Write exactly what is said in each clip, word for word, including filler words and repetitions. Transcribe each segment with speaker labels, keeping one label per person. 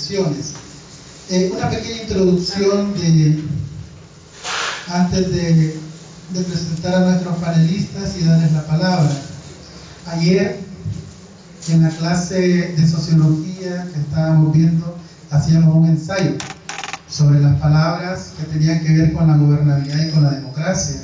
Speaker 1: reflexiones. Eh, una pequeña introducción de, antes de, de presentar a nuestros panelistas y darles la palabra. Ayer, en la clase de sociología que estábamos viendo, hacíamos un ensayo sobre las palabras que tenían que ver con la gobernabilidad y con la democracia.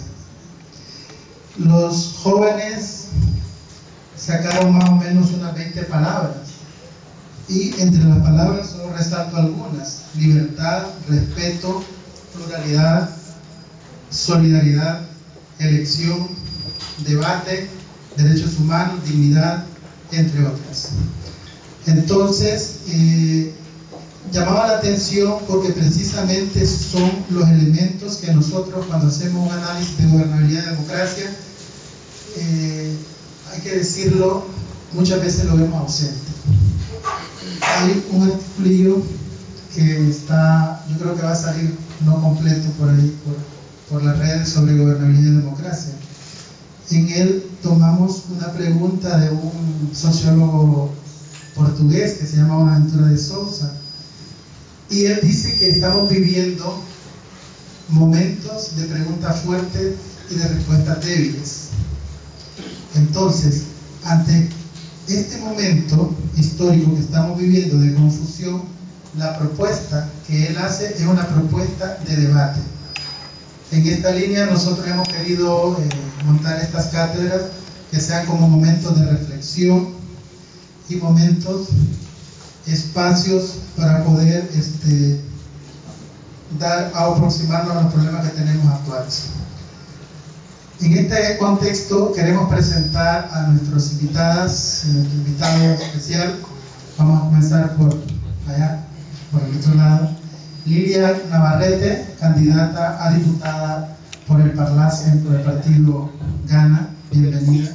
Speaker 1: Los jóvenes sacaron más o menos unas veinte palabras, y entre las palabras solo resalto algunas: libertad, respeto, pluralidad, solidaridad, elección, debate, derechos humanos, dignidad, entre otras. Entonces, eh, llamaba la atención porque precisamente son los elementos que nosotros, cuando hacemos un análisis de gobernabilidad y democracia, eh, hay que decirlo, muchas veces lo vemos ausente. Hay un artículo que está, yo creo que va a salir no completo por ahí, por, por las redes, sobre gobernabilidad y democracia. En él tomamos una pregunta de un sociólogo portugués que se llama Bonaventura de Souza, y él dice que estamos viviendo momentos de preguntas fuertes y de respuestas débiles. Entonces, ante este momento histórico que estamos viviendo de confusión, la propuesta que él hace es una propuesta de debate. En esta línea nosotros hemos querido eh, montar estas cátedras que sean como momentos de reflexión y momentos, espacios para poder este, dar a aproximarnos a los problemas que tenemos actuales. En este contexto queremos presentar a nuestros invitadas, a nuestro invitado especial. Vamos a comenzar por allá, por el otro lado. Lilia Navarrete, candidata a diputada por el Parlacen, por el partido Gana. Bienvenida.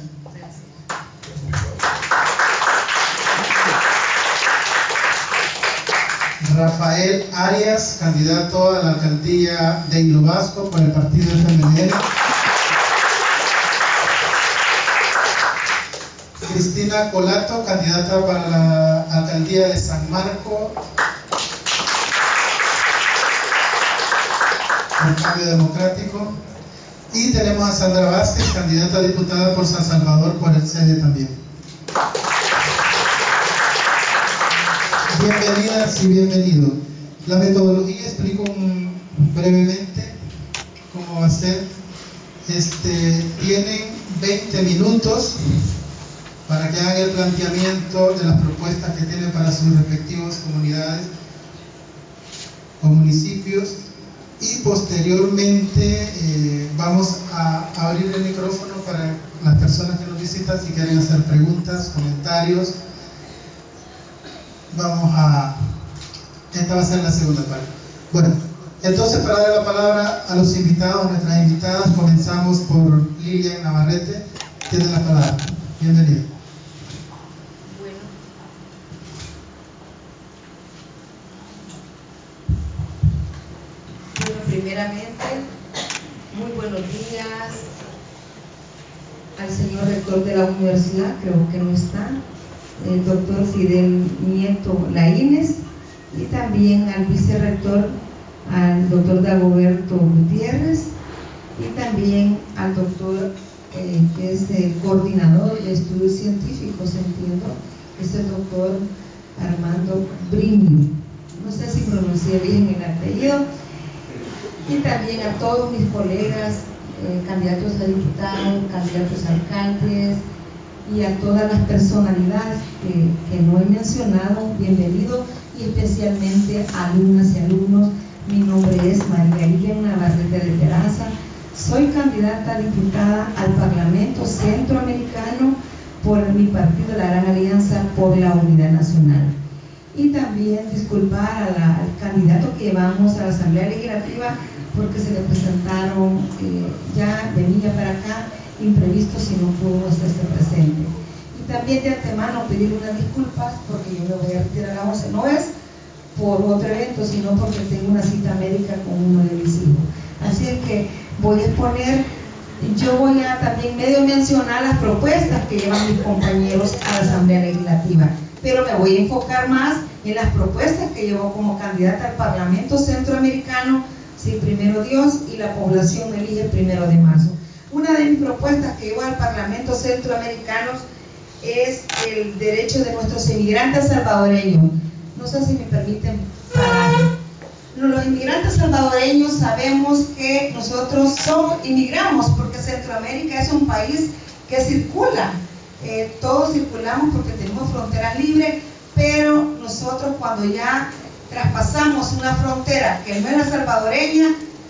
Speaker 1: Rafael Arias, candidato a la alcaldía de Hilo Vasco por el partido F M L N. Cristina Colato, candidata para la alcaldía de San Marco por Cambio Democrático. Y tenemos a Sandra Vázquez, candidata a diputada por San Salvador por el C E D también. Bienvenidas y bienvenidos. La metodología, explico un, brevemente cómo va a ser. Este, tienen veinte minutos para que hagan el planteamiento de las propuestas que tienen para sus respectivas comunidades o municipios, y posteriormente eh, vamos a abrir el micrófono para las personas que nos visitan si quieren hacer preguntas, comentarios. Vamos a... esta va a ser la segunda parte. Bueno, entonces, para dar la palabra a los invitados, a nuestras invitadas, comenzamos por Lilian Navarrete. Tiene la palabra. Bienvenida.
Speaker 2: Bueno. Bueno, primeramente, muy buenos días al señor rector de la universidad, creo que no está, el doctor Fidel Nieto Laínez, y también al vicerrector, al doctor Dagoberto Gutiérrez, y también al doctor eh, que es el coordinador de estudios científicos, entiendo, que es el doctor Armando Brini, no sé si pronuncié bien el apellido, y también a todos mis colegas, eh, candidatos a diputados, candidatos a alcaldes, y a todas las personalidades que, que no he mencionado, bienvenido, y especialmente a alumnas y alumnos. Mi nombre es María Lilian Navarrete de Peraza, soy candidata a diputada al Parlamento Centroamericano por mi partido, la Gran Alianza por la Unidad Nacional. Y también disculpar a la, al candidato que llevamos a la Asamblea Legislativa porque se le presentaron, eh, ya venía para acá, imprevistos y no pudo hacerse presente. Y también de antemano pedir unas disculpas porque yo me voy a retirar a las once, no es por otro evento, sino porque tengo una cita médica con uno de mis hijos. Así es que voy a exponer yo voy a también medio mencionar las propuestas que llevan mis compañeros a la Asamblea Legislativa, pero me voy a enfocar más en las propuestas que llevo como candidata al Parlamento Centroamericano, si primero Dios y la población me elige el primero de marzo. Una de mis propuestas que llevo al Parlamento Centroamericano es el derecho de nuestros inmigrantes salvadoreños. No sé si me permiten parar. Los inmigrantes salvadoreños sabemos que nosotros somos, inmigramos porque Centroamérica es un país que circula. Eh, todos circulamos porque tenemos fronteras libres, pero nosotros cuando ya traspasamos una frontera que no es la salvadoreña,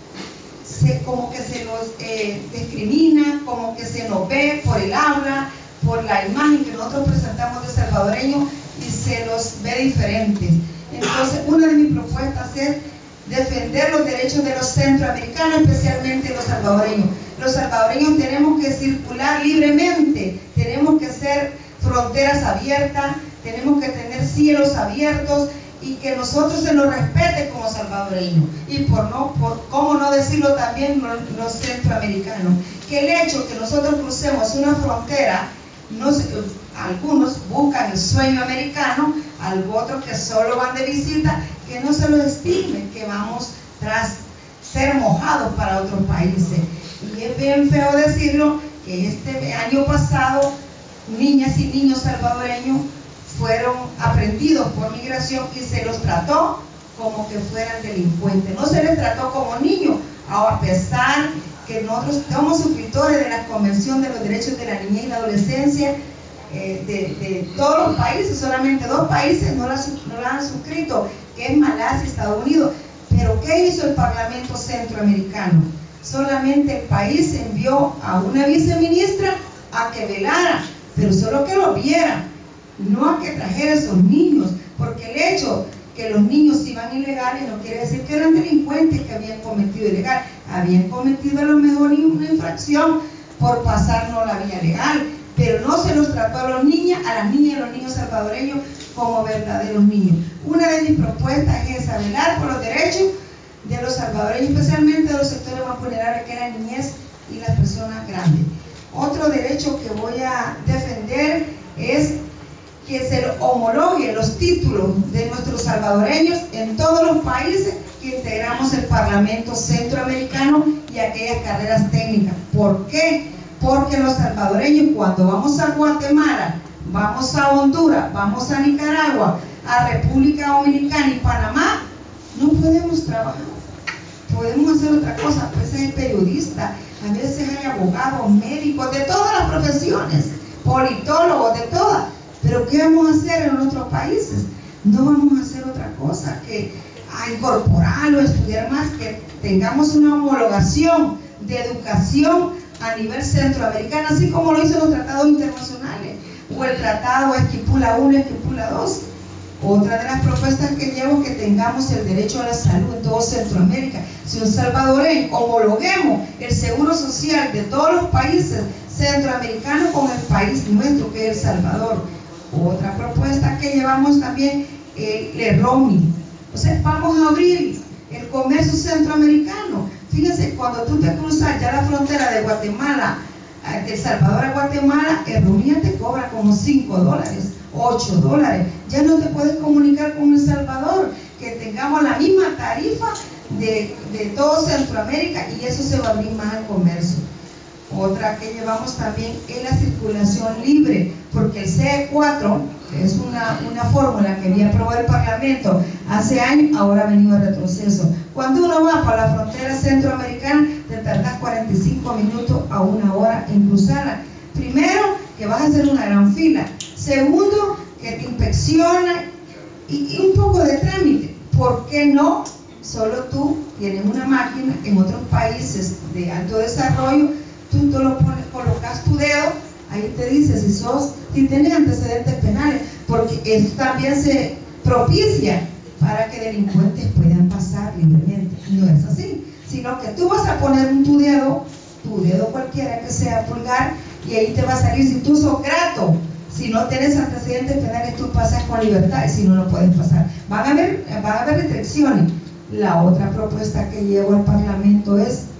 Speaker 2: se, como que se nos eh, discrimina, como que se nos ve por el habla, por la imagen que nosotros presentamos de salvadoreño y se los ve diferentes. Entonces, una de mis propuestas es defender los derechos de los centroamericanos, especialmente los salvadoreños. Los salvadoreños tenemos que circular libremente, tenemos que ser fronteras abiertas, tenemos que tener cielos abiertos y que nosotros se nos respete como salvadoreños. Y por no, por cómo no decirlo también los, los centroamericanos, que el hecho que nosotros crucemos una frontera, nos, algunos buscan el sueño americano, otros que solo van de visita, que no se los estime, que vamos tras ser mojados para otros países. Y es bien feo decirlo, que este año pasado niñas y niños salvadoreños fueron aprendidos por migración y se los trató como que fueran delincuentes, no se les trató como niños, a pesar que nosotros somos suscriptores de la Convención de los Derechos de la Niñez y la Adolescencia eh, de, de todos los países. Solamente dos países no la, no la han suscrito, que es Malasia y Estados Unidos. Pero ¿qué hizo el Parlamento Centroamericano? Solamente el país envió a una viceministra a que velara, pero solo que lo viera, no a que trajera a esos niños, porque el hecho que los niños iban ilegales no quiere decir que eran delincuentes que habían cometido ilegal, habían cometido a lo mejor una infracción por pasarnos la vía legal, pero no se los trató a los niños, a las niñas y a los niños salvadoreños como verdaderos niños. Una de mis propuestas es esa, velar por los derechos de los salvadoreños, especialmente de los sectores más vulnerables, que es la niñez y las personas grandes. Otro derecho que voy a defender es que se homologuen los títulos de nuestros salvadoreños en todos los países que integramos el Parlamento Centroamericano y aquellas carreras técnicas. ¿Por qué? Porque los salvadoreños, cuando vamos a Guatemala, vamos a Honduras, vamos a Nicaragua, a República Dominicana y Panamá, no podemos trabajar, podemos hacer otra cosa. A veces hay periodistas, a veces hay abogados, médicos, de todas las profesiones, politólogos, de todas. Pero ¿qué vamos a hacer en nuestros países? No vamos a hacer otra cosa que a incorporar o estudiar más, que tengamos una homologación de educación a nivel centroamericano, así como lo dicen los tratados internacionales, o el tratado Esquipula uno, Esquipula dos. Otra de las propuestas que llevo es que tengamos el derecho a la salud en todo Centroamérica. Si un salvadoreño homologuemos el seguro social de todos los países centroamericanos con el país nuestro, que es El Salvador. Otra propuesta que llevamos también, el, el roaming. O sea, vamos a abrir el comercio centroamericano. Fíjense, cuando tú te cruzas ya la frontera de Guatemala, de El Salvador a Guatemala, el roaming te cobra como cinco dólares, ocho dólares. Ya no te puedes comunicar con El Salvador, que tengamos la misma tarifa de, de todo Centroamérica, y eso se va a abrir más al comercio. Otra que llevamos también es la circulación libre, porque el C E cuatro, que es una, una fórmula que había aprobado el Parlamento hace años, ahora ha venido a retroceso. Cuando uno va para la frontera centroamericana, te tardas cuarenta y cinco minutos a una hora en cruzarla. Primero, que vas a hacer una gran fila. Segundo, que te inspeccionan y, y un poco de trámite. ¿Por qué no? Solo tú tienes una máquina. En otros países de alto desarrollo, tú, tú lo pones, colocas tu dedo, ahí te dice si sos, si tienes antecedentes penales, porque eso también se propicia para que delincuentes puedan pasar libremente. No es así, sino que tú vas a poner un tu dedo, tu dedo cualquiera que sea pulgar, y ahí te va a salir si tú sos grato. Si no tienes antecedentes penales, tú pasas con libertad, y si no, no puedes pasar. Van a haber, van a haber restricciones. La otra propuesta que llevo al Parlamento es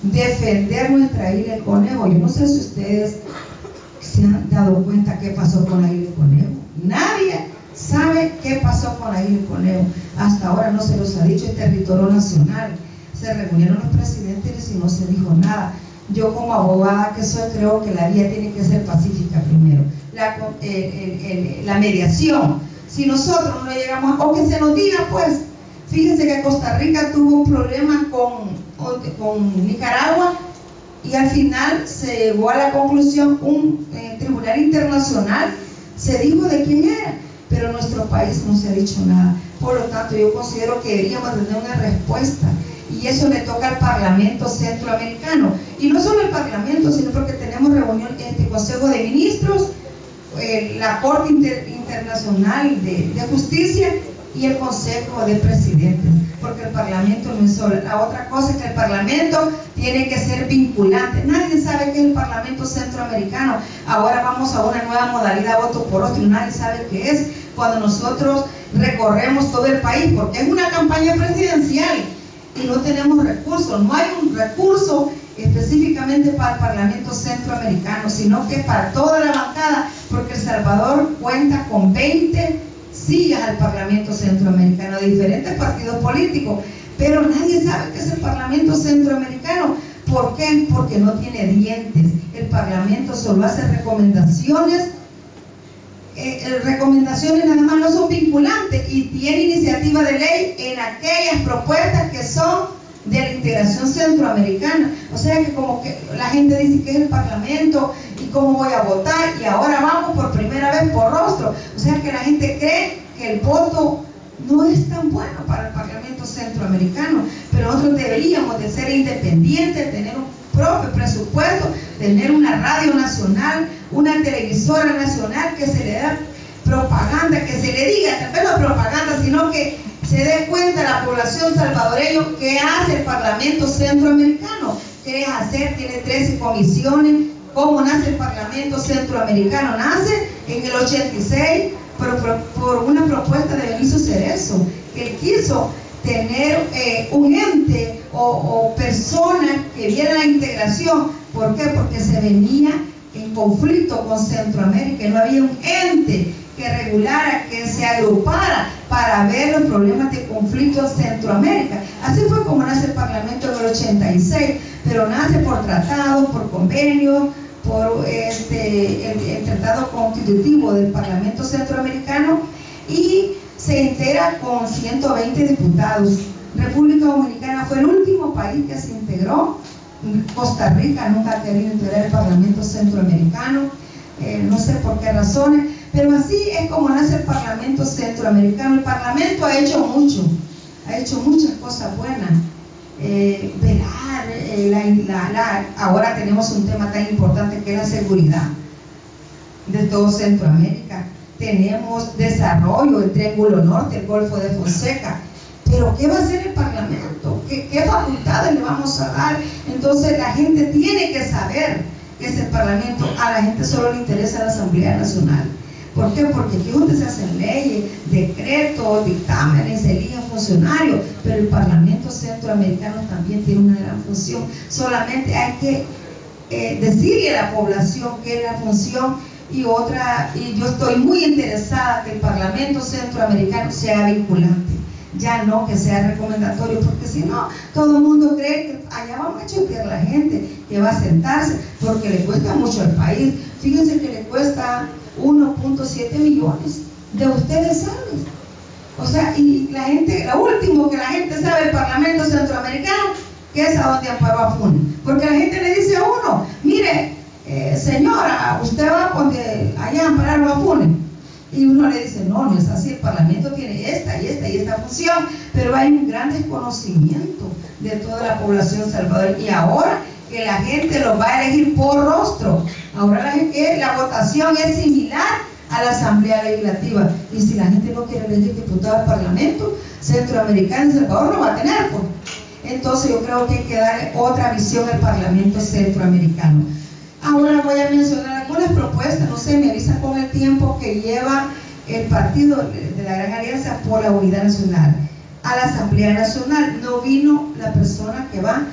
Speaker 3: defender nuestra isla del Conejo. Yo no sé si ustedes se han dado cuenta qué pasó con la isla del Conejo. Nadie sabe qué pasó con la isla del Conejo. Hasta ahora no se los ha dicho, es territorio nacional. Se reunieron los presidentes y no se dijo nada. Yo como abogada que soy, creo que la vía tiene que ser pacífica primero. La, eh, el, el, la mediación. Si nosotros no llegamos, o que se nos diga, pues, fíjense que Costa Rica tuvo un problema con, con Nicaragua y al final se llegó a la conclusión, un eh, tribunal internacional se dijo de quién era, pero en nuestro país no se ha dicho nada. Por lo tanto, yo considero que deberíamos tener una respuesta. Y eso le toca al Parlamento Centroamericano. Y no solo el Parlamento, sino porque tenemos reunión en este Consejo de Ministros, eh, la Corte Inter Internacional de, de Justicia y el Consejo de Presidentes. Porque el Parlamento no es solo. La otra cosa es que el Parlamento tiene que ser vinculante. Nadie sabe qué es el Parlamento Centroamericano. Ahora vamos a una nueva modalidad, voto por otro, y nadie sabe qué es. Cuando nosotros recorremos todo el país, porque es una campaña presidencial. Y no tenemos recursos, no hay un recurso específicamente para el Parlamento Centroamericano, sino que para toda la bancada, porque El Salvador cuenta con veinte sillas al Parlamento Centroamericano de diferentes partidos políticos, pero nadie sabe qué es el Parlamento Centroamericano. ¿Por qué? Porque no tiene dientes. El Parlamento solo hace recomendaciones. Eh, recomendaciones nada más, no son vinculantes, y tiene iniciativa de ley en aquellas propuestas que son de la integración centroamericana. O sea que como que la gente dice que es el Parlamento y cómo voy a votar, y ahora vamos por primera vez por rostro. O sea que la gente cree que el voto no es tan bueno para el Parlamento Centroamericano, pero nosotros deberíamos de ser independientes, tener un propio presupuesto, tener una radio nacional, una televisora nacional, que se le da propaganda, que se le diga, tal vez no propaganda, sino que se dé cuenta la población salvadoreña qué hace el Parlamento Centroamericano, qué es hacer. Tiene trece comisiones. ¿Cómo nace el Parlamento Centroamericano? Nace en el ochenta y seis por, por, por una propuesta de Benicio Cerezo, que él quiso tener eh, un ente o, o personas que vieran la integración. ¿Por qué? Porque se venía en conflicto con Centroamérica y no había un ente que regulara, que se agrupara para ver los problemas de conflicto en Centroamérica. Así fue como nace el Parlamento en el ochenta y seis, pero nace por tratados, por convenios, por este, el, el tratado constitutivo del Parlamento Centroamericano, y se integra con ciento veinte diputados. República Dominicana fue el último país que se integró. Costa Rica nunca ha querido integrar el Parlamento Centroamericano, eh, no sé por qué razones, pero así es como nace el Parlamento Centroamericano. El Parlamento ha hecho mucho, ha hecho muchas cosas buenas. Eh, velar, eh, la, la, la, ahora tenemos un tema tan importante que es la seguridad de todo Centroamérica. Tenemos desarrollo, el Triángulo Norte, el Golfo de Fonseca. Pero ¿qué va a hacer el Parlamento? ¿Qué, qué facultades le vamos a dar? Entonces la gente tiene que saber qué es el Parlamento. A la gente solo le interesa la Asamblea Nacional. ¿Por qué? Porque aquí es donde se hacen leyes, decretos, dictámenes, se eligen funcionarios, pero el Parlamento Centroamericano también tiene una gran función. Solamente hay que eh, decirle a la población qué es la función. Y otra, y yo estoy muy interesada que el Parlamento Centroamericano sea vinculante, ya no que sea recomendatorio, porque si no, todo el mundo cree que allá vamos a chotear a la gente que va a sentarse, porque le cuesta mucho al país. Fíjense que le cuesta uno punto siete millones de ustedes saben. O sea, y la gente, lo último que la gente sabe del Parlamento Centroamericano, que es a donde Amparo Afune, porque la gente le dice a uno, mire, eh, señora, usted va donde allá a Amparo Afune. Y uno le dice, no, no es así, el Parlamento tiene esta y esta y esta función, pero hay un gran desconocimiento de toda la población salvadoreña. Y ahora que la gente lo va a elegir por rostro, ahora la, gente, la votación es similar a la Asamblea Legislativa, y si la gente no quiere elegir diputado al Parlamento Centroamericano, El Salvador no va a tener, pues. Entonces yo creo que hay que darle otra visión al Parlamento Centroamericano. Ahora voy a mencionar algunas propuestas, no sé, me avisan con el tiempo, que lleva el partido de la Gran Alianza por la Unidad Nacional a la Asamblea Nacional. No vino la persona que va,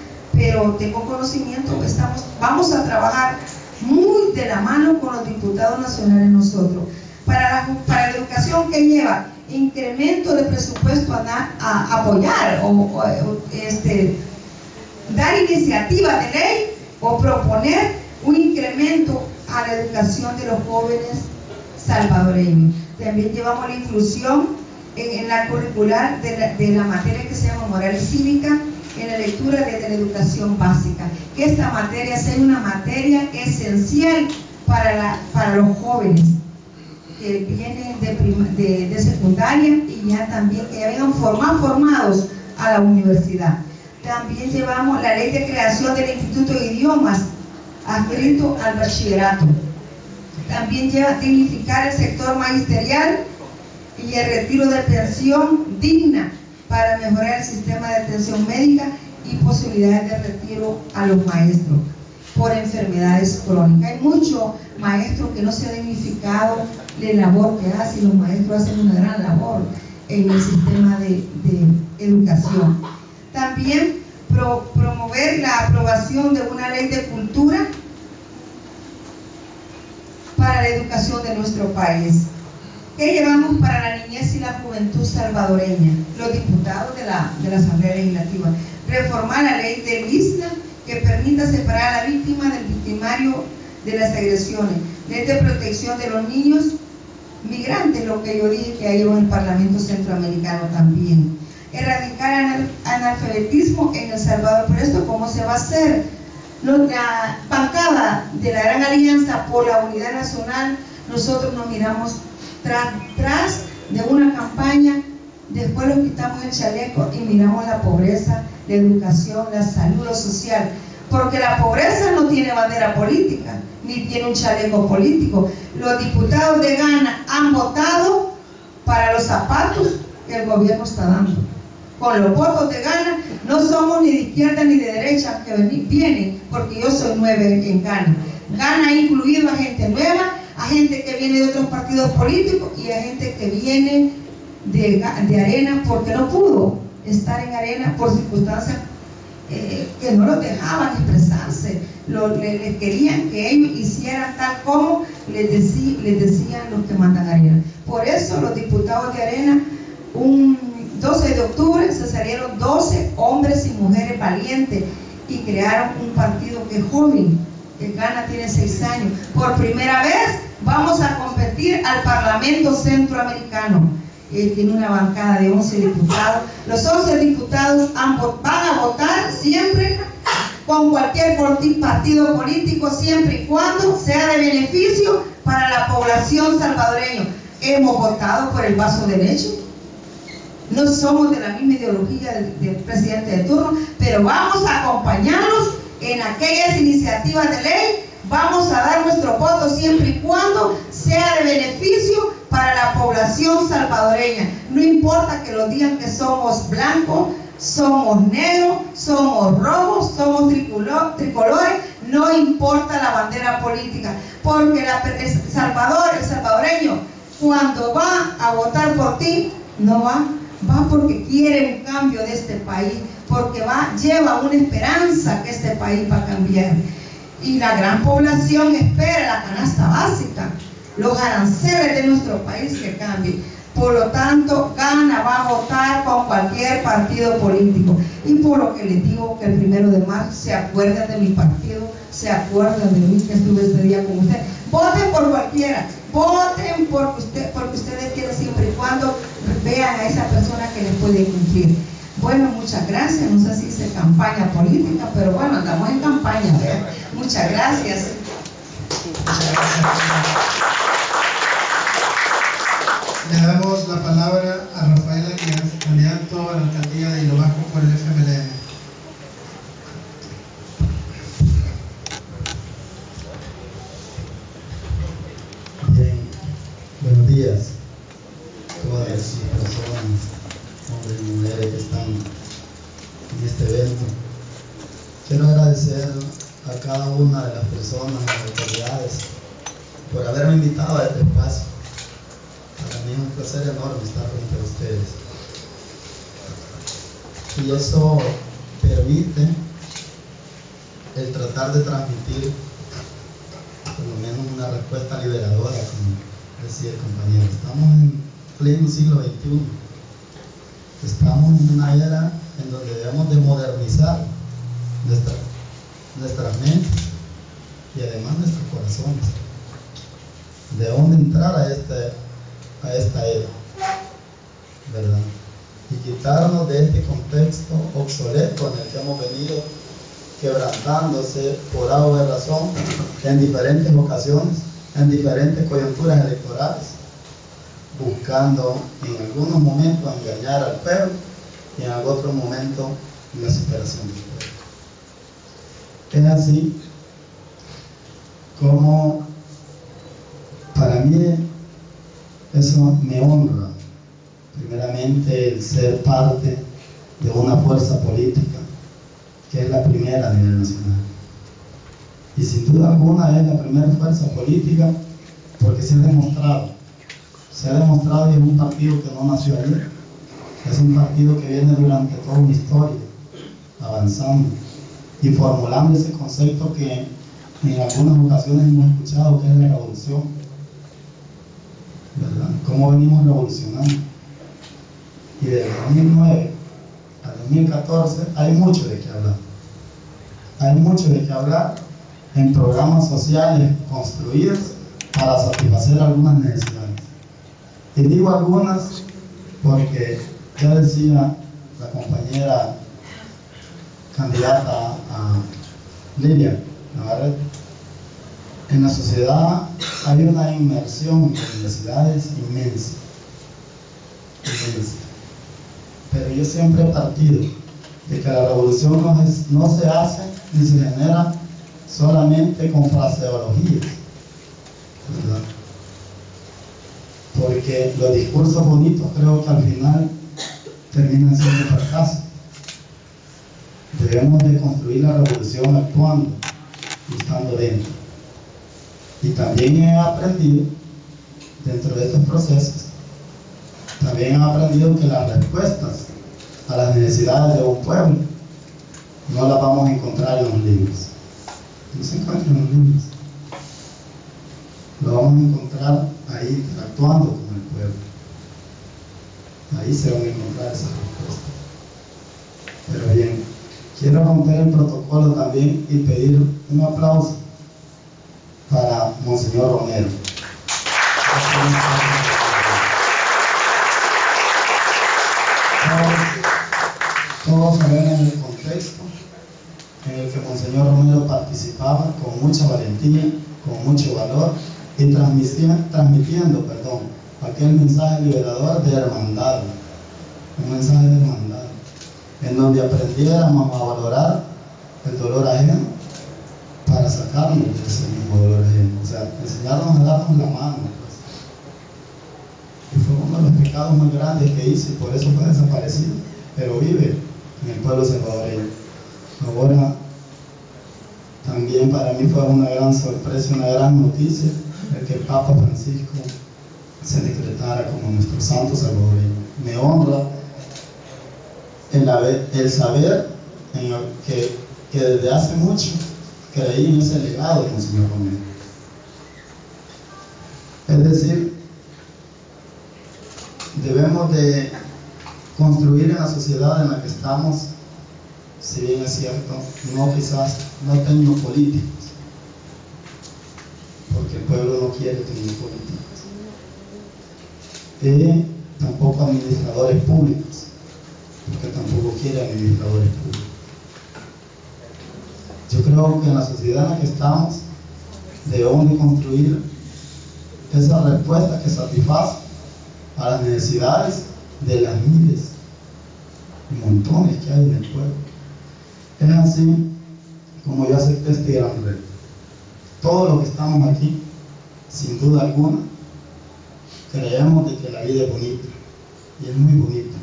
Speaker 3: pero tengo conocimiento, estamos, vamos a trabajar muy de la mano con los diputados nacionales nosotros. Para la, para la educación, ¿qué lleva? Incremento de presupuesto a, a apoyar o, o este, dar iniciativas de ley o proponer un incremento a la educación de los jóvenes salvadoreños. También llevamos la inclusión en, en la curricular de la, de la materia que se llama moral y cívica en la lectura desde la educación básica, que esta materia sea una materia esencial para, la, para los jóvenes que vienen de, prima, de, de secundaria y ya también que ya vengan formados, formados a la universidad. También llevamos la ley de creación del Instituto de Idiomas adscrito al bachillerato. También lleva a dignificar el sector magisterial y el retiro de pensión digna para mejorar el sistema de atención médica y posibilidades de retiro a los maestros por enfermedades crónicas. Hay muchos maestros que no se han dignificado la labor que hacen, y los maestros hacen una gran labor en el sistema de, de educación. También pro, promover la aprobación de una ley de cultura para la educación de nuestro país. ¿Qué llevamos para la niñez y la juventud salvadoreña? Los diputados de la, de la Asamblea Legislativa. Reformar la ley del ISNA que permita separar a la víctima del victimario de las agresiones. Ley de protección de los niños migrantes, lo que yo dije que hay en el Parlamento Centroamericano también. Erradicar el analfabetismo en El Salvador. Pero esto, ¿cómo se va a hacer? La bancada de la Gran Alianza por la Unidad Nacional, nosotros nos miramos tras, tras de una campaña, después nos quitamos el chaleco y miramos la pobreza, la educación, la salud, lo social, porque la pobreza no tiene bandera política, ni tiene un chaleco político. Los diputados de Ghana han votado para los zapatos que el gobierno está dando. Con los votos de Ghana no somos ni de izquierda ni de derecha que vienen, porque yo soy nueve en Ghana. Ghana ha incluido a gente nueva, a gente que viene de otros partidos políticos y a gente que viene de, de Arena porque no pudo estar en Arena por circunstancias eh, que no los dejaban expresarse. Lo, le, les querían que ellos hicieran tal como les, decí, les decían los que mandan Arena. Por eso los diputados de Arena, un doce de octubre, se salieron doce hombres y mujeres valientes y crearon un partido que es joven, que Ghana tiene seis años. Por primera vez vamos a competir al Parlamento Centroamericano. Él tiene una bancada de once diputados. Los once diputados han, van a votar siempre con cualquier partido político, siempre y cuando sea de beneficio para la población salvadoreña. Hemos votado por el vaso de leche. No somos de la misma ideología del, del presidente de turno, pero vamos a acompañarlos en aquellas iniciativas de ley. Vamos a dar nuestro voto siempre y cuando sea de beneficio para la población salvadoreña. No importa que nos digan que somos blancos, somos negros, somos rojos, somos tricolor, tricolores, no importa la bandera política, porque la, el Salvador, el salvadoreño, cuando va a votar por ti, no va va porque quiere un cambio de este país, porque va, lleva una esperanza que este país va a cambiar. Y la gran población espera la canasta básica, los aranceles de nuestro país que cambien. Por lo tanto, Ghana va a votar con cualquier partido político. Y por lo que les digo que el primero de marzo se acuerdan de mi partido, se acuerdan de mí que estuve ese día con ustedes. Voten por cualquiera, voten porque, usted, porque ustedes quieren, siempre y cuando vean a esa persona que les puede cumplir. Bueno, muchas gracias. No sé si hice campaña política, pero bueno, andamos en campaña, ¿verdad? Muchas gracias.
Speaker 1: Le damos la palabra a Rafael Arias, candidato a la alcaldía de Hilo Bajo por el F M L N.
Speaker 4: Bien, buenos días a todas las personas, hombres y mujeres que están en este evento. Quiero agradecer a cada una de las personas, a las autoridades, por haberme invitado a este espacio. Para mí es un placer enorme estar frente a ustedes. Y eso permite el tratar de transmitir por lo menos una respuesta liberadora, como decía el compañero. Estamos en pleno siglo veintiuno. Estamos en una era en donde debemos de modernizar nuestra, nuestras mentes y además nuestros corazones. Debemos de entrar a, este, a esta era, ¿verdad? Y quitarnos de este contexto obsoleto en el que hemos venido quebrantándose por algo de razón en diferentes ocasiones, en diferentes coyunturas electorales, buscando en algunos momentos engañar al pueblo y en otros momentos la superación del pueblo. Es así como para mí eso me honra, primeramente el ser parte de una fuerza política que es la primera a nivel nacional. Y sin duda alguna es la primera fuerza política porque se ha demostrado, se ha demostrado y es un partido que no nació ayer, es un partido que viene durante toda una historia, avanzando y formulando ese concepto que en algunas ocasiones hemos escuchado, que es la revolución, ¿verdad? Cómo venimos revolucionando. Y desde dos mil nueve al dos mil catorce hay mucho de qué hablar. Hay mucho de qué hablar en programas sociales construidos para satisfacer algunas necesidades. Y digo algunas porque ya decía la compañera candidata a Lilia Navarrete, en la sociedad hay una inmersión en necesidades inmensa, inmensa. Pero yo siempre he partido de que la revolución no, es, no se hace ni se genera solamente con fraseologías, ¿verdad? Porque los discursos bonitos creo que al final terminan siendo fracasos. Debemos de construir la revolución actuando y estando dentro. Y también he aprendido, dentro de estos procesos, también he aprendido que las respuestas a las necesidades de un pueblo no las vamos a encontrar en los libros. No se encuentran en los libros. Lo vamos a encontrar ahí, interactuando con el pueblo. Ahí se van a encontrar esas respuestas. Pero bien, quiero romper el protocolo también y pedir un aplauso para Monseñor Romero. Todos, todos sabemos el contexto en el que Monseñor Romero participaba con mucha valentía, con mucho valor y transmitiendo, transmitiendo perdón, aquel mensaje liberador de hermandad, un mensaje de hermandad, en donde aprendiéramos a valorar el dolor ajeno para sacarnos de ese mismo dolor ajeno, o sea, enseñarnos a darnos la mano. Pues. Y fue uno de los pecados más grandes que hice y por eso fue desaparecido, pero vive en el pueblo salvadoreño. Ahora, también para mí fue una gran sorpresa, una gran noticia el que el Papa Francisco se decretara como nuestro santo salvadoreño. Me honra el, haber, el saber en el que, que desde hace mucho creí en ese legado de Monseñor Romero. Es decir, debemos de construir en la sociedad en la que estamos, si bien es cierto, no quizás no tecnopolíticos, porque el pueblo no quiere tecnopolíticos, y tampoco administradores públicos, porque tampoco quiere administradores públicos. Yo creo que en la sociedad en la que estamos debemos de construir esa respuesta que satisface a las necesidades de las miles y montones que hay en el pueblo. Es así como yo acepté este gran reto. Todos los que estamos aquí, sin duda alguna, creemos de que la vida es bonita, y es muy bonita,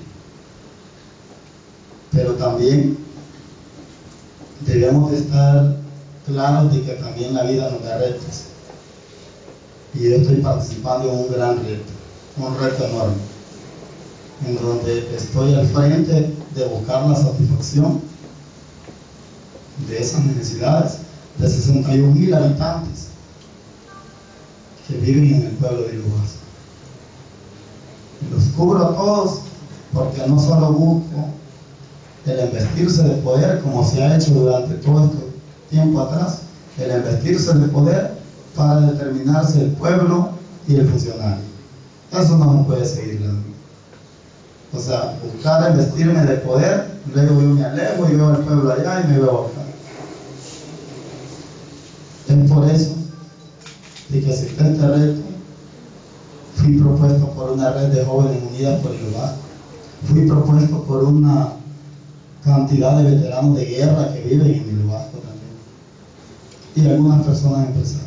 Speaker 4: pero también debemos de estar claros de que también la vida nos da retos, y yo estoy participando en un gran reto, un reto enorme, en donde estoy al frente de buscar la satisfacción de esas necesidades de sesenta y un mil habitantes que viven en el pueblo de Ilobazo. Los cubro a todos porque no solo busco el investirse de poder como se ha hecho durante todo este tiempo atrás, el investirse de poder para determinarse el pueblo y el funcionario. Eso no me puede seguir dando. O sea, buscar investirme de poder, luego yo me alejo y veo al pueblo allá y me veo acá. Es por eso de que acepté este reto. Fui propuesto por una red de jóvenes unidas por Ilobazo. Fui propuesto por una cantidad de veteranos de guerra que viven en Ilobazo también. Y algunas personas empresarias.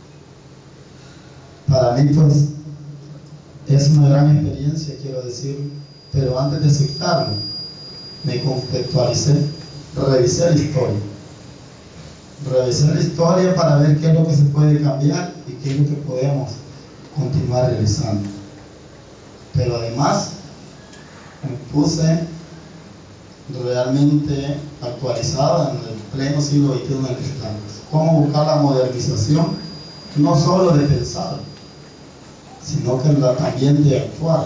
Speaker 4: Para mí, pues, es una gran experiencia, quiero decir, pero antes de aceptarlo, me contextualicé, revisé la historia. Revisé la historia para ver qué es lo que se puede cambiar y qué es lo que podemos continuar realizando. Pero además, me puse realmente actualizada en el pleno siglo veintiuno en el que estamos. Cómo buscar la modernización, no solo de pensar, sino que la, también de actuar.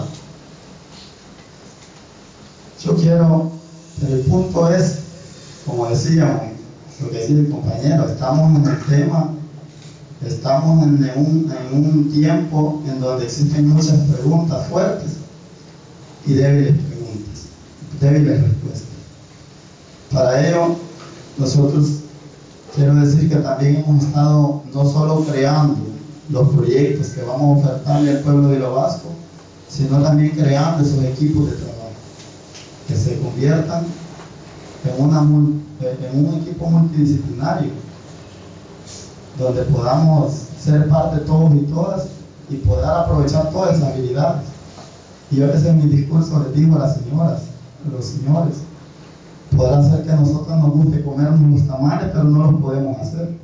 Speaker 4: Yo quiero, el punto es, como decíamos, lo que decía el compañero, estamos en el tema, estamos en un, en un tiempo en donde existen muchas preguntas fuertes y débiles preguntas, débiles respuestas. Para ello, nosotros quiero decir que también hemos estado no solo creando los proyectos que vamos a ofertarle al pueblo de Ilobazo, sino también creando esos equipos de trabajo que se conviertan en, una, en un equipo multidisciplinario donde podamos ser parte todos y todas y poder aprovechar todas esas habilidades. Y yo a veces en mi discurso les digo a las señoras, a los señores, podrá ser que a nosotros nos guste comernos los tamales, pero no los podemos hacer,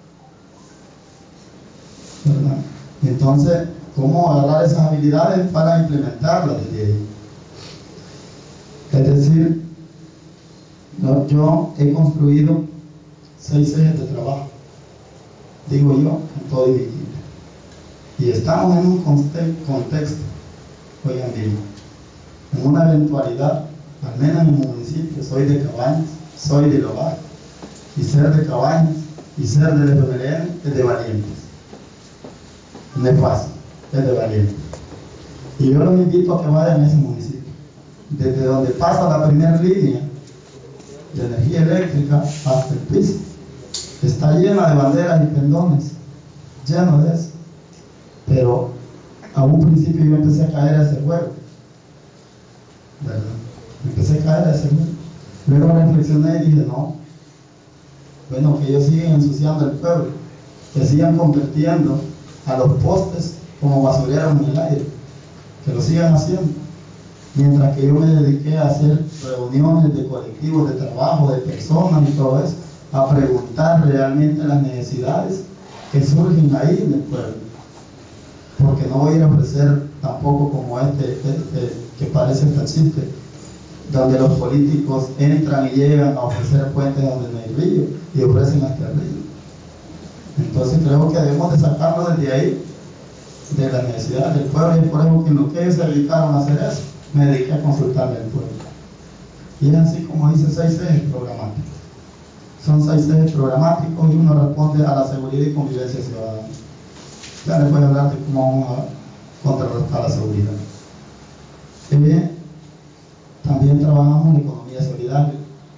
Speaker 4: ¿verdad? Entonces, ¿cómo agarrar esas habilidades para implementarlas desde ahí? Es decir, no, yo he construido seis ejes de trabajo, digo yo, en todo el equipo. Y estamos en un contexto, oigan bien, en una eventualidad, al menos en mi municipio, soy de Cabañas, soy de Ilobazo, y ser de Cabañas y ser del F M L N es de valientes. No es fácil, es de valientes. Y yo los invito a que vayan a ese municipio, desde donde pasa la primera línea de energía eléctrica hasta el piso. Está llena de banderas y pendones, lleno de eso. Pero a un principio yo empecé a caer a ese juego, ¿verdad? Empecé a caer a ese juego. Luego reflexioné y dije, no, bueno, que ellos siguen ensuciando el pueblo, que sigan convirtiendo a los postes como basureros en el aire, que lo sigan haciendo. Mientras que yo me dediqué a hacer reuniones de colectivos de trabajo, de personas y todo eso, a preguntar realmente las necesidades que surgen ahí en el pueblo. Porque no voy a ir a ofrecer tampoco como este, este que parece este chiste, donde los políticos entran y llegan a ofrecer puentes donde no hay río y ofrecen hasta el río. Entonces creo que debemos de sacarlo desde ahí, de las necesidades del pueblo, y por eso que en lo que ellos se dedicaron a hacer eso, me dediqué a consultarle al pueblo. Y es así como dice seis ejes programáticos. Son seis ejes programáticos y uno responde a la seguridad y convivencia ciudadana. Ya les voy a hablar de cómo vamos a contrarrestar la seguridad. Eh, también trabajamos en economía solidaria.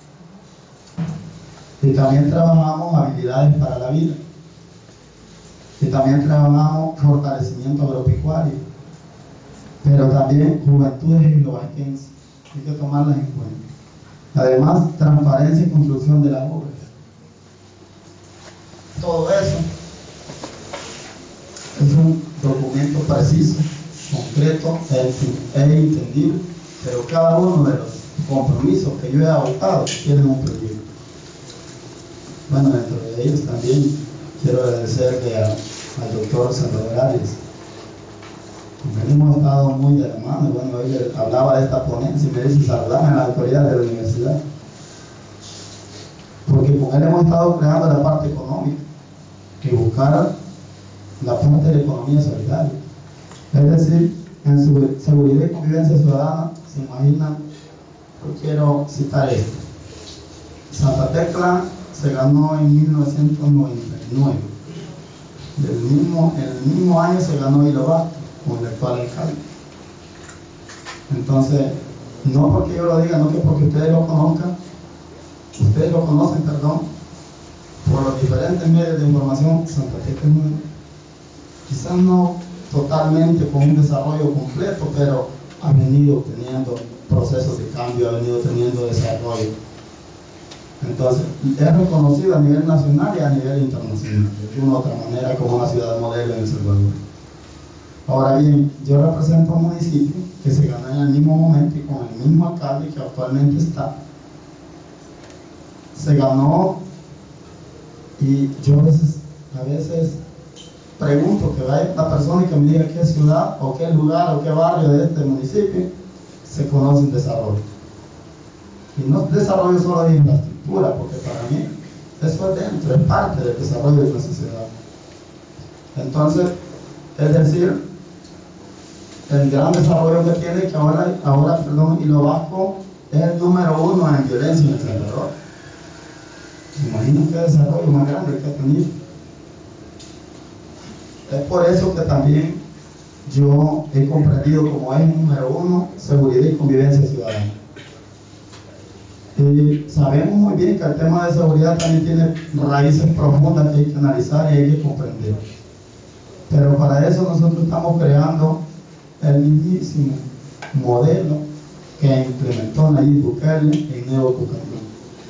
Speaker 4: Y también trabajamos habilidades para la vida. Y también trabajamos fortalecimiento agropecuario. Pero también juventudes ilobaquenses. Hay que tomarlas en cuenta. Además, transparencia y construcción de las obras. Todo eso es un documento preciso, concreto e entendible, pero cada uno de los compromisos que yo he adoptado tienen un proyecto. Bueno, dentro de ellos también quiero agradecerle a, al doctor Salvador Arias, porque hemos estado muy de la mano. Bueno, hoy le hablaba de esta ponencia y me dice saludame a la autoridad de la universidad. porque con él hemos estado creando la parte económica y buscar la parte de la economía solidaria. Es decir, en su seguridad y convivencia ciudadana, se imaginan, yo quiero citar esto. Santa Tecla se ganó en mil novecientos noventa y nueve. Del mismo, en el mismo año se ganó Hilo Vasco con el actual alcalde. Entonces, no porque yo lo diga, no que porque ustedes lo conozcan, ustedes lo conocen, perdón, por los diferentes medios de información. Santa Tecla no, quizás no totalmente con un desarrollo completo, pero ha venido teniendo procesos de cambio, ha venido teniendo desarrollo. Entonces, es reconocido a nivel nacional y a nivel internacional, de una u otra manera, como una ciudad modelo en El Salvador. Ahora bien, yo represento un municipio que se ganó en el mismo momento y con el mismo alcalde que actualmente está. Se ganó, y yo a veces, a veces pregunto que vaya la persona y que me diga qué ciudad o qué lugar o qué barrio de este municipio se conoce en desarrollo. Y no desarrollo solo de infraestructura, porque para mí eso es dentro, es parte del desarrollo de una sociedad. Entonces, es decir, el gran desarrollo que tiene, que ahora, ahora perdón, Hilo Vasco es el número uno en violencia en El Salvador. ¿Se imaginan qué desarrollo más grande que ha tenido? Es por eso que también yo he comprendido como es número uno seguridad y convivencia ciudadana. Y sabemos muy bien que el tema de seguridad también tiene raíces profundas que hay que analizar y hay que comprender. Pero para eso nosotros estamos creando el mismísimo modelo que implementó Nayib Bukele en Nuevo Cucatlán.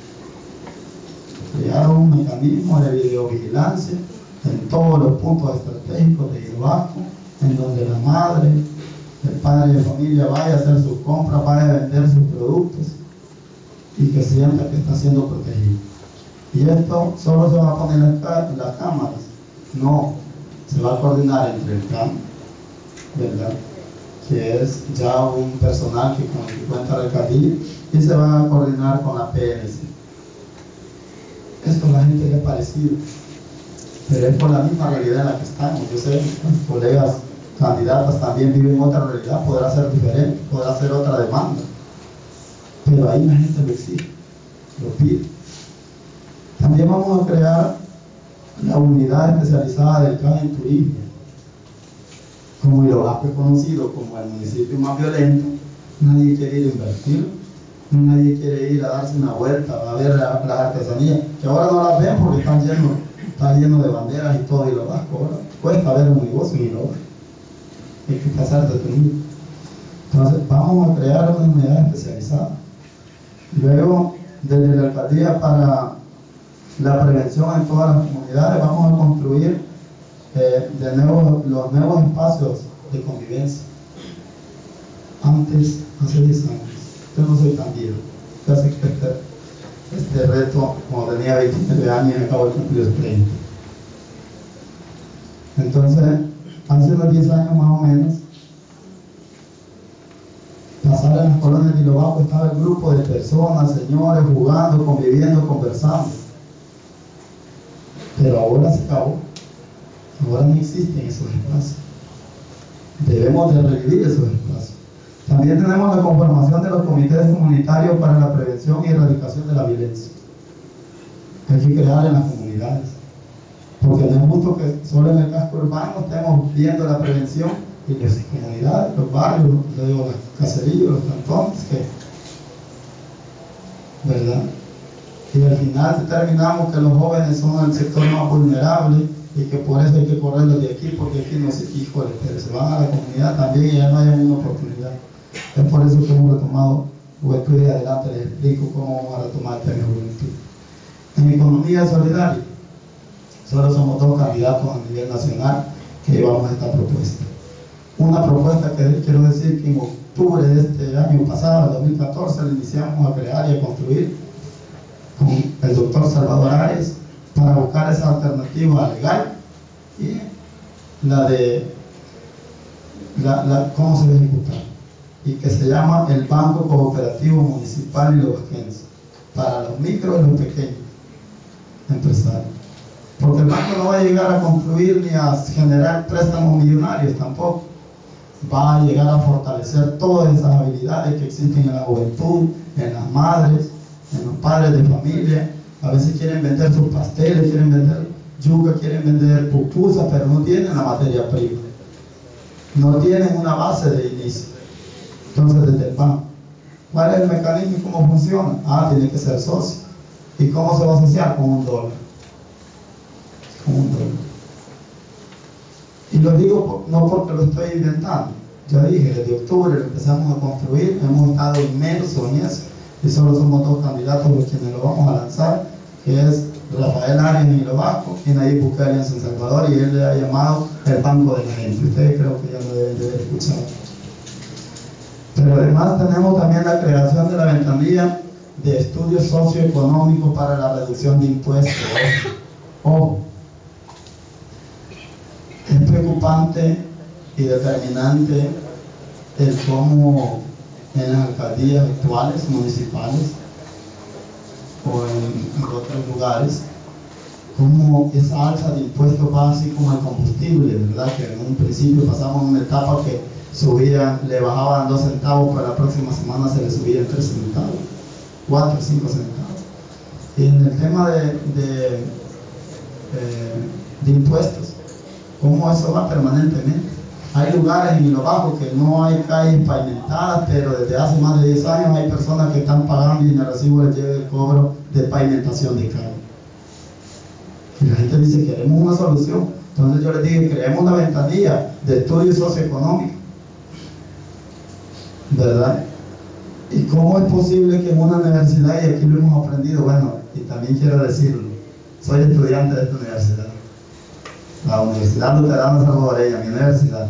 Speaker 4: Crearon un mecanismo de videovigilancia en todos los puntos estratégicos de Hilo Vasco, en donde la madre, el padre de familia vaya a hacer sus compras, vaya a vender sus productos y que sienta que está siendo protegido. Y esto solo se va a poner en las, las cámaras, no, se va a coordinar entre el C A M, ¿verdad?, que es ya un personal que con el que cuenta la alcaldía, y se va a coordinar con la P N C. Esto a la gente le ha parecido, pero es por la misma realidad en la que estamos. Yo sé que los colegas candidatas también viven otra realidad, podrá ser diferente, podrá ser otra demanda, pero ahí la gente lo exige, lo pide. También vamos a crear la unidad especializada del C A M en turismo. Como Hilo Vasco es conocido como el municipio más violento, nadie quiere ir a invertir, nadie quiere ir a darse una vuelta a ver las la artesanías, que ahora no las ven porque están llenos, está lleno de banderas y todo Hilo Vasco. Ahora cuesta ver un negocio en Hilo Vasco, hay que pasar detenido. Entonces vamos a crear una unidad especializada. Luego, desde la alcaldía para la prevención en todas las comunidades, vamos a construir eh, de nuevo los nuevos espacios de convivencia. Antes, hace diez años, yo no soy tan viejo, casi que este, este reto, cuando tenía veintinueve años, acabo de cumplir los treinta. Entonces, hace unos diez años más o menos, pasar en las colonias de Hilo Vasco estaba el grupo de personas, señores, jugando, conviviendo, conversando. Pero ahora se acabó. Ahora no existen esos espacios. Debemos de revivir esos espacios. También tenemos la conformación de los comités comunitarios para la prevención y erradicación de la violencia. Hay que crear en las comunidades. Porque no es justo que solo en el casco urbano estemos viendo la prevención y las comunidades, los barrios, los caseríos, los cantones, que, ¿verdad? Y al final determinamos que los jóvenes son el sector más vulnerable y que por eso hay que correrlos de aquí, porque aquí no se, híjole, pero se van a la comunidad también y ya no hay una oportunidad. Es por eso que hemos retomado, o estoy de adelante les explico cómo vamos a retomar el tema de juventud. En economía solidaria, solo somos dos candidatos a nivel nacional que llevamos esta propuesta. Una propuesta que quiero decir que en octubre de este año pasado, dos mil catorce, la iniciamos a crear y a construir con el doctor Salvador Arias para buscar esa alternativa legal y la de la, la, cómo se debe ejecutar, y que se llama el Banco Cooperativo Municipal Hilo Vasquense para los micros y los pequeños. empresario. Porque el banco no va a llegar a construir ni a generar préstamos millonarios tampoco. Va a llegar a fortalecer todas esas habilidades que existen en la juventud, en las madres, en los padres de familia. A veces quieren vender sus pasteles, quieren vender yuca, quieren vender pupusas, pero no tienen la materia prima. No tienen una base de inicio. Entonces, desde el banco, ¿cuál es el mecanismo y cómo funciona? Ah, tiene que ser socio. ¿Y cómo se va a asociar? Con un dólar. Con un dólar. Y lo digo por, no porque lo estoy inventando. Ya dije, desde octubre lo empezamos a construir, hemos estado inmersos en eso, y solo somos dos candidatos los quienes lo vamos a lanzar, que es Rafael Arias en Hilo Vasco y Nayib Bukele en San Salvador, y él le ha llamado el Banco de la Gente. Ustedes creo que ya lo deben de haber escuchado. Pero además tenemos también la creación de la ventanilla de estudios socioeconómicos para la reducción de impuestos. Ojo, es preocupante y determinante el cómo en las alcaldías actuales, municipales o en, en otros lugares, cómo esa alza de impuestos va así como el combustible, ¿verdad? Que en un principio pasamos una etapa que subían, le bajaban dos centavos, para la próxima semana se le subían tres centavos, cuatro, cinco centavos. Y en el tema de, de, eh, de impuestos, cómo eso va permanentemente. Hay lugares en Hilo Bajo que no hay calles pavimentadas, pero desde hace más de diez años hay personas que están pagando y en el recibo les llega el cobro de pavimentación de calle. Y la gente dice, queremos una solución. Entonces yo les dije, creemos una ventanilla de estudio socioeconómico, ¿verdad? ¿Y cómo es posible que en una universidad, y aquí lo hemos aprendido, bueno, y también quiero decirlo, soy estudiante de esta universidad, la Universidad Luterana Salvadoreña, mi universidad.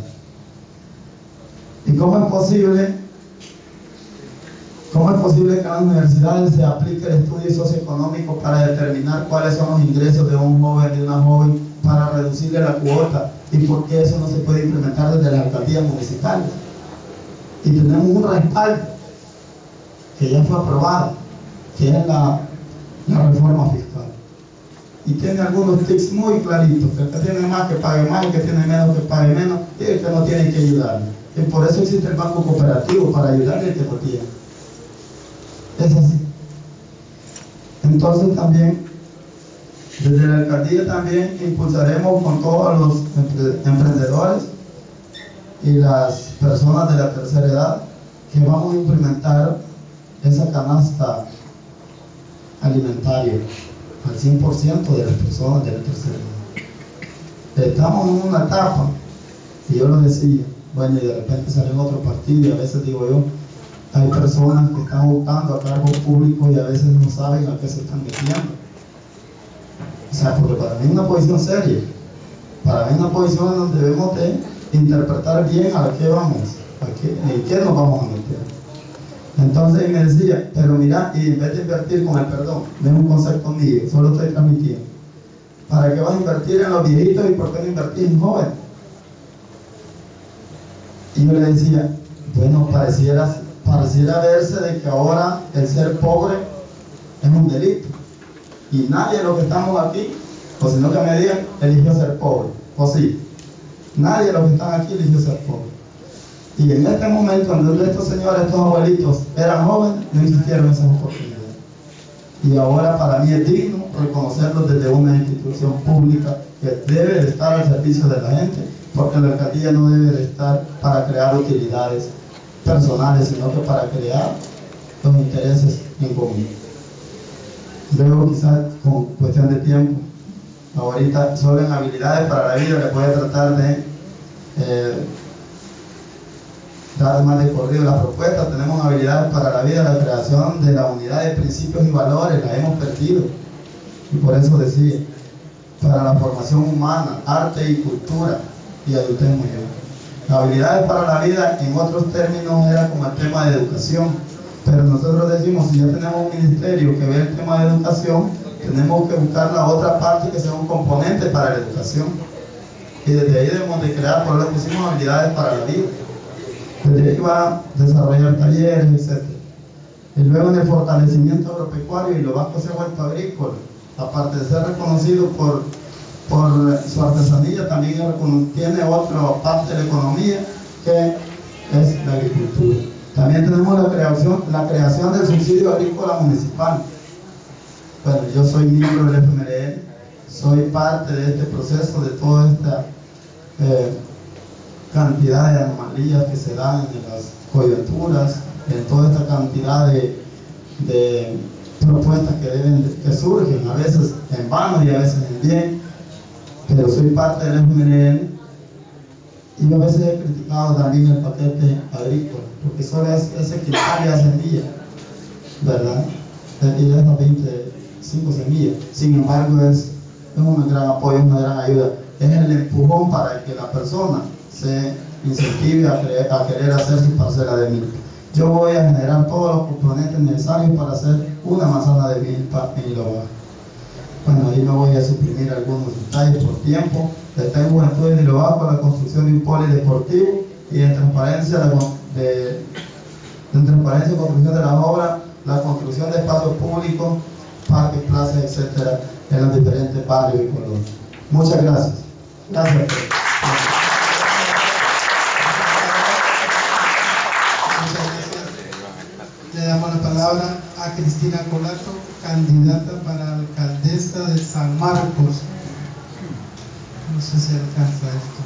Speaker 4: ¿Y cómo es posible, cómo es posible que en las universidades se aplique el estudio socioeconómico para determinar cuáles son los ingresos de un joven, de una joven, para reducirle la cuota? ¿Y por qué eso no se puede implementar desde las alcaldías municipales? Y tenemos un respaldo que ya fue aprobado, que es la, la reforma fiscal. Y tiene algunos tics muy claritos, que el que tiene más que pague más, el que tiene menos que pague menos, y el que no tiene que ayudarle. Y por eso existe el banco cooperativo, para ayudarle al que no tiene. Es así. Entonces también, desde la alcaldía también impulsaremos con todos los emprendedores y las personas de la tercera edad que vamos a implementar esa canasta alimentaria al cien por ciento de las personas de la tercera edad. Estamos en una etapa, y yo lo decía, bueno, y de repente sale en otro partido, y a veces digo yo, hay personas que están buscando a cargos públicos y a veces no saben a qué se están metiendo. O sea, porque para mí es una posición seria, para mí es una posición en donde debemos de interpretar bien a qué vamos, a qué, en qué nos vamos a meter. Entonces me decía, pero mira, y en vez de invertir con el perdón, no es un concepto mío, solo estoy transmitiendo. ¿Para qué vas a invertir en los viejitos y por qué no invertir en jóvenes? Y yo le decía, bueno, pareciera, pareciera verse de que ahora el ser pobre es un delito. Y nadie de los que estamos aquí, o si no que me digan, eligió ser pobre, o sí. Nadie de los que están aquí eligió ser pobre. Y en este momento, cuando estos señores, estos abuelitos eran jóvenes, no existieron esas oportunidades. Y ahora para mí es digno reconocerlos desde una institución pública que debe de estar al servicio de la gente, porque la alcaldía no debe de estar para crear utilidades personales, sino que para crear los intereses en común. Luego, quizás con cuestión de tiempo, ahorita solo en habilidades para la vida les voy a tratar de eh, dar más de corrido la propuesta. Tenemos habilidades para la vida, la creación de la unidad de principios y valores, la hemos perdido. Y por eso decía, para la formación humana, arte y cultura y adultez mayor. Las habilidades para la vida, en otros términos, era como el tema de educación. Pero nosotros decimos, si ya tenemos un ministerio que ve el tema de educación, tenemos que buscar la otra parte que sea un componente para la educación. Y desde ahí debemos de crear, por eso pusimos habilidades para la vida. Desde ahí va a desarrollar talleres, etcétera. Y luego en el fortalecimiento agropecuario, y lo vasco se ha vuelto agrícola. aparte de ser reconocido por, por su artesanía, también tiene otra parte de la economía que es la agricultura. También tenemos la creación, la creación del subsidio agrícola municipal. Bueno, yo soy miembro del F M L N, soy parte de este proceso, de toda esta eh, cantidad de anomalías que se dan en las coyunturas, en toda esta cantidad de, de propuestas que, deben, que surgen, a veces en vano y a veces en bien, pero soy parte del F M L N y a veces he criticado también el paquete agrícola, porque solo es, es equivale a semilla, ¿verdad? Y deja veinticinco semillas, sin embargo es, es un gran apoyo, es una gran ayuda, es el empujón para que la persona se incentive a, creer, a querer hacer su parcela de milpa. Yo voy a generar todos los componentes necesarios para hacer una manzana de milpa en Hilo Bajo. Bueno, ahí me voy a suprimir algunos detalles por tiempo. Está en Juventud en Hilo Bajo la construcción de un polideportivo y en transparencia, la, de, en transparencia construcción de las obras, la construcción de espacios públicos, parques, plazas, etcétera, en los diferentes barrios y colonias. Muchas gracias. Gracias.
Speaker 1: Le damos la palabra a Cristina Colato, candidata para alcaldesa de San Marcos. No sé si alcanza esto.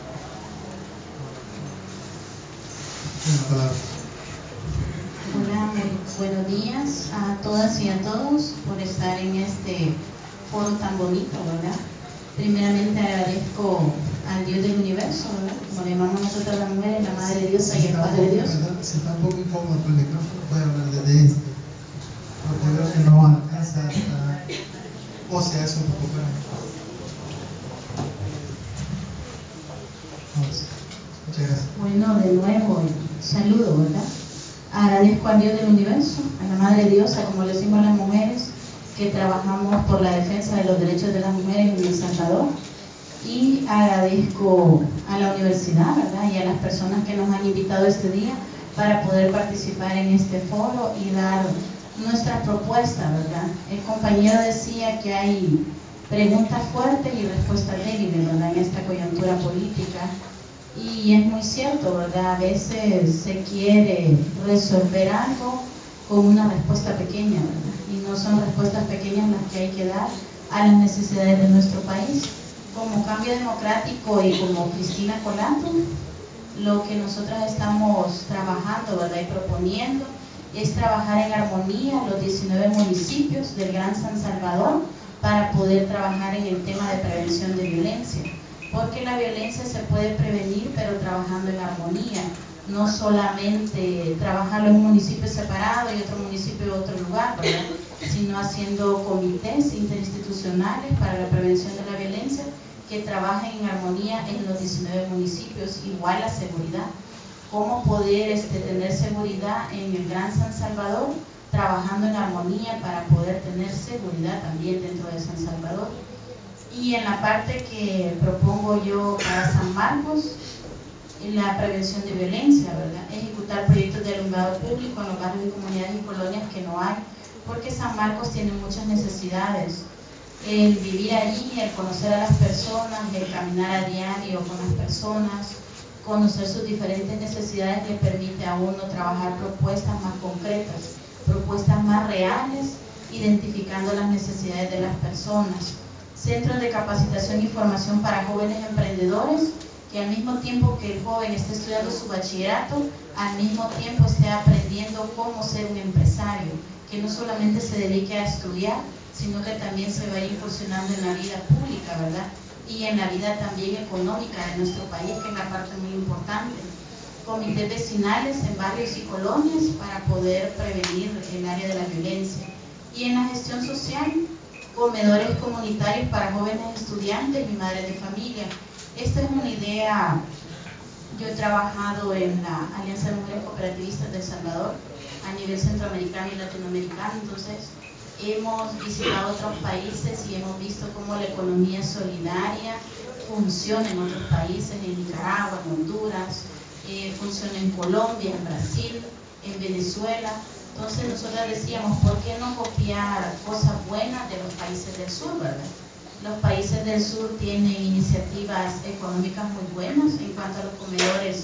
Speaker 1: Tiene la palabra.
Speaker 5: Hola, buenos días a todas y a todos por estar en este foro tan bonito, ¿verdad? Primeramente agradezco al Dios del universo, ¿verdad? Como le llamamos nosotros las mujeres, la Madre de Dios y el Padre de Dios.
Speaker 1: Si está un poco incómodo con el micrófono, puede hablar desde este, porque veo que no alcanza hasta, o sea, es un poco grande. Muchas gracias.
Speaker 5: Bueno, de nuevo, saludo, ¿verdad? Agradezco al Dios del universo, a la Madre Diosa, como le decimos las mujeres, que trabajamos por la defensa de los derechos de las mujeres en El Salvador. Y agradezco a la universidad, ¿verdad? Y a las personas que nos han invitado este día para poder participar en este foro y dar nuestras propuestas, ¿verdad? El compañero decía que hay preguntas fuertes y respuestas débiles, ¿verdad? En esta coyuntura política. Y es muy cierto, ¿verdad? A veces se quiere resolver algo con una respuesta pequeña, ¿verdad? Y no son respuestas pequeñas las que hay que dar a las necesidades de nuestro país. Como Cambio Democrático y como Cristina Colato, lo que nosotras estamos trabajando, ¿verdad? Y proponiendo es trabajar en armonía los diecinueve municipios del Gran San Salvador para poder trabajar en el tema de prevención de violencia. Porque la violencia se puede prevenir, pero trabajando en armonía, no solamente trabajarlo en un municipio separado y otro municipio en otro lugar, ¿verdad? Sino haciendo comités interinstitucionales para la prevención de la violencia que trabajen en armonía en los diecinueve municipios. Igual la seguridad, cómo poder este, tener seguridad en el Gran San Salvador, trabajando en armonía para poder tener seguridad también dentro de San Salvador. Y en la parte que propongo yo para San Marcos, en la prevención de violencia, ¿verdad? Ejecutar proyectos de alumbrado público en los barrios y comunidades y colonias que no hay, porque San Marcos tiene muchas necesidades. El vivir allí, el conocer a las personas, el caminar a diario con las personas, conocer sus diferentes necesidades le permite a uno trabajar propuestas más concretas, propuestas más reales, identificando las necesidades de las personas. Centros de capacitación y formación para jóvenes emprendedores, que al mismo tiempo que el joven esté estudiando su bachillerato, al mismo tiempo esté aprendiendo cómo ser un empresario, que no solamente se dedique a estudiar, sino que también se vaya incursionando en la vida pública, ¿verdad? Y en la vida también económica de nuestro país, que es la parte muy importante. Comités vecinales en barrios y colonias para poder prevenir el área de la violencia. Y en la gestión social, comedores comunitarios para jóvenes estudiantes y madres de familia. Esta es una idea, yo he trabajado en la Alianza de Mujeres Cooperativistas de El Salvador a nivel centroamericano y latinoamericano, entonces hemos visitado otros países y hemos visto cómo la economía solidaria funciona en otros países, en Nicaragua, en Honduras, eh, funciona en Colombia, en Brasil, en Venezuela. Entonces nosotros decíamos, ¿por qué no copiar cosas buenas de los países del sur, verdad? Los países del sur tienen iniciativas económicas muy buenas en cuanto a los comedores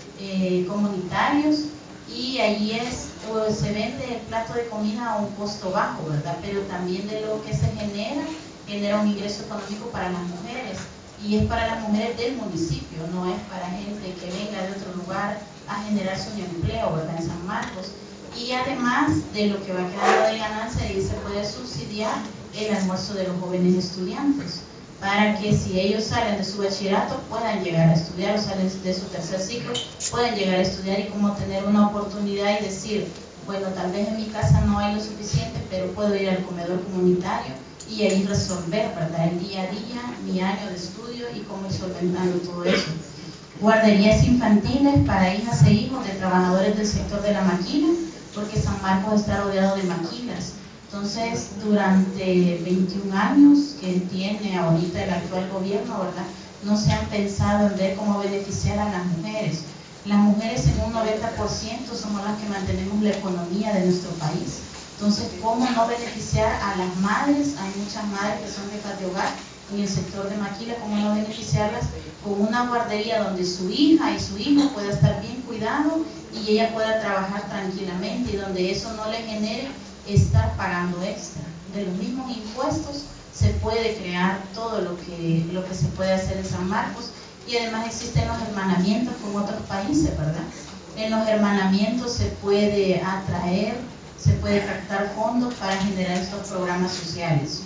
Speaker 5: eh, comunitarios, y allí es, pues, se vende el plato de comida a un costo bajo, ¿verdad? Pero también de lo que se genera, genera un ingreso económico para las mujeres, y es para las mujeres del municipio, no es para gente que venga de otro lugar a generarse un empleo, ¿verdad? En San Marcos. Y además de lo que va quedando de ganancia, ahí se puede subsidiar el almuerzo de los jóvenes estudiantes, para que si ellos salen de su bachillerato puedan llegar a estudiar, o salen de su tercer ciclo, puedan llegar a estudiar, y como tener una oportunidad y decir, bueno, tal vez en mi casa no hay lo suficiente, pero puedo ir al comedor comunitario y ahí resolver, ¿verdad?, el día a día, mi año de estudio y cómo ir solventando todo eso. Guarderías infantiles para hijas e hijos de trabajadores del sector de la maquila, porque San Marcos está rodeado de maquilas. Entonces, durante veintiún años que tiene ahorita el actual gobierno, ¿verdad?, no se han pensado en ver cómo beneficiar a las mujeres. Las mujeres en un noventa por ciento somos las que mantenemos la economía de nuestro país. Entonces, ¿cómo no beneficiar a las madres? Hay muchas madres que son jefas de hogar en el sector de maquila, ¿cómo no beneficiarlas con una guardería donde su hija y su hijo pueda estar bien cuidado y ella pueda trabajar tranquilamente, y donde eso no le genere estar pagando extra? De los mismos impuestos se puede crear todo lo que, lo que se puede hacer en San Marcos, y además existen los hermanamientos con otros países, ¿verdad? En los hermanamientos se puede atraer, se puede captar fondos para generar estos programas sociales.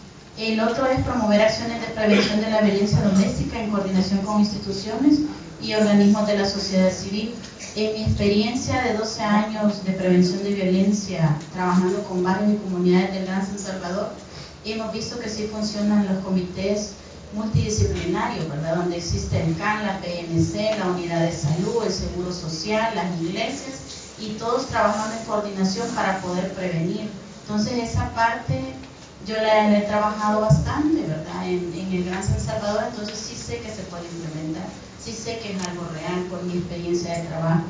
Speaker 5: El otro es promover acciones de prevención de la violencia doméstica en coordinación con instituciones y organismos de la sociedad civil. En mi experiencia de doce años de prevención de violencia, trabajando con barrios y comunidades del Gran San Salvador, hemos visto que sí funcionan los comités multidisciplinarios, ¿verdad?, donde existe el C A N, la P M C, la unidad de salud, el seguro social, las iglesias, y todos trabajando en coordinación para poder prevenir. Entonces esa parte yo la, la he trabajado bastante, ¿verdad?, en, en el Gran San Salvador. Entonces sí sé que se puede implementar, sí sé que es algo real por mi experiencia de trabajo.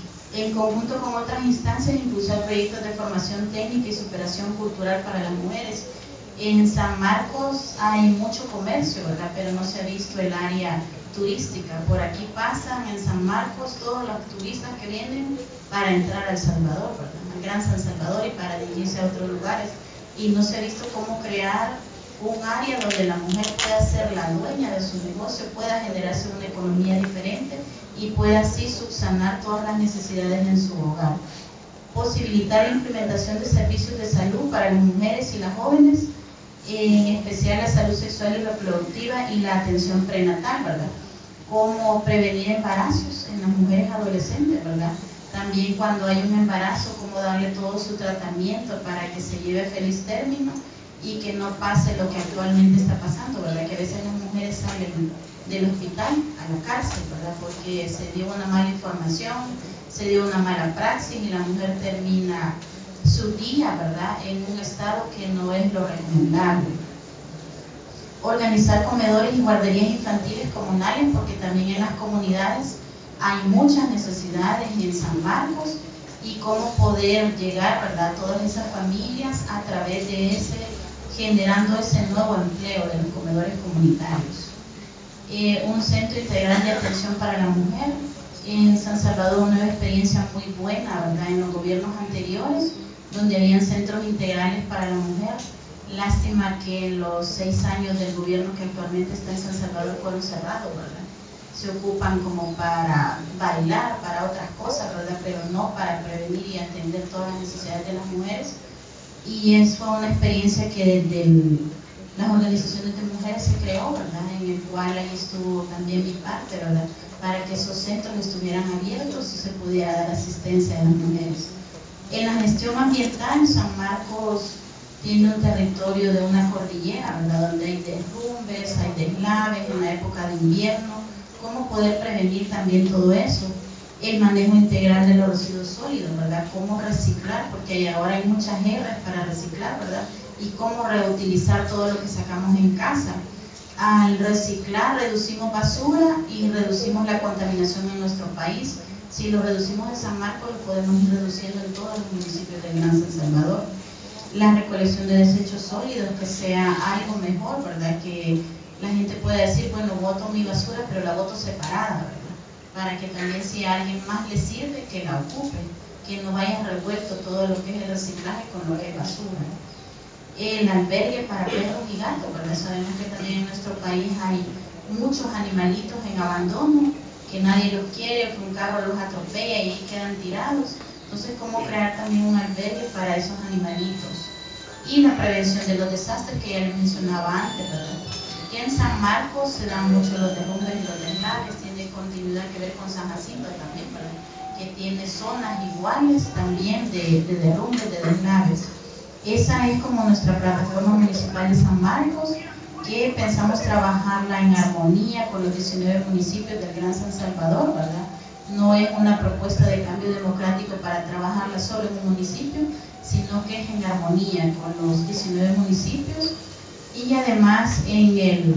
Speaker 5: En conjunto con otras instancias, impulsar proyectos de formación técnica y superación cultural para las mujeres. En San Marcos hay mucho comercio, ¿verdad?, pero no se ha visto el área turística. Por aquí pasan en San Marcos todos los turistas que vienen para entrar a El Salvador, ¿verdad?, al Gran San Salvador, y para dirigirse a otros lugares. Y no se ha visto cómo crear un área donde la mujer pueda ser la dueña de su negocio, pueda generarse una economía diferente y pueda así subsanar todas las necesidades en su hogar. Posibilitar la implementación de servicios de salud para las mujeres y las jóvenes, en especial la salud sexual y reproductiva y la atención prenatal, ¿verdad? Como prevenir embarazos en las mujeres adolescentes, ¿verdad? También cuando hay un embarazo, cómo darle todo su tratamiento para que se lleve a feliz término y que no pase lo que actualmente está pasando, ¿verdad? Que a veces las mujeres salen del hospital a la cárcel, ¿verdad?, porque se dio una mala información, se dio una mala praxis y la mujer termina su día, ¿verdad?, en un estado que no es lo recomendable. Organizar comedores y guarderías infantiles comunales, porque también en las comunidades hay muchas necesidades en San Marcos, y cómo poder llegar, ¿verdad?, a todas esas familias a través de ese, generando ese nuevo empleo de los comedores comunitarios. Eh, un centro integral de atención para la mujer. En San Salvador una experiencia muy buena, ¿verdad?, en los gobiernos anteriores, donde habían centros integrales para la mujer. Lástima que en los seis años del gobierno que actualmente está en San Salvador fueron cerrados, ¿verdad? Se ocupan como para bailar, para otras cosas, ¿verdad?, pero no para prevenir y atender todas las necesidades de las mujeres. Y eso fue una experiencia que desde el, las organizaciones de mujeres se creó, ¿verdad?, en el cual ahí estuvo también mi parte, ¿verdad?, para que esos centros estuvieran abiertos y se pudiera dar asistencia a las mujeres. En la gestión ambiental, San Marcos tiene un territorio de una cordillera, ¿verdad?, donde hay derrumbes, hay deslaves en la época de invierno. ¿Cómo poder prevenir también todo eso? El manejo integral de los residuos sólidos, ¿verdad?, cómo reciclar, porque ahora hay muchas guerras para reciclar, ¿verdad?, y cómo reutilizar todo lo que sacamos en casa. Al reciclar reducimos basura y reducimos la contaminación en nuestro país, Si lo reducimos en San Marcos, lo podemos ir reduciendo en todos los municipios del Gran San Salvador. La recolección de desechos sólidos, que sea algo mejor, ¿verdad? Que la gente pueda decir, bueno, boto mi basura, pero la boto separada, ¿verdad? Para que también si a alguien más le sirve, que la ocupe, que no vaya revuelto todo lo que es el reciclaje con lo que es basura. El albergue para perros y gatos, ¿verdad? Sabemos que también en nuestro país hay muchos animalitos en abandono, que nadie los quiere, o que un carro los atropella y quedan tirados. Entonces, ¿cómo crear también un albergue para esos animalitos? Y la prevención de los desastres, que ya les mencionaba antes, ¿verdad? Que en San Marcos se dan mucho los derrumbes y los deslaves, tiene continuidad que ver con San Jacinto también, ¿verdad? Que tiene zonas iguales también de, de derrumbes, de deslaves. Esa es como nuestra plataforma municipal de San Marcos, que pensamos trabajarla en armonía con los diecinueve municipios del Gran San Salvador, ¿verdad? No es una propuesta de cambio democrático para trabajarla solo en un municipio, sino que es en armonía con los diecinueve municipios. Y además en, el,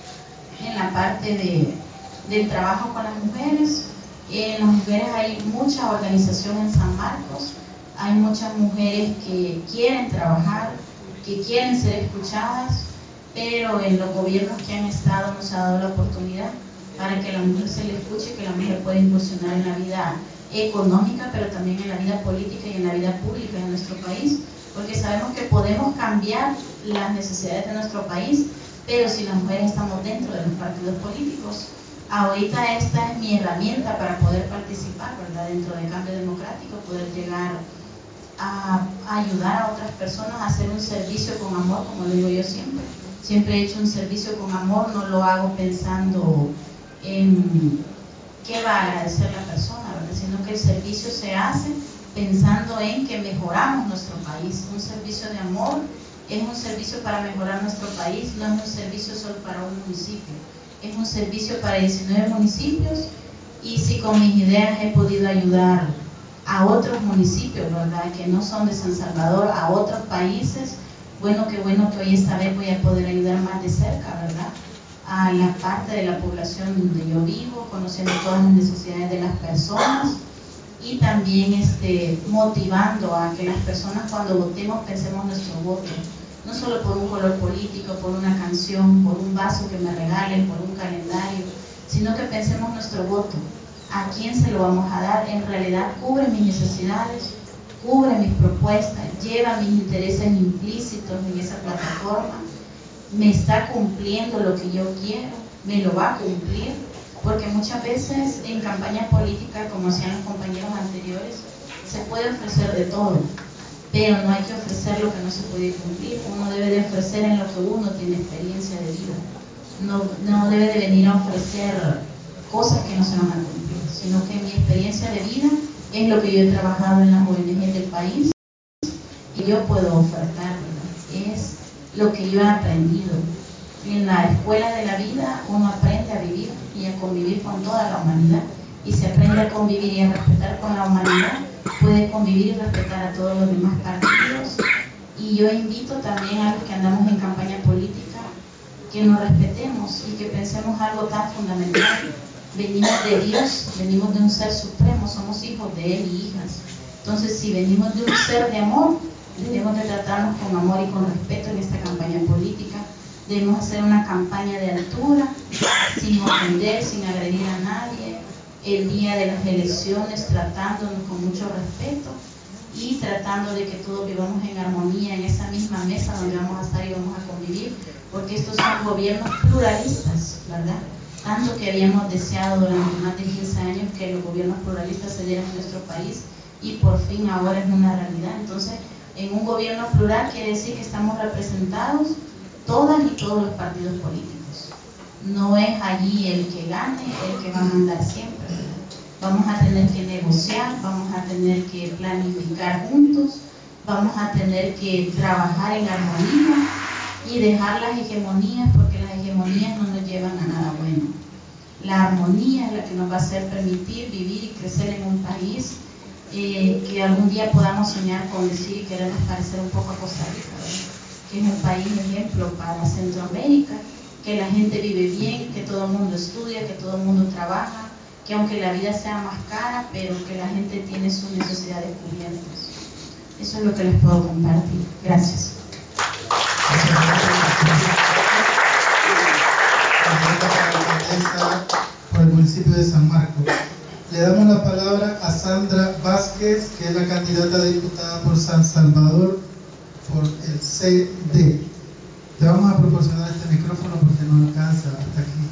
Speaker 5: en la parte de, del trabajo con las mujeres, en las mujeres hay mucha organización en San Marcos, hay muchas mujeres que quieren trabajar, que quieren ser escuchadas, pero en los gobiernos que han estado nos ha dado la oportunidad para que la mujer se le escuche, que la mujer pueda incursionar en la vida económica, pero también en la vida política y en la vida pública de nuestro país, porque sabemos que podemos cambiar las necesidades de nuestro país, pero si las mujeres estamos dentro de los partidos políticos. Ahorita esta es mi herramienta para poder participar, ¿verdad?, dentro del cambio democrático, poder llegar a, a ayudar a otras personas a hacer un servicio con amor, como lo digo yo siempre. Siempre he hecho un servicio con amor, no lo hago pensando en qué va a agradecer la persona, ¿verdad?, sino que el servicio se hace pensando en que mejoramos nuestro país. Un servicio de amor es un servicio para mejorar nuestro país, no es un servicio solo para un municipio, es un servicio para diecinueve municipios. Y si con mis ideas he podido ayudar a otros municipios, ¿verdad?, que no son de San Salvador, a otros países, bueno, qué bueno que hoy esta vez voy a poder ayudar más de cerca, ¿verdad?, a la parte de la población donde yo vivo, conociendo todas las necesidades de las personas y también este, motivando a que las personas cuando votemos pensemos nuestro voto, no solo por un color político, por una canción, por un vaso que me regalen, por un calendario, sino que pensemos nuestro voto, a quién se lo vamos a dar, en realidad cubre mis necesidades, cubre mis propuestas, lleva mis intereses implícitos en esa plataforma, me está cumpliendo lo que yo quiero, me lo va a cumplir, porque muchas veces en campaña política, como hacían los compañeros anteriores, se puede ofrecer de todo, pero no hay que ofrecer lo que no se puede cumplir. Uno debe de ofrecer en lo que uno tiene experiencia de vida, no, no debe de venir a ofrecer cosas que no se van a cumplir, sino que mi experiencia de vida es lo que yo he trabajado en las O N G del país y yo puedo ofertar, ¿verdad?, es lo que yo he aprendido. En la escuela de la vida uno aprende a vivir y a convivir con toda la humanidad, y se aprende a convivir y a respetar con la humanidad, puede convivir y respetar a todos los demás partidos. Y yo invito también a los que andamos en campaña política que nos respetemos y que pensemos algo tan fundamental. Venimos de Dios, venimos de un ser supremo, somos hijos de Él y hijas. Entonces, si venimos de un ser de amor, debemos de tratarnos con amor y con respeto en esta campaña política. Debemos hacer una campaña de altura, sin ofender, sin agredir a nadie, el día de las elecciones tratándonos con mucho respeto y tratando de que todos vivamos en armonía en esa misma mesa donde vamos a estar y vamos a convivir, porque estos son gobiernos pluralistas, ¿verdad? Tanto que habíamos deseado durante más de quince años que los gobiernos pluralistas se dieran en nuestro país, y por fin ahora es una realidad. Entonces, en un gobierno plural quiere decir que estamos representados todas y todos los partidos políticos. No es allí el que gane el que va a mandar siempre, ¿verdad? Vamos a tener que negociar, vamos a tener que planificar juntos, vamos a tener que trabajar en armonía y dejar las hegemonías, porque las hegemonías no nos llevan a nada bueno. La armonía es la que nos va a hacer permitir vivir y crecer en un país eh, que algún día podamos soñar con decir y queremos parecer un poco a Costa Rica, ¿verdad?, que es un país ejemplo para Centroamérica, que la gente vive bien, que todo el mundo estudia, que todo el mundo trabaja, que que aunque la vida sea más cara, pero que la gente tiene sus necesidades cubiertas. Eso es lo que les puedo compartir. Gracias.
Speaker 1: Por el municipio de San Marcos. Le damos la palabra a Sandra Vázquez, que es la candidata a diputada por San Salvador por el C D. Le vamos a proporcionar este micrófono porque no alcanza hasta aquí.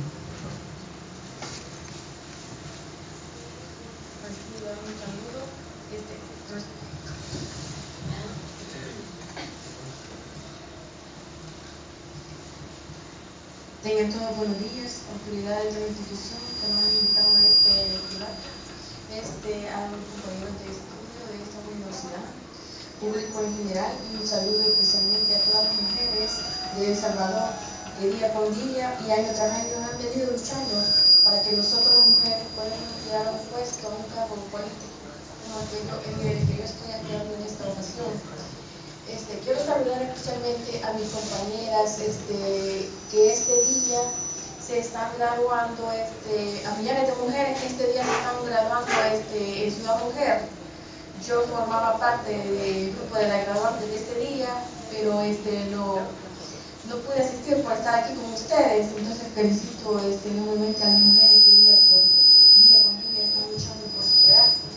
Speaker 6: Tengan todos buenos días, autoridades de la institución que nos han invitado a este debate, este, a los compañeros de estudio de esta universidad, público en general, y un saludo especialmente a todas las mujeres de El Salvador que día con día y año tras año han venido luchando para que nosotros las mujeres podamos llegar a un puesto, a un cargo político, como el que yo, el que yo estoy actuando en esta ocasión. Este, quiero saludar especialmente a mis compañeras este, que este día se están graduando, este, a millares de mujeres que este día se están graduando este, en Ciudad Mujer. Yo formaba parte del grupo de las graduantes de este día, pero este, no, no pude asistir por estar aquí con ustedes, entonces felicito este, nuevamente a las mujeres que día por día con día están luchando por superarse.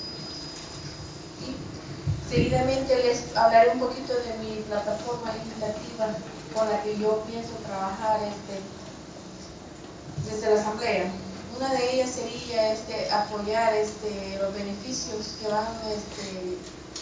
Speaker 6: Seguidamente les hablaré un poquito de mi plataforma legislativa con la que yo pienso trabajar este, desde la Asamblea. Una de ellas sería este, apoyar este, los beneficios que van, este,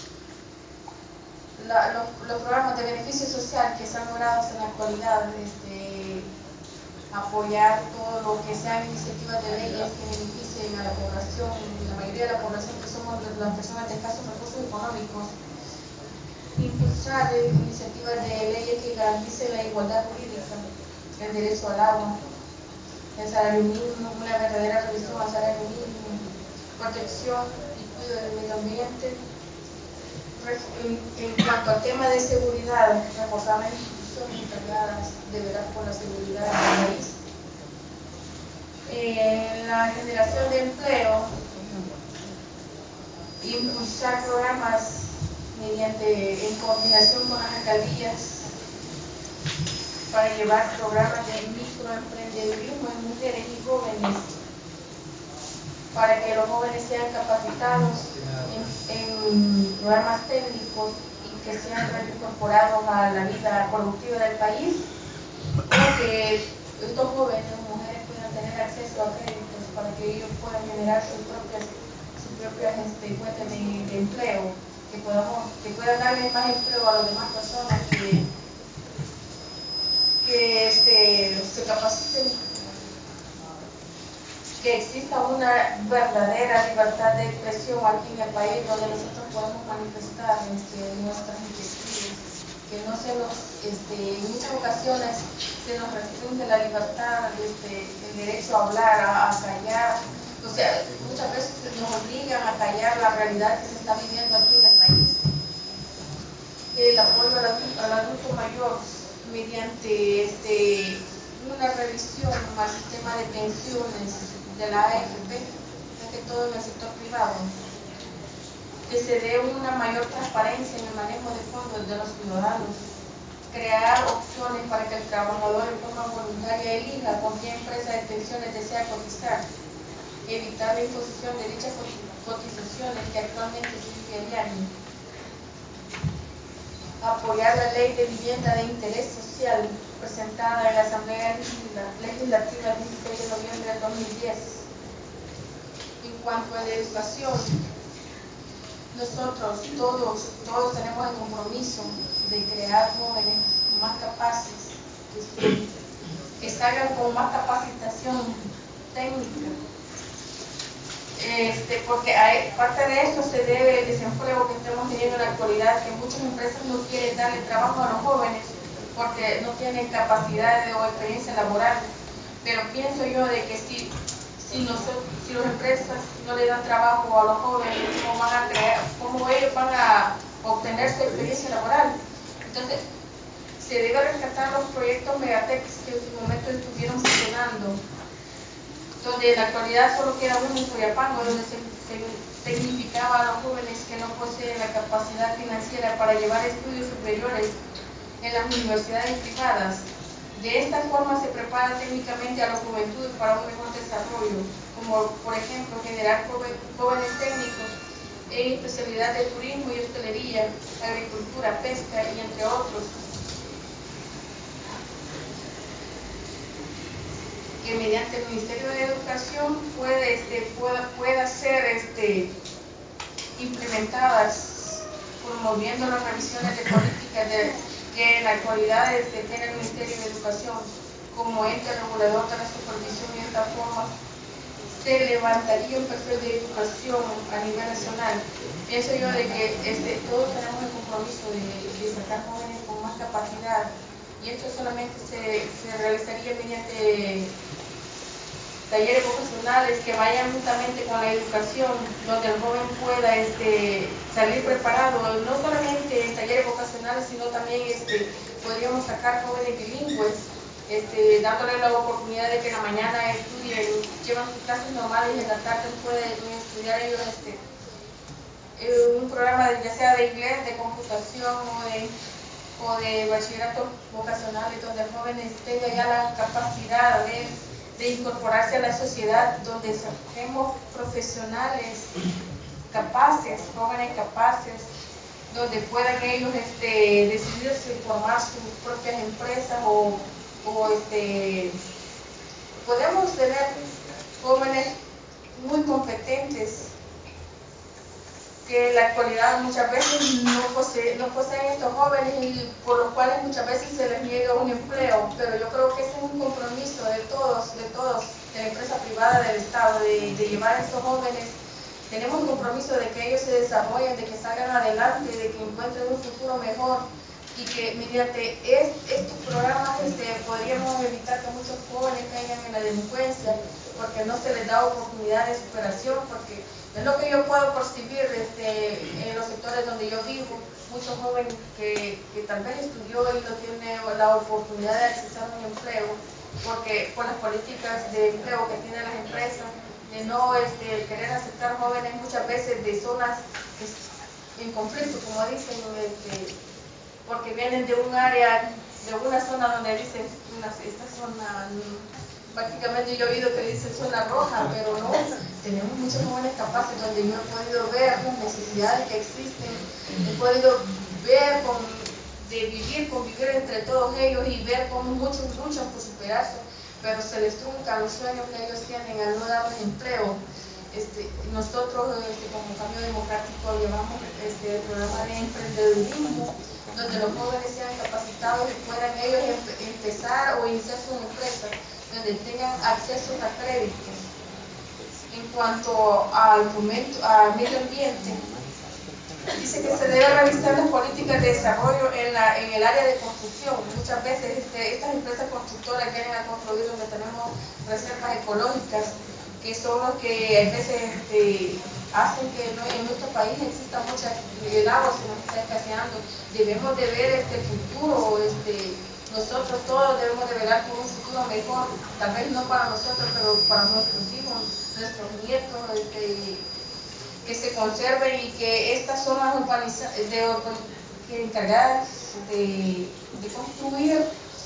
Speaker 6: la, los, los programas de beneficio social que están logrados en la actualidad, este, apoyar todo lo que sean iniciativas de leyes que beneficien a la población, la mayoría de la población que somos las personas de escasos recursos económicos, impulsar iniciativas de leyes que garanticen la igualdad jurídica, el derecho al agua, el salario mínimo, una verdadera revisión al salario mínimo, protección y cuidado del medio ambiente. En, en cuanto al tema de seguridad, reforzar las instituciones encargadas de velar por la seguridad del país. Eh, la generación de empleo, impulsar programas mediante, en coordinación con las alcaldías, para llevar programas de microemprendedurismo en mujeres y jóvenes, para que los jóvenes sean capacitados en, en programas técnicos y que sean reincorporados a la vida productiva del país, para que estos jóvenes o mujeres puedan tener acceso a créditos para que ellos puedan generar sus propias, sus propias este, fuentes de, de empleo, que, podamos, que puedan darle más empleo a las demás personas que, que este, se capaciten, que exista una verdadera libertad de expresión aquí en el país donde nosotros podemos manifestar este, nuestras inquietudes, que no se nos, este, en muchas ocasiones se nos restringe la libertad, este, el derecho a hablar, a, a callar, o sea, muchas veces nos obligan a callar la realidad que se está viviendo aquí en el país. El apoyo al adulto, al adulto mayor mediante este, una revisión al sistema de pensiones de la A F P, que todo en el sector privado, que se dé una mayor transparencia en el manejo de fondos de los ciudadanos, crear opciones para que el trabajador en forma voluntaria elija con qué empresa de pensiones desea cotizar, evitar la imposición de dichas cotizaciones que actualmente se vive a diario, apoyar la ley de vivienda de interés social presentada en la Asamblea Legislativa el dieciséis de noviembre del dos mil diez. En cuanto a la educación, nosotros todos, todos tenemos el compromiso de crear jóvenes más capaces, que, que salgan con más capacitación técnica. Este, porque hay, parte de esto se debe al desempleo que estamos teniendo en la actualidad, que muchas empresas no quieren darle trabajo a los jóvenes porque no tienen capacidad de, o experiencia laboral. Pero pienso yo de que si, si, nosotros, si las empresas no le dan trabajo a los jóvenes, ¿cómo van a crear, cómo ellos van a obtener su experiencia laboral? Entonces, se debe rescatar los proyectos Megatex que en su momento estuvieron funcionando. donde en la actualidad solo queda uno en Soyapango, donde se, se tecnificaba a los jóvenes que no poseen la capacidad financiera para llevar estudios superiores en las universidades privadas. De esta forma se prepara técnicamente a la juventud para un mejor desarrollo, como por ejemplo generar jóvenes técnicos en especialidad de turismo y hostelería, agricultura, pesca y entre otros, que mediante el Ministerio de Educación puede, este, pueda, pueda ser este, implementadas, promoviendo las revisiones de políticas de, que en la actualidad este, tiene el Ministerio de Educación como ente regulador de la supervisión. Y de esta forma se levantaría un perfil de educación a nivel nacional. Pienso yo de que este, todos tenemos el compromiso de, de sacar jóvenes con más capacidad, y esto solamente se, se realizaría mediante talleres vocacionales que vayan justamente con la educación, donde el joven pueda este, salir preparado, no solamente en talleres vocacionales, sino también este, podríamos sacar jóvenes bilingües, este, dándole la oportunidad de que en la mañana estudien, llevan sus clases normales y en la tarde pueden estudiar ellos este, un programa ya sea de inglés, de computación o de, o de bachillerato vocacionales, donde el joven tenga ya la capacidad de de incorporarse a la sociedad, donde saquemos profesionales capaces, jóvenes capaces, donde puedan ellos este, decidirse formar sus propias empresas o, o este, podemos tener jóvenes muy competentes que en la actualidad muchas veces no poseen, no poseen estos jóvenes y por los cuales muchas veces se les niega un empleo, pero yo creo que ese es un compromiso de todos, de todos, de la empresa privada, del Estado, de, de llevar a estos jóvenes. Tenemos un compromiso de que ellos se desarrollen, de que salgan adelante, de que encuentren un futuro mejor, y que mediante es, estos programas este, podríamos evitar que muchos jóvenes caigan en la delincuencia, porque no se les da oportunidad de superación, porque es lo que yo puedo percibir este, en los sectores donde yo vivo, muchos jóvenes que, que tal vez estudió y no tiene la oportunidad de acceder a un empleo, porque por las políticas de empleo que tienen las empresas, de no este, querer aceptar jóvenes muchas veces de zonas en conflicto, como dicen, este, porque vienen de un área, de una zona donde dicen, una, esta zona, prácticamente yo he oído que dicen zona roja, pero no, tenemos muchos jóvenes capaces donde yo he podido ver las necesidades que existen, he podido ver, con, de vivir, convivir entre todos ellos y ver cómo muchos luchan por superarse, pero se les truncan los sueños que ellos tienen al no darles empleo. Este, nosotros este, como Cambio Democrático llevamos este, el programa de emprendedurismo, donde los jóvenes sean capacitados y puedan ellos em empezar o iniciar sus empresas, donde tengan acceso a créditos. En cuanto al, momento, al medio ambiente, dice que se debe realizar las políticas de desarrollo en, la, en el área de construcción. Muchas veces este, estas empresas constructoras vienen a construir donde tenemos reservas ecológicas, que son los que a veces este, hacen que no, en nuestro país exista mucha, el agua se nos está escaseando. Debemos de ver este futuro, este, nosotros todos debemos de velar por un futuro mejor, tal vez no para nosotros, pero para nuestros hijos, nuestros nietos, este, que se conserven y que estas zonas urbanizadas, de, que encargadas de, de construir,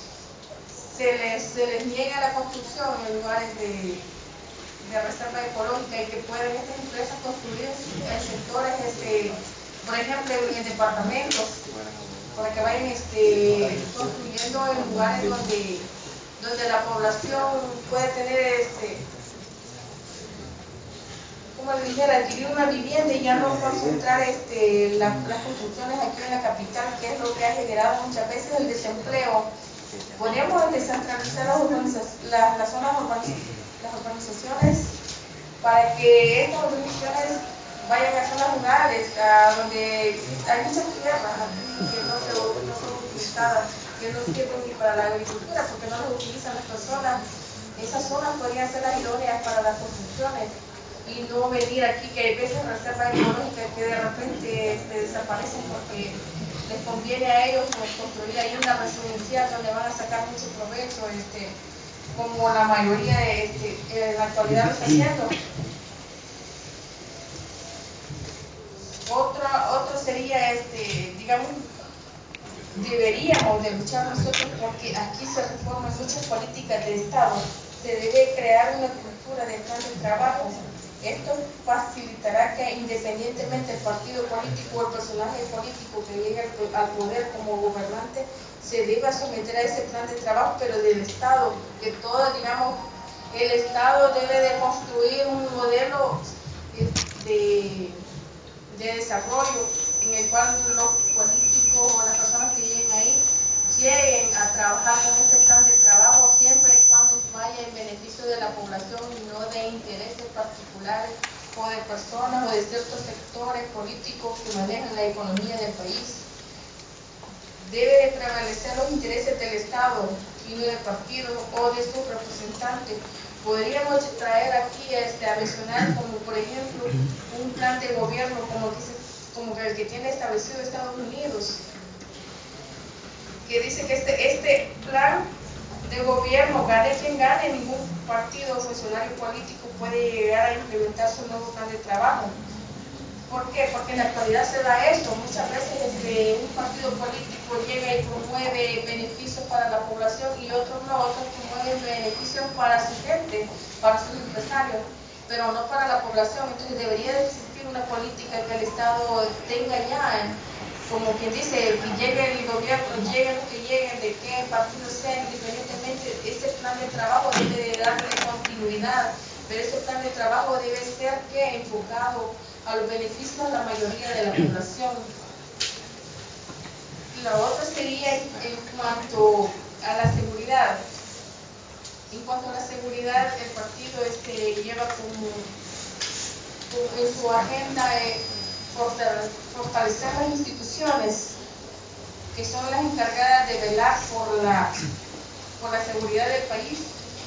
Speaker 6: se les, se les niega la construcción en lugares de de reserva ecológica y que pueden estas empresas construir en sectores, este, por ejemplo, en departamentos, para que vayan este, construyendo en lugares donde, donde la población puede tener, este, como le dijera, adquirir una vivienda y ya no concentrar este, la, las construcciones aquí en la capital, que es lo que ha generado muchas veces el desempleo. Podríamos descentralizar las, las, las zonas urbanizadas, las urbanizaciones, para que estas urbanizaciones vayan a zonas rurales, a donde hay muchas tierras que no, se, no son utilizadas, que no sirven ni para la agricultura porque no las utilizan las personas. Esas zonas podrían ser las idóneas para las construcciones y no venir aquí, que hay veces reservas ecológicas que de repente este, desaparecen porque les conviene a ellos construir ahí una residencial donde van a sacar mucho provecho. Este, como la mayoría de, este, en la actualidad lo está haciendo. Otro, otro sería, este, digamos, deberíamos de luchar nosotros porque aquí se reforman muchas políticas de Estado. Se debe crear una cultura de plan de trabajo. Esto facilitará que independientemente del partido político o el personaje político que llegue al poder como gobernante, se deba someter a ese plan de trabajo, pero del Estado, que todo, digamos, el Estado debe de construir un modelo de, de desarrollo en el cual los políticos o las personas que lleguen ahí lleguen a trabajar con este plan de trabajo siempre y cuando vaya en beneficio de la población y no de intereses particulares o de personas o de ciertos sectores políticos que manejan la economía del país. Debe de prevalecer los intereses del Estado y no del partido o de sus representantes. Podríamos traer aquí este, a mencionar como por ejemplo un plan de gobierno como, que se, como el que tiene establecido Estados Unidos, que dice que este, este plan de gobierno, gane quien gane, ningún partido o funcionario político puede llegar a implementar su nuevo plan de trabajo. ¿Por qué? Porque en la actualidad se da eso. Muchas veces este, un partido político llega y promueve beneficios para la población y otros no, otros promueven beneficios para su gente, para sus empresarios, pero no para la población. Entonces debería de existir una política que el Estado tenga ya, como quien dice, que llegue el gobierno, lleguen los que lleguen, de qué partido sean, independientemente, ese plan de trabajo debe de darle continuidad, pero ese plan de trabajo debe ser que enfocado a los beneficios de la mayoría de la población. Y la otra sería en cuanto a la seguridad. En cuanto a la seguridad, el partido este, lleva como, como en su agenda eh, fortalecer las instituciones que son las encargadas de velar por la, por la seguridad del país.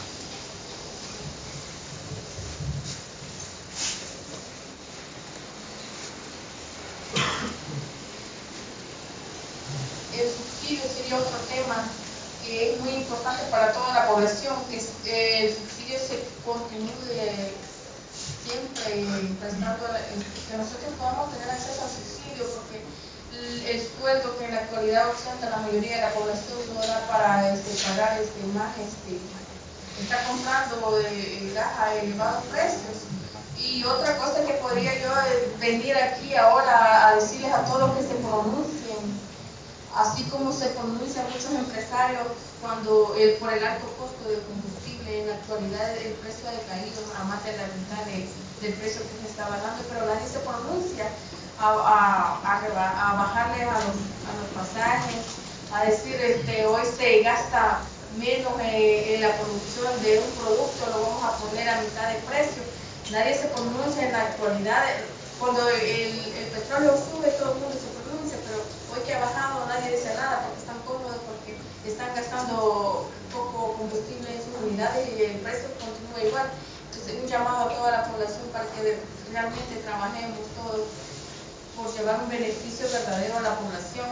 Speaker 6: El subsidio sería otro tema que es muy importante para toda la población, que el subsidio se continúe siempre prestando, que nosotros podamos tener acceso al subsidio, porque el sueldo que en la actualidad ostenta la mayoría de la población no da para este, pagar este, más, este, está comprando eh, gas a elevados precios. Y otra cosa que podría yo venir aquí ahora a decirles a todos que se pronuncien, así como se pronuncian muchos empresarios cuando el, por el alto costo del combustible, en la actualidad el precio ha decaído a más de la mitad de, del precio que se estaba dando, pero nadie se pronuncia a, a, a, a bajarle a los, a los pasajes, a decir este, hoy se gasta menos eh, en la producción de un producto, lo vamos a poner a mitad de precio. Nadie se pronuncia en la actualidad. Cuando el, el petróleo sube, todo el mundo se pronuncia, pero hoy que ha bajado nadie dice nada porque están cómodos, porque están gastando poco combustible en sus unidades y el precio continúa igual. Entonces, un llamado a toda la población para que realmente trabajemos todos por llevar un beneficio verdadero a la población.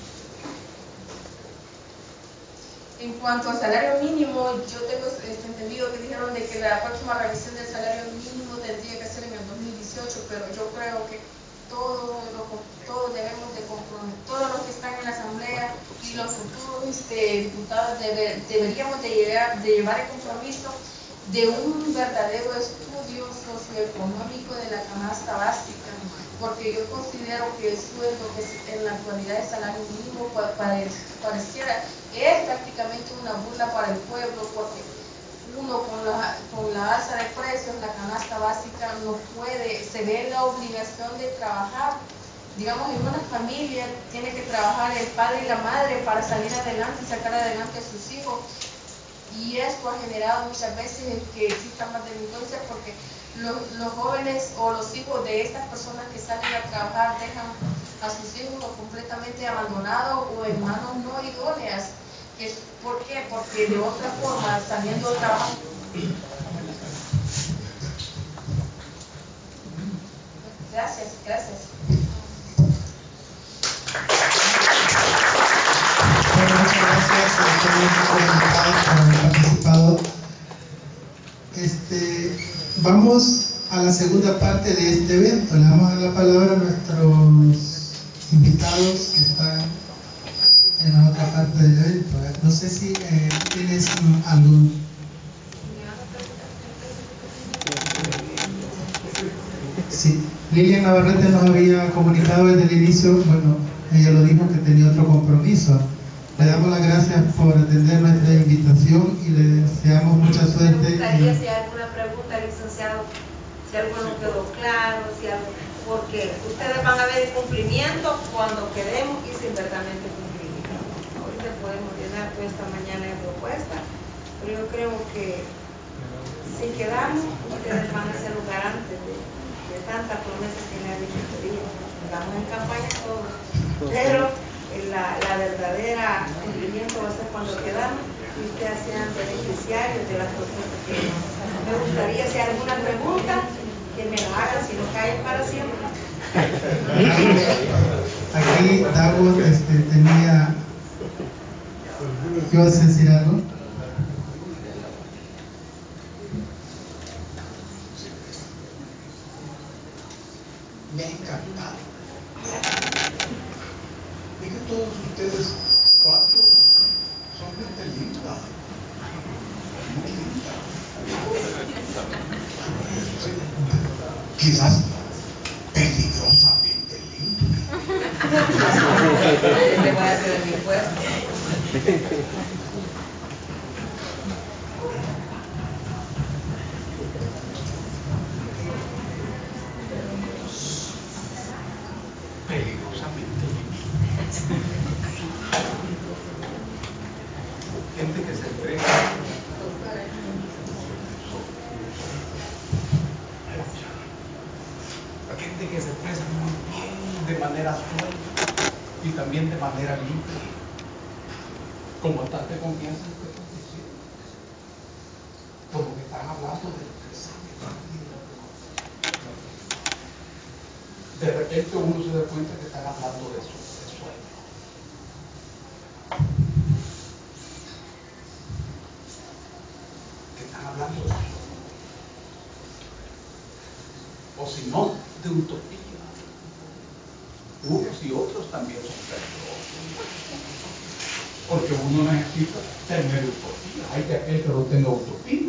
Speaker 6: En cuanto al salario mínimo, yo tengo este, entendido que dijeron de que la próxima revisión del salario mínimo tendría que ser en el dos mil dieciocho, pero yo creo que todos, todos debemos de comprometer, todos los que están en la asamblea y los futuros este, diputados debe, deberíamos de, llegar, de llevar el compromiso de un verdadero estudio socioeconómico de la canasta básica, porque yo considero que el sueldo que en la actualidad es salario mínimo pareciera es prácticamente una burla para el pueblo, porque uno con la, con la alza de precios, la canasta básica no puede, se ve en la obligación de trabajar. Digamos, en una familia tiene que trabajar el padre y la madre para salir adelante y sacar adelante a sus hijos, y esto ha generado muchas veces que exista más delincuencia, porque los, los jóvenes o los hijos de estas personas que salen a trabajar dejan a sus hijos completamente abandonados o en manos no idóneas. ¿Por qué? Porque de otra forma, saliendo de trabajo, gracias, gracias.
Speaker 2: Bueno, muchas gracias.
Speaker 1: gracias a todos por haber participado. Este, vamos a la segunda parte de este evento. Le vamos a dar la palabra a nuestros invitados que están en la otra parte del evento. No sé si eh, tienes um, algún... Sí, Lilian Navarrete nos había comunicado desde el inicio, bueno, ella lo dijo que tenía otro compromiso. Le damos las gracias por atender nuestra invitación y le deseamos mucha suerte.
Speaker 7: Me gustaría si hay alguna pregunta, licenciado, si algo no quedó claro, si algo, porque ustedes van a ver el cumplimiento cuando quedemos y si verdaderamente cumplimos. Ahorita podemos llenar toda esta mañana de propuesta, pero yo creo que si quedamos, ustedes van a ser los garantes de, de tantas promesas que me han dicho este día. Estamos en campaña todos, pero la, la verdadera cumplimiento va a ser cuando quedamos y ustedes sean beneficiarios de las propuestas que damos. Me gustaría, si hay alguna pregunta, que me la hagan, si no caen para siempre.
Speaker 1: Aquí Dago este, tenía... ¿Qué vas a decir algo?
Speaker 8: Me ha encantado. Y que todos ustedes cuatro son gente linda. Muy linda. Quizás peligrosamente linda.
Speaker 2: Le voy a hacer el impuesto.
Speaker 8: Peligrosamente linda. Gente que se entrega. Gente que se expresa muy bien, de manera suelta y también de manera limpia. Como estás de confianza en esta condición. Como que están hablando de lo que saben. De repente uno se da cuenta que están hablando de su de sueño. Que están hablando de sueño. O si no, de utopía. Unos y otros también son peligrosos. Porque uno necesita tener utopía. Hay que aquel que no tenga utopía.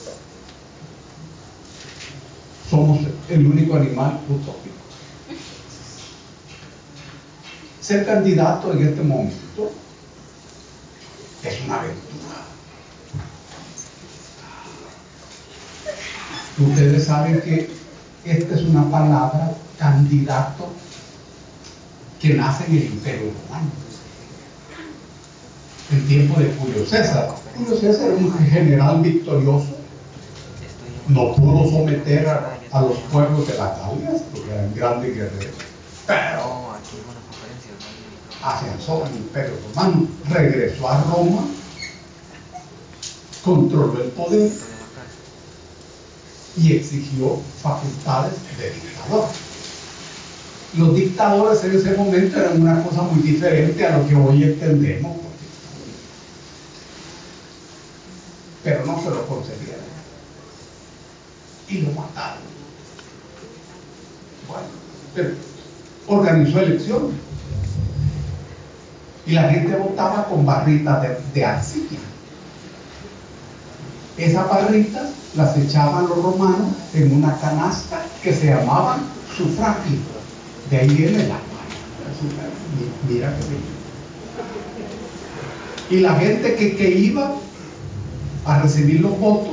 Speaker 8: Somos el único animal utópico. Ser candidato en este momento es una aventura. Ustedes saben que esta es una palabra, candidato, que nace en el Imperio Romano, en tiempo de Julio César. Julio César era un general victorioso, no pudo someter a, a los pueblos de la Galia, porque eran grandes guerreros, pero afianzó el Imperio Romano, regresó a Roma, controló el poder y exigió facultades de dictador. Los dictadores en ese momento eran una cosa muy diferente a lo que hoy entendemos por dictadura. Pero no se lo concedieron y lo mataron. Bueno, pero organizó elecciones y la gente votaba con barritas de, de arcilla. Esas barritas las echaban los romanos en una canasta que se llamaban sufragio. De ahí viene la mira que bien. Y la gente que, que iba a recibir los votos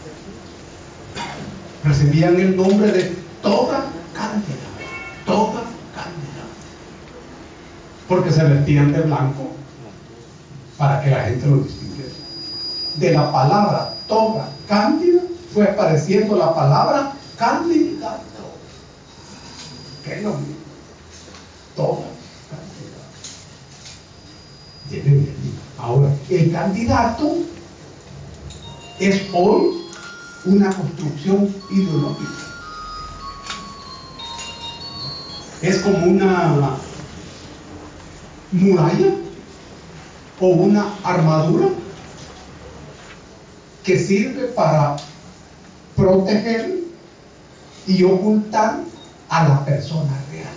Speaker 8: recibían el nombre de toga cándida, toga cándida, porque se vestían de blanco para que la gente lo distinguiese. De la palabra toga cándida fue apareciendo la palabra candidato, que es lo mismo. Toga cándida. Ahora, el candidato es hoy una construcción ideológica. Es como una muralla o una armadura que sirve para proteger y ocultar a la persona real.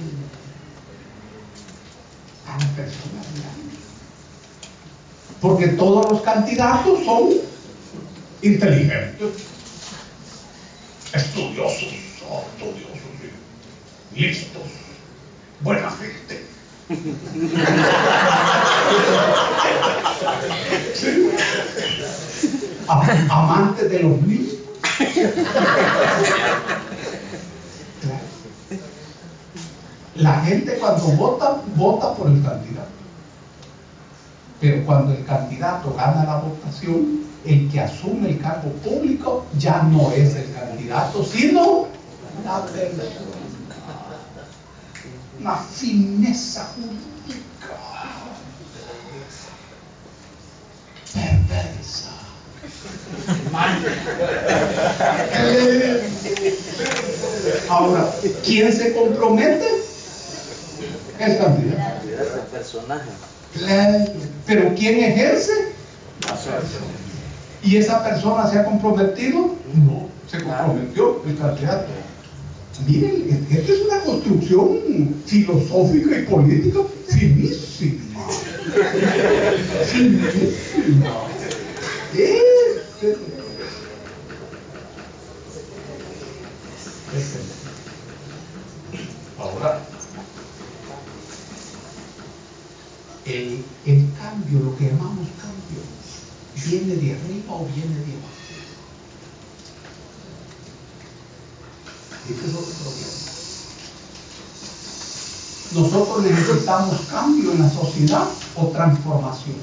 Speaker 8: A la persona real. Porque todos los candidatos son inteligentes, estudiosos, oh, estudiosos, sí, listos, buena gente. Sí. Am- amantes de los niños. La gente cuando vota, vota por el candidato. Pero cuando el candidato gana la votación, el que asume el cargo público ya no es el candidato, sino la persona. Una fineza jurídica perversa. Ahora, ¿quién se compromete? El candidato.
Speaker 9: El personaje.
Speaker 8: Pero ¿quién ejerce? ¿Y esa persona se ha comprometido? No, se comprometió el candidato. Miren, esta es una construcción filosófica y política finísima. Finísima. Este, este. Ahora, el, el cambio, lo que llamamos cambio, ¿viene de arriba o viene de abajo? Este es otro problema. Nosotros necesitamos cambio en la sociedad o transformación.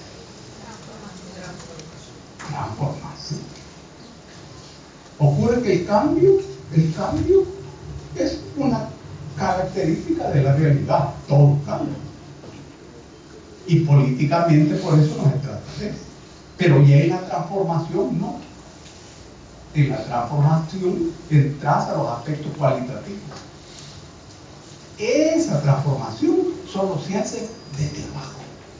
Speaker 8: Transformación. Ocurre que el cambio, el cambio es una característica de la realidad. Todo cambia. Y políticamente por eso no se trata de eso. Pero ya en la transformación no. En la transformación entras a los aspectos cualitativos. Esa transformación solo se hace desde abajo.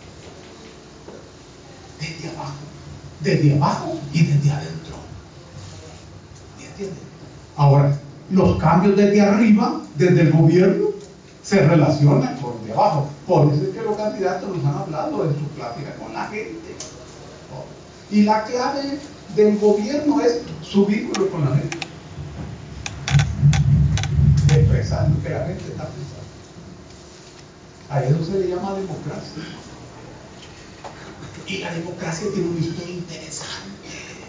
Speaker 8: Desde abajo. Desde abajo y desde adentro. ¿Me entienden? Ahora, los cambios desde arriba, desde el gobierno, se relacionan con el de abajo. Por eso es que los candidatos nos han hablado en su plática con la gente. Y la clave del gobierno es su vínculo con la gente. Expresando que la gente está pensando. A eso se le llama democracia. Y la democracia tiene una historia interesante.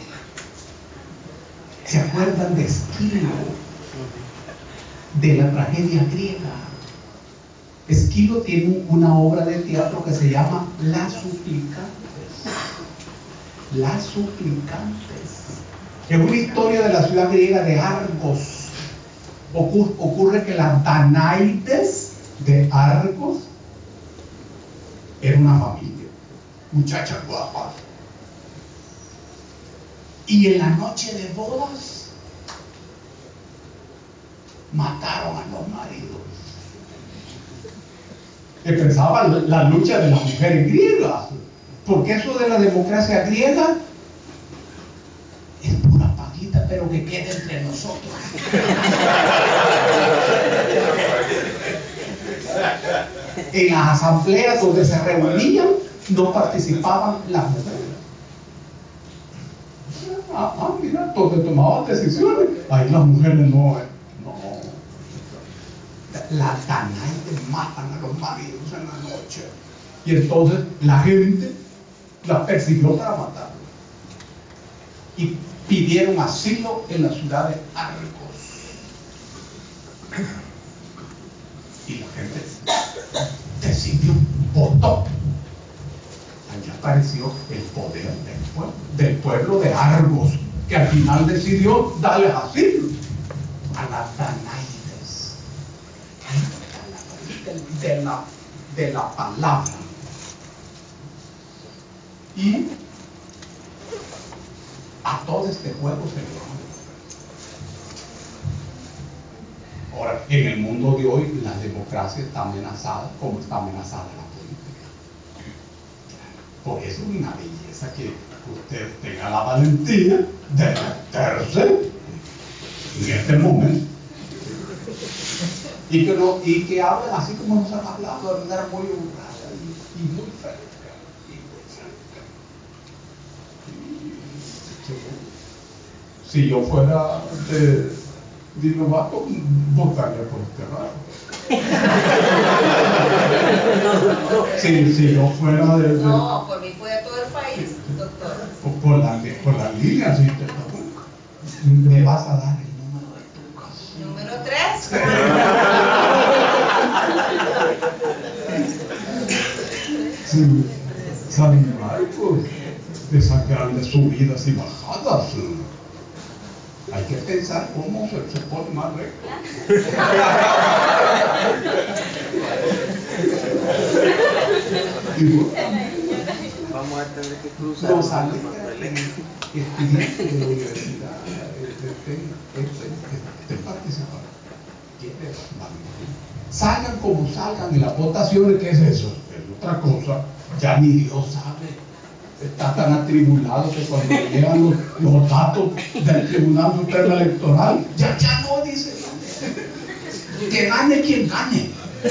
Speaker 8: ¿Se acuerdan de Esquilo? De la tragedia griega. Esquilo tiene una obra de teatro que se llama Las Suplicantes. Las Suplicantes. Es una historia de la ciudad griega de Argos. Ocurre, ocurre que la Danaides de Argos era una familia, muchachas guapas. Y en la noche de bodas mataron a los maridos. Empezaban la lucha de las mujeres griegas, porque eso de la democracia griega es pura paguita, pero que quede entre nosotros. En las asambleas donde se reunían no participaban las mujeres. Ah, ah mira, donde tomaban decisiones, ahí las mujeres no, no. Las Danaides matan a los maridos en la noche. Y entonces la gente las persiguió para matarlos. Y pidieron asilo en la ciudad de Argos. Y la gente decidió, votó. Allí apareció el poder del pueblo, del pueblo de Argos, que al final decidió darles asilo a las Danaides. De la, de la palabra. Y a todo este juego se le va. Ahora, en el mundo de hoy, la democracia está amenazada como está amenazada la política. Por eso es una belleza que usted tenga la valentía de meterse en este momento. Y que, no, y que hablen así como nos han hablado, de manera muy honrada y, y muy fresca. Y muy fresca. Y, si yo fuera de, de novato, votaría por este raro. Si, si yo fuera de, de...
Speaker 7: No, por mí fue a todo el país, doctor.
Speaker 8: Por, por la, por la línea, sí, te, me vas a dar el número de tu casa.
Speaker 7: Número tres.
Speaker 8: Sí, San Marcos, de esas grandes subidas y bajadas. Hay que pensar cómo se, se pone más recto. Y bueno,
Speaker 9: vamos a tener que cruzar
Speaker 8: los estudiantes de la universidad estén participando. Salgan como salgan en las votaciones, ¿qué es eso? Es otra cosa, ya ni Dios sabe. Está tan atribulado que cuando llegan los, los datos del Tribunal Supremo Electoral, ya, ya no dice que gane quien gane.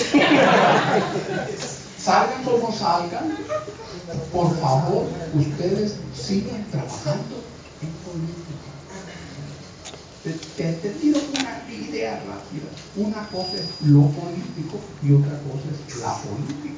Speaker 8: Salgan como salgan, por favor, ustedes sigan trabajando en política. Te, te, te tiro una idea rápida. Una cosa es lo político y otra cosa es la política.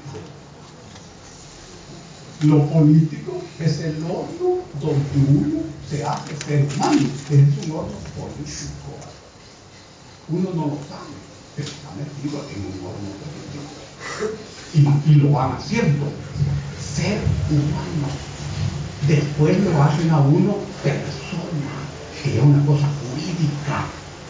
Speaker 8: Lo político es el horno donde uno se hace ser humano. Es un horno político. Uno no lo sabe, pero está metido en un horno político. Y, y lo van haciendo. Ser humano. Después lo hacen a uno persona, que es una cosa jurídica.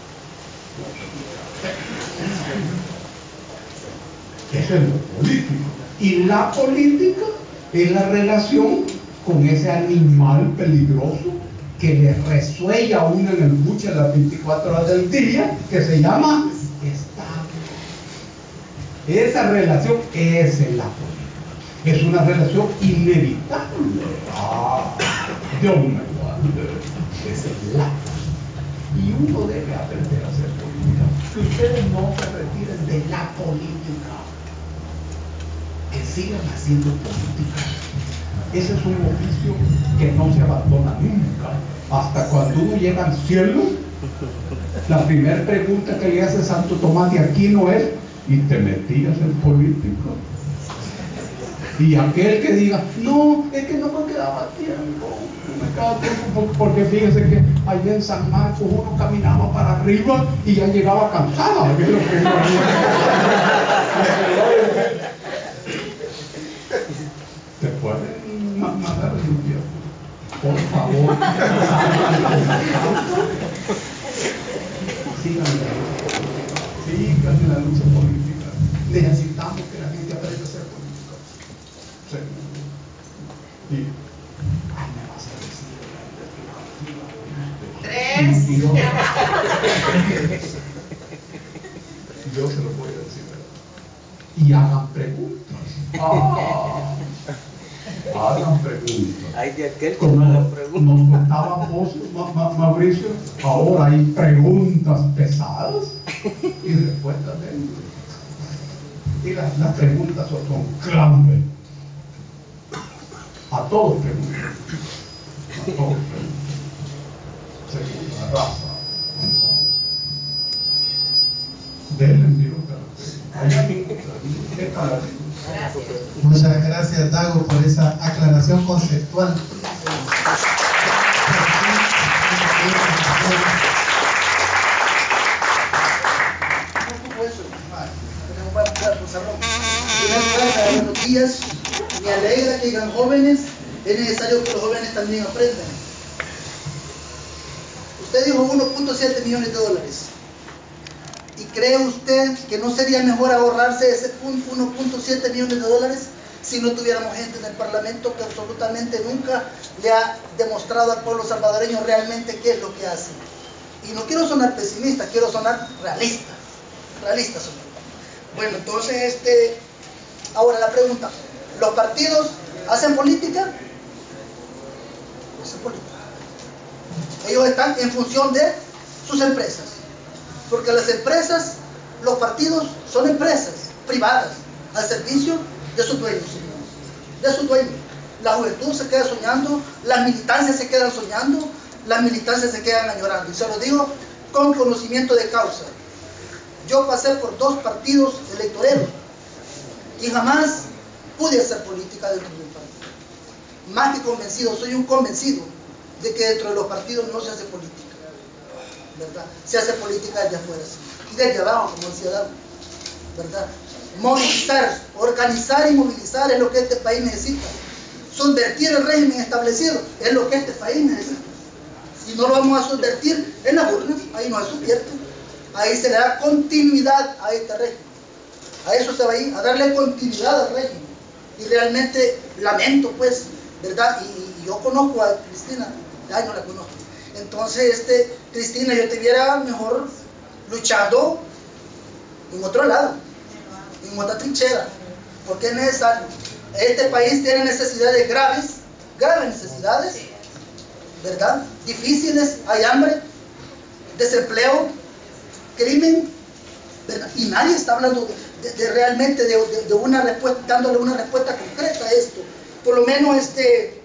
Speaker 8: Eso es lo político. Y la política es la relación con ese animal peligroso que le resuella a uno en el buche las veinticuatro horas del día, que se llama Estado. Esa relación es la política. Es una relación inevitable. Ah, Dios me guarde. Esa es la política. Y uno debe aprender a hacer política. Que ustedes no se retiren de la política. Que sigan haciendo política. Ese es un oficio que no se abandona nunca. Hasta cuando uno llega al cielo, la primera pregunta que le hace Santo Tomás de Aquino es: ¿y te metías en política? Y aquel que diga: no, es que no me quedaba tiempo, no me quedaba tiempo, porque fíjese que allá en San Marcos uno caminaba para arriba y ya llegaba cansada, que es lo que uno te pueden mandar al infierno. Por favor, sigan la lucha, sigan la lucha política. Necesitamos que la gente aprenda a ser política. Sí. Y, ay, me vas a decir,
Speaker 7: Tres.
Speaker 8: y yo, yo se lo voy a decir, ¿verdad? Y hagan preguntas. Ah. Hagan preguntas.
Speaker 9: Hay de aquel que
Speaker 8: Como
Speaker 9: no haga preguntas.
Speaker 8: nos contaba vos, Ma- Ma- Mauricio, ahora hay preguntas pesadas y respuestas débiles. Y las, las preguntas son, son clave. A todos preguntan. A todos preguntan. Segunda raza. Denle Dios para
Speaker 7: Gracias.
Speaker 1: Muchas gracias, Dago, por esa aclaración conceptual.
Speaker 10: Buenos días, me alegra que digan jóvenes, es necesario que los jóvenes también aprendan. Usted dijo uno punto siete millones de dólares. ¿Y cree usted que no sería mejor ahorrarse ese uno punto siete millones de dólares si no tuviéramos gente en el Parlamento que absolutamente nunca le ha demostrado al pueblo salvadoreño realmente qué es lo que hace? Y no quiero sonar pesimista, quiero sonar realista. Realista sonar. Bueno, entonces, este, ahora la pregunta. Los partidos ¿Hacen política? Hacen política. Ellos están en función de sus empresas. Porque las empresas, los partidos son empresas privadas al servicio de sus dueños, de sus dueños. La juventud se queda soñando, las militancias se quedan soñando, las militancias se quedan añorando. Y se lo digo con conocimiento de causa. Yo pasé por dos partidos electoreros y jamás pude hacer política dentro de un partido. Más que convencido, soy un convencido de que dentro de los partidos no se hace política, ¿verdad? Se hace política desde afuera, y desde abajo, como decía Dado, ¿verdad? Movilizar, organizar y movilizar es lo que este país necesita. Subvertir el régimen establecido es lo que este país necesita. Si no lo vamos a subvertir en las urnas, ahí no se subvierte. Ahí se le da continuidad a este régimen. A eso se va a ir, a darle continuidad al régimen. Y realmente lamento, pues, ¿verdad? Y, y yo conozco a Cristina, ay, no la conozco. Entonces, este, Cristina, yo te viera mejor luchando en otro lado, en otra trinchera, porque es necesario. Este país tiene necesidades graves, graves necesidades, ¿verdad? Difíciles, hay hambre, desempleo, crimen, ¿verdad? Y nadie está hablando de, de, de realmente de, de, de una respuesta, dándole una respuesta concreta a esto. Por lo menos este,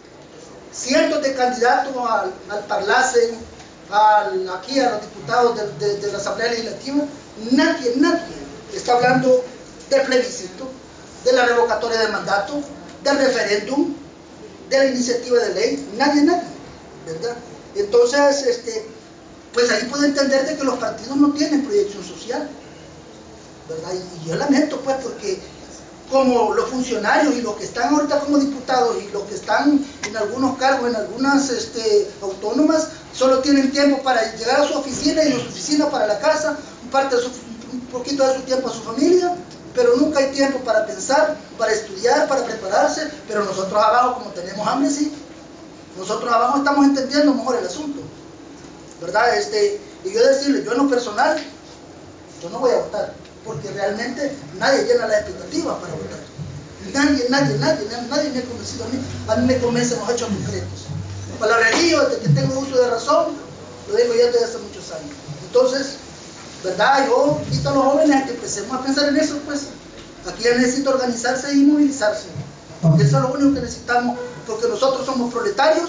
Speaker 10: cientos de candidatos al, al Parlacen, al, aquí a los diputados de, de, de la Asamblea Legislativa, nadie, nadie está hablando del plebiscito, de la revocatoria del mandato, del referéndum, de la iniciativa de ley, nadie, nadie, ¿verdad? Entonces, este, pues ahí puedo entender de que los partidos no tienen proyección social, ¿verdad? Y, y yo lamento, pues, porque como los funcionarios y los que están ahorita como diputados y los que están en algunos cargos, en algunas este, autónomas, solo tienen tiempo para llegar a su oficina y de su oficina para la casa, parte de su, un poquito de su tiempo a su familia, pero nunca hay tiempo para pensar, para estudiar, para prepararse. Pero nosotros abajo, como tenemos hambre, sí, nosotros abajo estamos entendiendo mejor el asunto, ¿verdad? Este, y yo decirle, yo en lo personal, yo no voy a votar, porque realmente nadie llena las expectativas para votar. Nadie, nadie, nadie, nadie me ha convencido a mí. A mí me convencen los hechos concretos. Palabrerío, de que tengo uso de razón, lo digo ya desde hace muchos años. Entonces, ¿verdad? Yo invito a los jóvenes a que empecemos a pensar en eso, pues. Aquí ya necesita organizarse y movilizarse. Porque eso es lo único que necesitamos, porque nosotros somos proletarios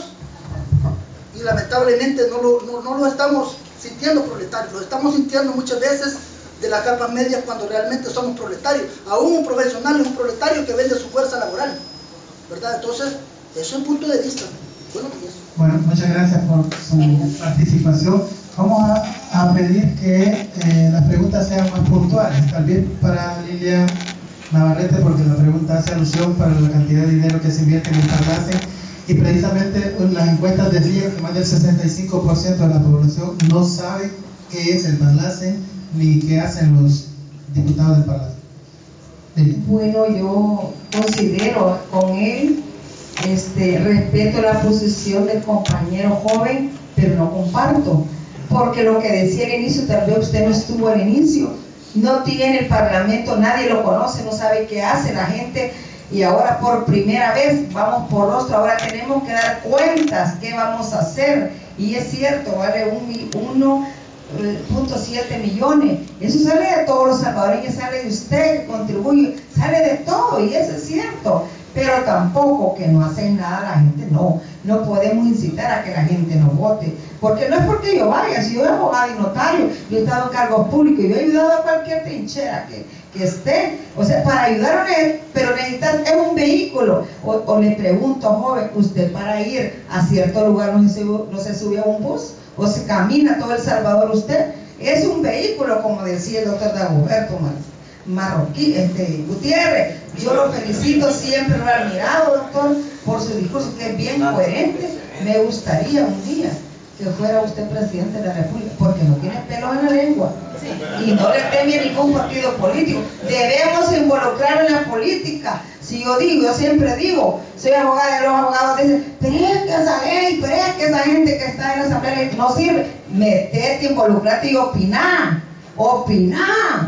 Speaker 10: y lamentablemente no lo, no, no lo estamos sintiendo proletarios, lo estamos sintiendo muchas veces de las capas medias cuando realmente somos proletarios. Aún un profesional es un proletario que vende su fuerza laboral, ¿verdad? Entonces, eso es un punto de vista. Bueno, pues.
Speaker 1: Bueno, muchas gracias por su participación. Vamos a, a pedir que eh, las preguntas sean más puntuales, tal vez para Lilia Navarrete, porque la pregunta hace alusión para la cantidad de dinero que se invierte en el Parlacen, y precisamente las encuestas decían que más del sesenta y cinco por ciento de la población no sabe qué es el Parlacen ni qué hacen los diputados del Parlacen. Lilia.
Speaker 3: Bueno, yo considero con él, este, respeto la posición del compañero joven, pero no comparto. Porque lo que decía al inicio, tal vez usted no estuvo al inicio, no tiene el Parlamento, nadie lo conoce, no sabe qué hace la gente, y ahora por primera vez vamos por rostro, ahora tenemos que dar cuentas, qué vamos a hacer, y es cierto, vale uno punto siete millones, eso sale de todos los salvadoreños, sale de usted, que contribuye, sale de todo, y eso es cierto, pero tampoco que no hacen nada la gente, no, no podemos incitar a que la gente no vote, porque no es porque yo vaya, si yo soy abogado y notario, yo he estado en cargos públicos, yo he ayudado a cualquier trinchera que, que esté, o sea, para ayudar a él, pero necesitas, es un vehículo, o, o le pregunto, joven, usted para ir a cierto lugar no se, no se sube a un bus, o se camina todo El Salvador usted, es un vehículo, como decía el doctor Dagoberto Marroquí, este, Gutiérrez. Yo lo felicito, siempre lo he admirado, doctor, por su discurso, que es bien coherente. Me gustaría un día que fuera usted presidente de la República, porque no tiene pelo en la lengua y no le teme a ningún partido político. Debemos involucrar en la política. Si yo digo, yo siempre digo, soy abogada, y los abogados dicen, pero es que esa ley, pero es que esa gente que está en la asamblea no sirve. Metete, involucrate y opiná, opiná.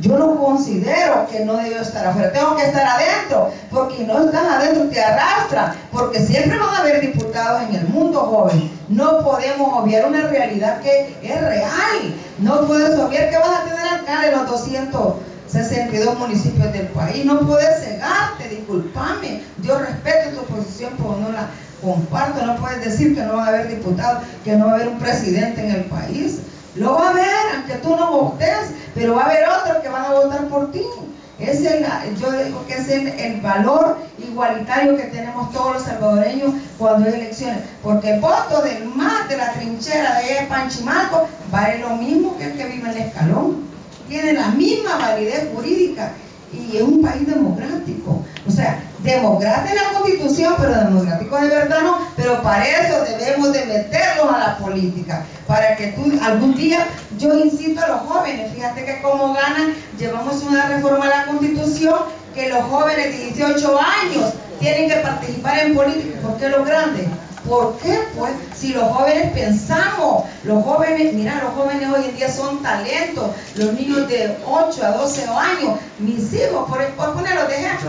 Speaker 3: Yo no considero que no debo estar afuera, tengo que estar adentro, porque si no estás adentro te arrastra, porque siempre van a haber diputados en el mundo, joven. No podemos obviar una realidad que es real. No puedes obviar que vas a tener alcalde en los doscientos sesenta y dos municipios del país. No puedes cegarte, discúlpame. Yo respeto tu posición, pero no la comparto. No puedes decir que no va a haber diputados, que no va a haber un presidente en el país. Lo va a haber, aunque tú no votes, pero va a haber otros que van a votar por ti. Es el, yo digo que es el, el valor igualitario que tenemos todos los salvadoreños cuando hay elecciones, porque el voto del más de la trinchera de Panchimalco vale lo mismo que el que vive en el Escalón, tiene la misma validez jurídica y es un país democrático. O sea, democrático en la Constitución, pero democrático de verdad no. Pero para eso debemos de meterlos a la política, para que tú algún día, yo incito a los jóvenes, fíjate que como ganan, llevamos una reforma a la Constitución que los jóvenes de dieciocho años tienen que participar en política. ¿Por qué los grandes? ¿Por qué? Pues si los jóvenes pensamos, los jóvenes, mira, los jóvenes hoy en día son talentos, los niños de ocho a doce años, mis hijos, por, por ponerlos de ejemplo,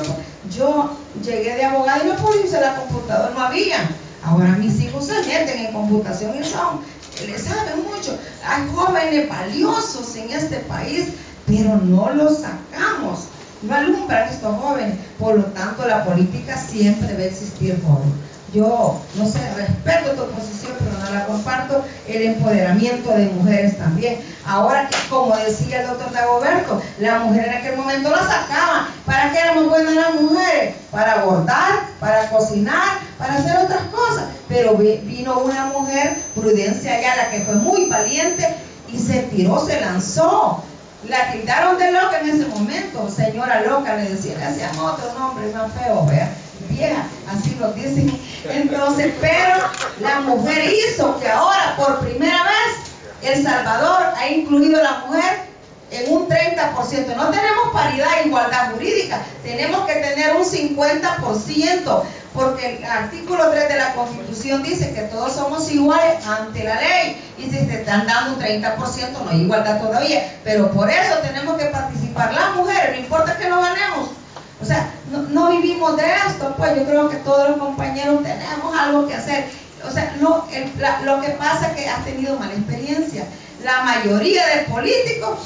Speaker 3: yo llegué de abogado y no pude usar la computadora, no había. Ahora mis hijos se meten en computación y son, les saben mucho. Hay jóvenes valiosos en este país, pero no los sacamos, no alumbran estos jóvenes. Por lo tanto, la política siempre va a existir, joven. Yo, no sé, respeto tu posición, pero no la comparto. El empoderamiento de mujeres también. Ahora, como decía el doctor Dagoberto, la mujer en aquel momento la sacaban. ¿Para qué éramos buenas las mujeres? Para bordar, para cocinar, para hacer otras cosas. Pero vino una mujer, Prudencia Ayala, que fue muy valiente y se tiró, se lanzó. La tildaron de loca en ese momento, señora loca, le decían, le hacían otro nombre más feo, vea, vieja, así lo dicen. Entonces, pero la mujer hizo que ahora, por primera vez, El Salvador ha incluido a la mujer en un treinta por ciento. No tenemos paridad e igualdad jurídica, tenemos que tener un cincuenta por ciento, porque el artículo tres de la Constitución dice que todos somos iguales ante la ley, y si te están dando un treinta por ciento no hay igualdad todavía, pero por eso tenemos que participar las mujeres, no importa que no ganemos. O sea, no, no vivimos de esto, pues yo creo que todos los compañeros tenemos algo que hacer. O sea, no, el, la, lo que pasa es que has tenido mala experiencia. La mayoría de políticos,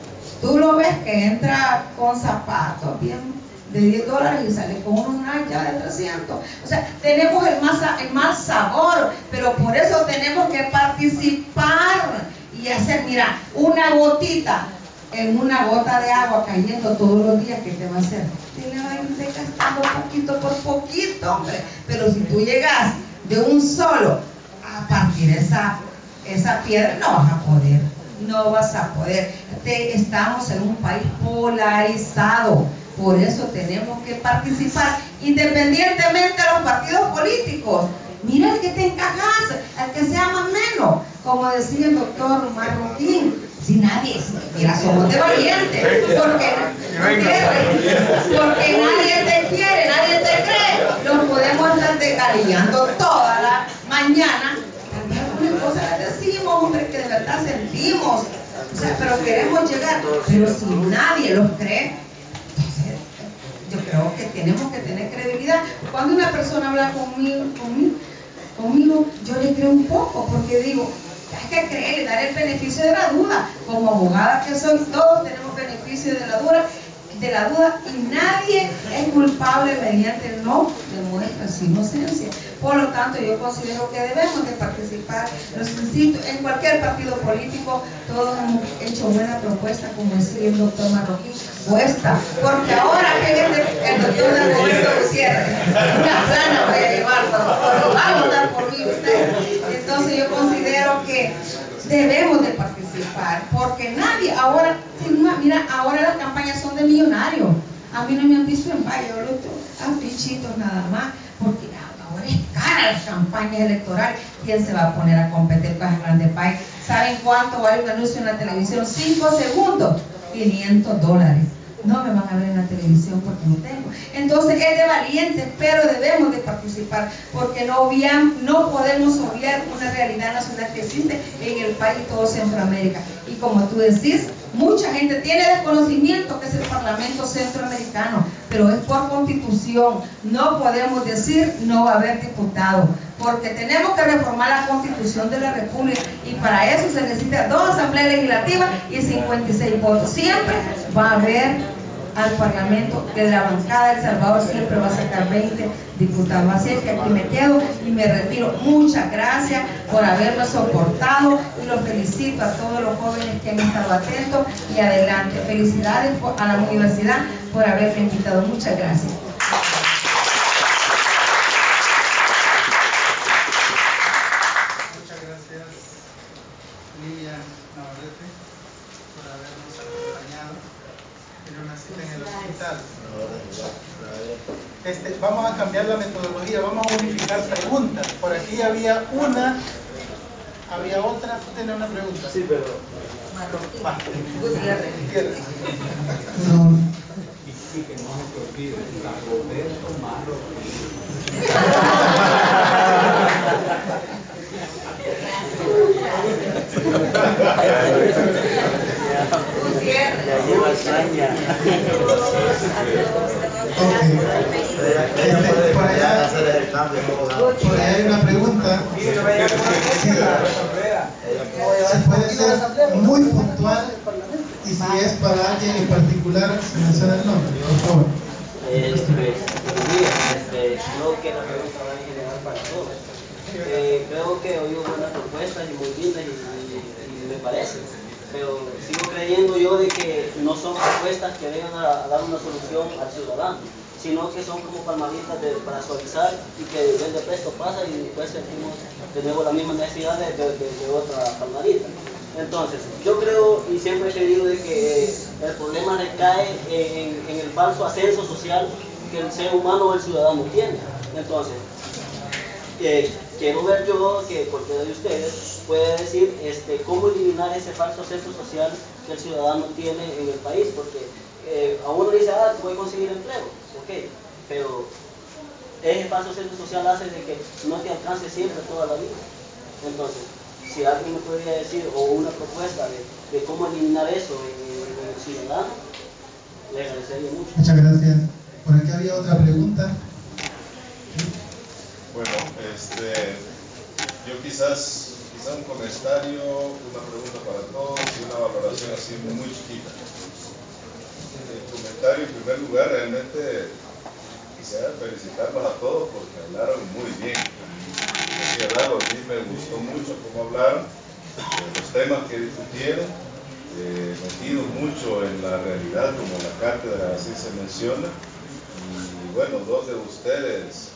Speaker 3: tú lo ves que entra con zapatos bien de diez dólares y sale con una ya de trescientos. O sea, tenemos el, más, el mal sabor, pero por eso tenemos que participar y hacer, mira, una gotita en una gota de agua cayendo todos los días, ¿qué te va a hacer? Te le va a ir desgastando poquito por poquito, hombre. Pero si tú llegas de un solo a partir esa, esa piedra, no vas a poder, no vas a poder. Te, estamos en un país polarizado. Por eso tenemos que participar, independientemente de los partidos políticos. Mira el que te encajas, al que sea más menos. Como decía el doctor Marroquín, si nadie, mira, somos de valientes, porque, porque, porque nadie te quiere, nadie te cree. Los podemos estar desgalillando toda la mañana. También algunas cosas les decimos, hombre, que de verdad sentimos. O sea, pero queremos llegar. Pero si nadie los cree, yo creo que tenemos que tener credibilidad. Cuando una persona habla conmigo, conmigo, conmigo, yo le creo un poco, porque digo, hay que creerle, dar el beneficio de la duda. Como abogada que soy, todos tenemos beneficio de la duda, de la duda, y nadie es culpable mediante el no demuestra su inocencia. Por lo tanto, yo considero que debemos de participar. Los insisto, en cualquier partido político, todos hemos hecho buena propuesta, como decía el doctor Marroquín, puesta, porque ahora que el doctor de Roberto Gutiérrez, una plana voy a llevar, pero va a votar por mí usted. Entonces yo considero que debemos de participar, porque nadie, ahora, mira, ahora las campañas son de millonarios. A mí no me han visto en Valle, yo lo afichitos nada más, porque ahora es cara las campañas electorales. ¿Quién se va a poner a competir con el grande país? ¿Saben cuánto vale un anuncio en la televisión? Cinco segundos, quinientos dólares. No me van a ver en la televisión porque no tengo. Entonces es de valientes, pero debemos de participar, porque no, obvian, no podemos obviar una realidad nacional que existe en el país, todo Centroamérica. Y como tú decís, mucha gente tiene desconocimiento que es el Parlamento Centroamericano, pero es por constitución. No podemos decir no va a haber diputados, porque tenemos que reformar la constitución de la República y para eso se necesita dos asambleas legislativas y cincuenta y seis votos. Siempre va a haber al Parlamento, que de la bancada de El Salvador siempre va a sacar veinte diputados. Así es que aquí me quedo y me retiro. Muchas gracias por haberme soportado y los felicito a todos los jóvenes que han estado atentos y adelante. Felicidades por, a la universidad por haberme invitado. Muchas gracias.
Speaker 1: Muchas gracias, Lidia Navarrete, por habernos acompañado en una cita en el hospital. Este, vamos a cambiar la metodología, vamos a unificar preguntas. Por aquí había una, había otra. ¿Tú tienes una pregunta?
Speaker 9: Sí, pero...
Speaker 1: Va.
Speaker 2: Gutiérrez.
Speaker 1: Gutiérrez.
Speaker 8: No. Y sí, que no se olvide, la Roberto
Speaker 2: Gutiérrez.
Speaker 9: Ya lleva hazaña.
Speaker 1: Este, por allá, por allá hay una pregunta. Si puede ser muy puntual y si es para alguien en particular, se menciona el nombre, por favor.
Speaker 11: Este, buenos días. Este, creo que la pregunta va en general para todos. Eh, creo que hoy hubo buenas propuestas y muy lindas y, y, y me parece, pero sigo creyendo yo de que no son propuestas que vengan a, a dar una solución al ciudadano, sino que son como palmaditas de, para suavizar y que de presto pasa y después sentimos de nuevo la misma necesidad de, de, de, de otra palmadita. Entonces, yo creo y siempre he creído de que el problema recae en, en el falso ascenso social que el ser humano o el ciudadano tiene. Entonces, eh, quiero ver yo que cualquiera de ustedes puede decir este, cómo eliminar ese falso ascenso social que el ciudadano tiene en el país, porque eh, a uno le dice, ah, voy a conseguir empleo, ok, pero ese falso ascenso social hace de que no te alcance siempre toda la vida. Entonces, si alguien me podría decir, o una propuesta de, de cómo eliminar eso en, en el ciudadano, le agradecería mucho.
Speaker 1: Muchas gracias. Por aquí había otra pregunta.
Speaker 12: Bueno, este, yo quizás, quizás un comentario, una pregunta para todos y una valoración así muy chiquita. El comentario, en primer lugar, realmente quisiera felicitarlos a todos porque hablaron muy bien. Sí, claro, a mí me gustó mucho cómo hablaron, eh, los temas que discutieron, eh, metidos mucho en la realidad, como la cátedra así se menciona. Y bueno, dos de ustedes,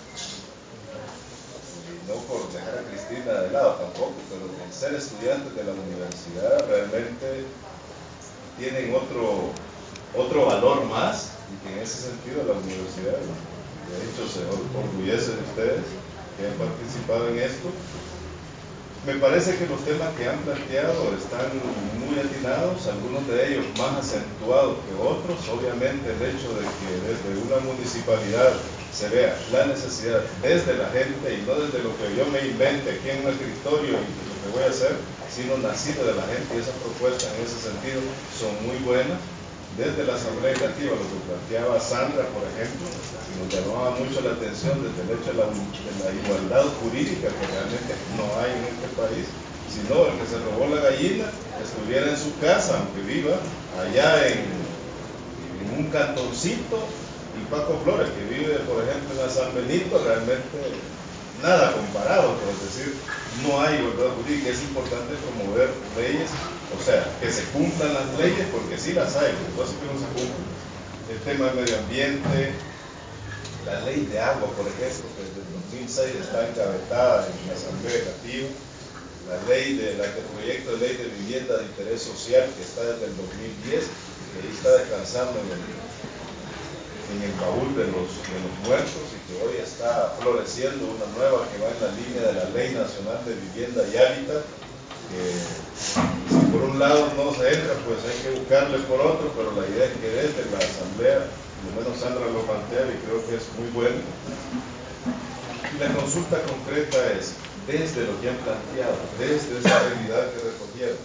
Speaker 12: y no por dejar a Cristina de lado tampoco, pero en ser estudiantes de la universidad realmente tienen otro, otro valor más, y que en ese sentido la universidad, de hecho, se orgullece de ustedes que han participado en esto. Me parece que los temas que han planteado están muy atinados, algunos de ellos más acentuados que otros. Obviamente el hecho de que desde una municipalidad se vea la necesidad desde la gente y no desde lo que yo me invente aquí en un escritorio y lo que voy a hacer, sino nacido de la gente, y esas propuestas en ese sentido son muy buenas. Desde la Asamblea Legislativa, lo que planteaba Sandra, por ejemplo, nos llamaba mucho la atención desde el hecho de la, de la igualdad jurídica que realmente no hay en este país, sino el que se robó la gallina estuviera en su casa, aunque viva allá en, en un cantoncito, y Paco Flores, que vive, por ejemplo, en San Benito, realmente nada comparado, por decir, no hay igualdad jurídica. Es importante promover leyes, o sea, que se cumplan las leyes, porque sí las hay, entonces que no se cumplen. El tema del medio ambiente, la ley de agua, por ejemplo, que desde el dos mil seis está engavetada en la Asamblea Legislativa, la ley de la que proyecto de ley de vivienda de interés social, que está desde el dos mil diez, que ahí está descansando en el, en el baúl de los, de los muertos, y que hoy está floreciendo una nueva que va en la línea de la Ley Nacional de Vivienda y Hábitat, que si por un lado no se entra, pues hay que buscarle por otro, pero la idea es que desde la Asamblea, por lo menos Sandra lo plantea y creo que es muy bueno. Y la consulta concreta es, desde lo que han planteado, desde esa realidad que recogieron, en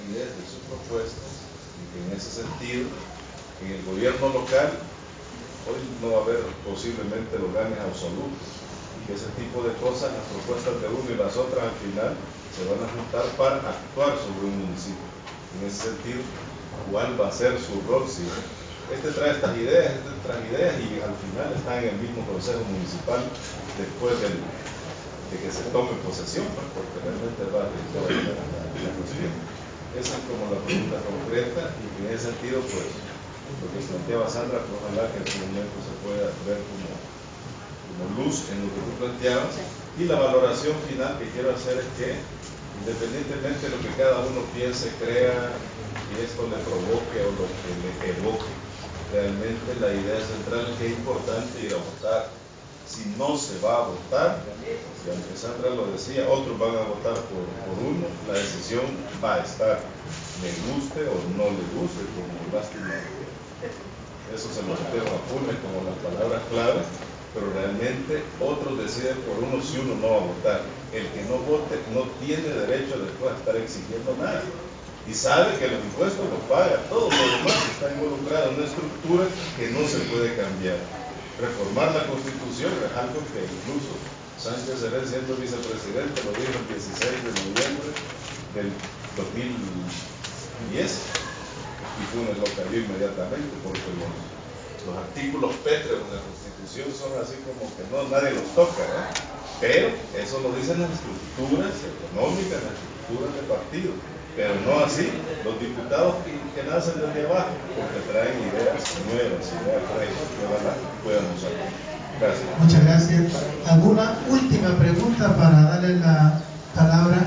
Speaker 12: validez de sus propuestas y que en ese sentido, en el gobierno local, hoy no va a haber posiblemente los ganes absolutos y que ese tipo de cosas, las propuestas de uno y las otras al final se van a juntar para actuar sobre un municipio. En ese sentido, ¿cuál va a ser su rol? Si este trae estas ideas, este trae ideas y al final están en el mismo consejo municipal después del, de que se tome posesión, pues, porque realmente va a toda la, la cuestión. Esa es como la pregunta concreta y en ese sentido, pues, lo que planteaba Sandra, pues ojalá que en este momento se pueda ver como, como luz en lo que tú planteabas. Y la valoración final que quiero hacer es que, independientemente de lo que cada uno piense, crea, y esto le provoque o lo que le evoque, realmente la idea central es que es importante ir a votar. Si no se va a votar, y aunque Sandra lo decía, otros van a votar por, por uno, la decisión va a estar, le guste o no le guste, como lástima. Eso se lo metieron a Funes como las palabras claves, pero realmente otros deciden por uno si uno no va a votar. El que no vote no tiene derecho después a estar exigiendo nada. Y sabe que los impuestos los paga, todo lo demás está involucrado en una estructura que no se puede cambiar. Reformar la Constitución es algo que incluso Sánchez Serén, siendo vicepresidente, lo dijo el dieciséis de noviembre del dos mil diez, y Funes lo cayó inmediatamente porque los, los artículos pétreos de la Constitución son así como que no, nadie los toca, ¿eh? Pero eso lo dicen las estructuras económicas, las estructuras de partido, pero no así los diputados que, que nacen desde abajo, porque traen ideas nuevas, ideas frescas que ojalá puedan usar. Gracias.
Speaker 1: Muchas gracias. ¿Alguna última pregunta para darle la palabra?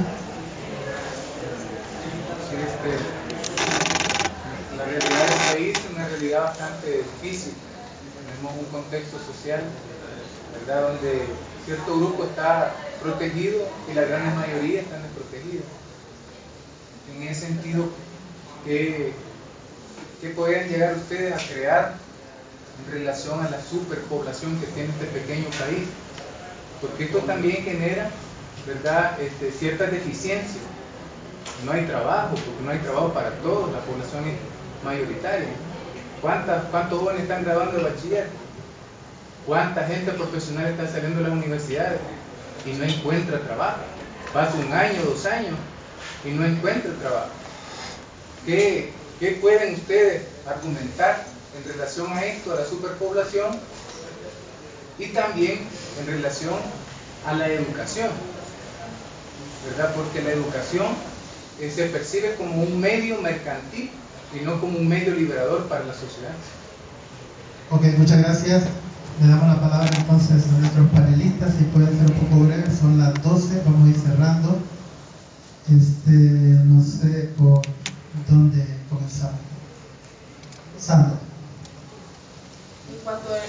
Speaker 13: Sí, este, la realidad del país es una realidad bastante difícil. Tenemos un contexto social, ¿verdad?, donde cierto grupo está protegido y la gran mayoría están desprotegidos. En ese sentido, ¿qué, qué podrían llegar ustedes a crear en relación a la superpoblación que tiene este pequeño país? Porque esto también genera, ¿verdad?, este, ciertas deficiencias. No hay trabajo, porque no hay trabajo para todos, la población es mayoritaria. ¿Cuántas, ¿Cuántos jóvenes están graduando de bachiller? ¿Cuánta gente profesional está saliendo de las universidades y no encuentra trabajo? Pasa un año, dos años y no encuentra trabajo. ¿Qué, qué pueden ustedes argumentar en relación a esto, a la superpoblación, y también en relación a la educación? ¿Verdad? Porque la educación eh, se percibe como un medio mercantil y no como un medio liberador para la sociedad.
Speaker 1: Ok, muchas gracias. Le damos la palabra entonces a nuestros panelistas, si pueden ser un poco breves, son las doce, vamos a ir cerrando. Este, no sé por dónde comenzamos. Sandra.
Speaker 6: En cuanto a,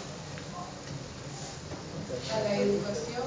Speaker 6: a la educación,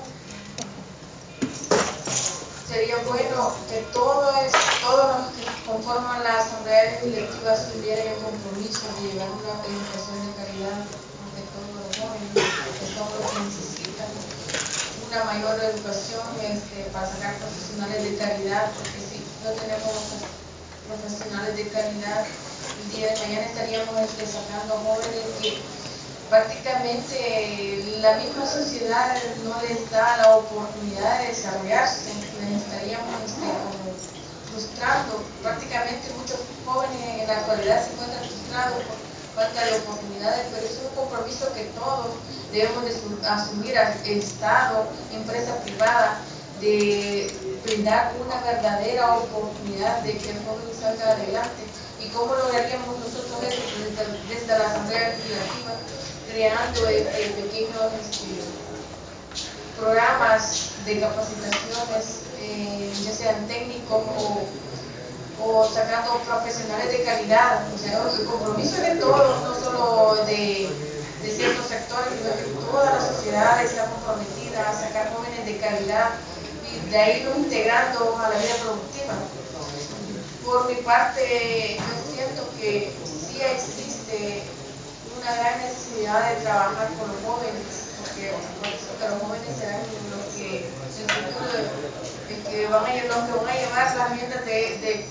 Speaker 6: sería bueno que todos, todos los que conforman la asamblea legislativa tuvieran el compromiso de llevar una educación de calidad ante todos los jóvenes, que son los que necesitan una mayor educación este, para sacar profesionales de calidad, porque si no tenemos profesionales de calidad, el día de mañana estaríamos este, sacando jóvenes que prácticamente la misma sociedad no les da la oportunidad de desarrollarse, les estaríamos este, como frustrando. Prácticamente muchos jóvenes en la actualidad se encuentran frustrados por falta de oportunidades, pero es un compromiso que todos debemos de asumir, al Estado, empresa privada, de brindar una verdadera oportunidad de que el joven salga adelante. ¿Y cómo lograríamos nosotros eso? Desde, desde la Asamblea Legislativa, creando este, pequeños este, programas de capacitaciones, eh, ya sean técnicos o, o sacando profesionales de calidad. O sea, el compromiso es de todos, no solo de, de ciertos sectores, sino que toda la sociedad está comprometida a sacar jóvenes de calidad y de ahí irlos integrando a la vida productiva. Por mi parte, yo siento que sí existe una gran necesidad de trabajar con los jóvenes, porque, porque los jóvenes serán los que en el futuro, que van a, los que van a llevar las riendas de, de,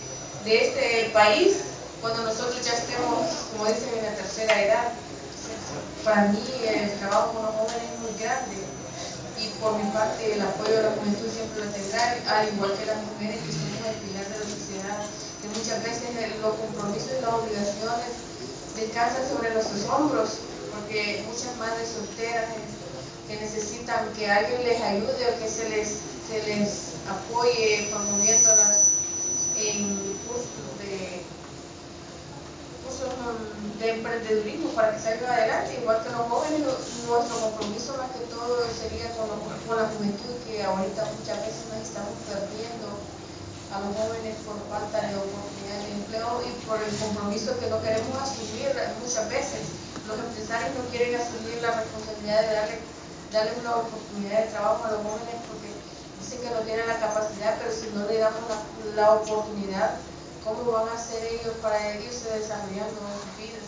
Speaker 6: de este país cuando nosotros ya estemos, como dicen, en la tercera edad. Para mí el trabajo con los jóvenes es muy grande y por mi parte el apoyo de la juventud siempre lo tendrá, al igual que las mujeres que somos el pilar de la sociedad, que muchas veces los compromisos y las obligaciones descansan sobre nuestros hombros, porque muchas madres solteras que necesitan que alguien les ayude o que se les, se les apoye promoviéndolas en cursos de, cursos de emprendedurismo para que salgan adelante, igual que los jóvenes. Nuestro compromiso más que todo sería con, los, con la juventud, que ahorita muchas veces nos estamos perdiendo a los jóvenes por falta de oportunidades de empleo y por el compromiso que no queremos asumir muchas veces. Los empresarios no quieren asumir la responsabilidad de darle, darle una oportunidad de trabajo a los jóvenes porque dicen que no tienen la capacidad, pero si no le damos la, la oportunidad, ¿cómo van a hacer ellos para irse desarrollando en sus vidas?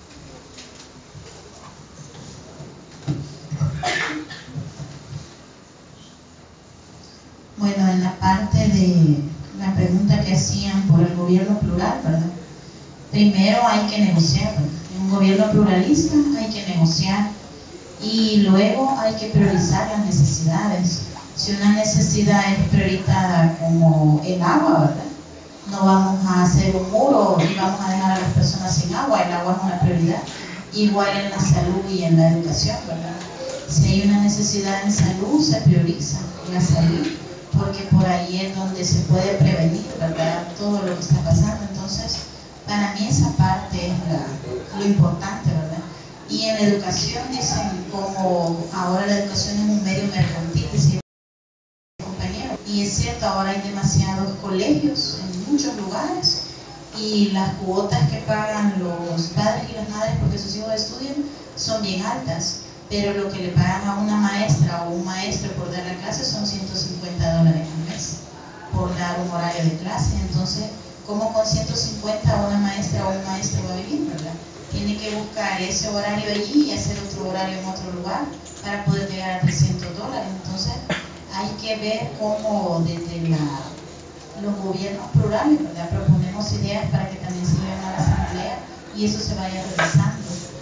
Speaker 5: Bueno, en la parte de la pregunta que hacían por el gobierno plural, ¿verdad? Primero hay que negociar, ¿verdad? En un gobierno pluralista hay que negociar y luego hay que priorizar las necesidades. Si una necesidad es prioritada como el agua, ¿verdad? No vamos a hacer un muro y vamos a dejar a las personas sin agua, el agua es una prioridad. Igual en la salud y en la educación, ¿verdad? Si hay una necesidad en salud, se prioriza la salud, porque por ahí es donde se puede prevenir, ¿verdad?, todo lo que está pasando. Entonces, para mí esa parte es la, lo importante, ¿verdad? Y en educación dicen como ahora la educación es un medio mercantil, decía el compañero, y es cierto, ahora hay demasiados colegios en muchos lugares y las cuotas que pagan los padres y las madres porque sus hijos estudian son bien altas, pero lo que le pagan a una maestra o un maestro por dar la clase son ciento cincuenta dólares al mes por dar un horario de clase. Entonces, ¿cómo con ciento cincuenta una maestra o un maestro va a vivir, verdad? Tiene que buscar ese horario allí y hacer otro horario en otro lugar para poder llegar a trescientos dólares. Entonces, hay que ver cómo desde la, los gobiernos plurales, ¿verdad?, proponemos ideas para que también se lleven a la asamblea y eso se vaya realizando.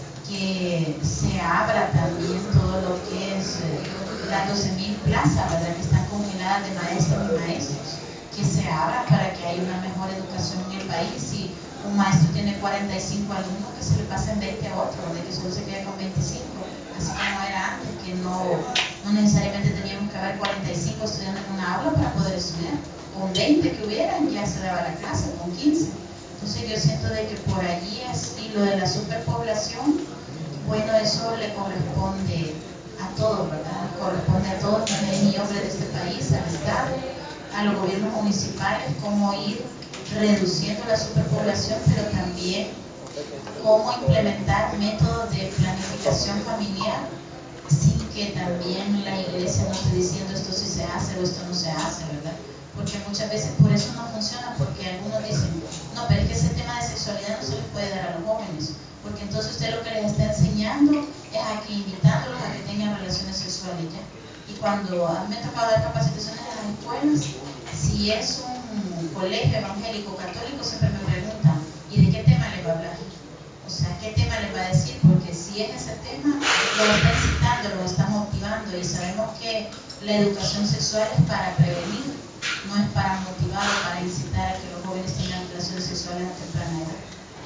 Speaker 5: Que se abra también todo lo que es eh, las doce mil plazas, ¿verdad?, que están congeladas de maestros y maestros, que se abra para que haya una mejor educación en el país. Si un maestro tiene cuarenta y cinco alumnos, que se le pasen veinte a otro, ¿verdad?, que solo se quede con veinticinco, así como era antes, que no, no necesariamente teníamos que haber cuarenta y cinco estudiando en una aula para poder estudiar. Con veinte que hubieran ya se daba la clase, con quince. Entonces yo siento de que por allí es, y lo de la superpoblación, bueno, eso le corresponde a todos, ¿verdad? Corresponde a todos, mujeres y hombres de este país, al Estado, a los gobiernos municipales, cómo ir reduciendo la superpoblación, pero también cómo implementar métodos de planificación familiar sin que también la iglesia no esté diciendo esto sí se hace o esto no se hace, ¿verdad? Porque muchas veces por eso no funciona, porque algunos dicen, no, pero es que ese tema de sexualidad no se les puede dar a los jóvenes, porque entonces usted lo que les está enseñando es aquí invitándolos a que tengan relaciones sexuales ya. Y cuando a mí me ha tocado dar capacitaciones en las escuelas, si es un colegio evangélico católico, siempre me preguntan, ¿y de qué tema les va a hablar? O sea, ¿qué tema les va a decir? Porque si es ese tema, lo está incitando, lo está motivando, y sabemos que la educación sexual es para prevenir, no es para motivar o para incitar a que los jóvenes tengan relaciones sexuales a temprana edad.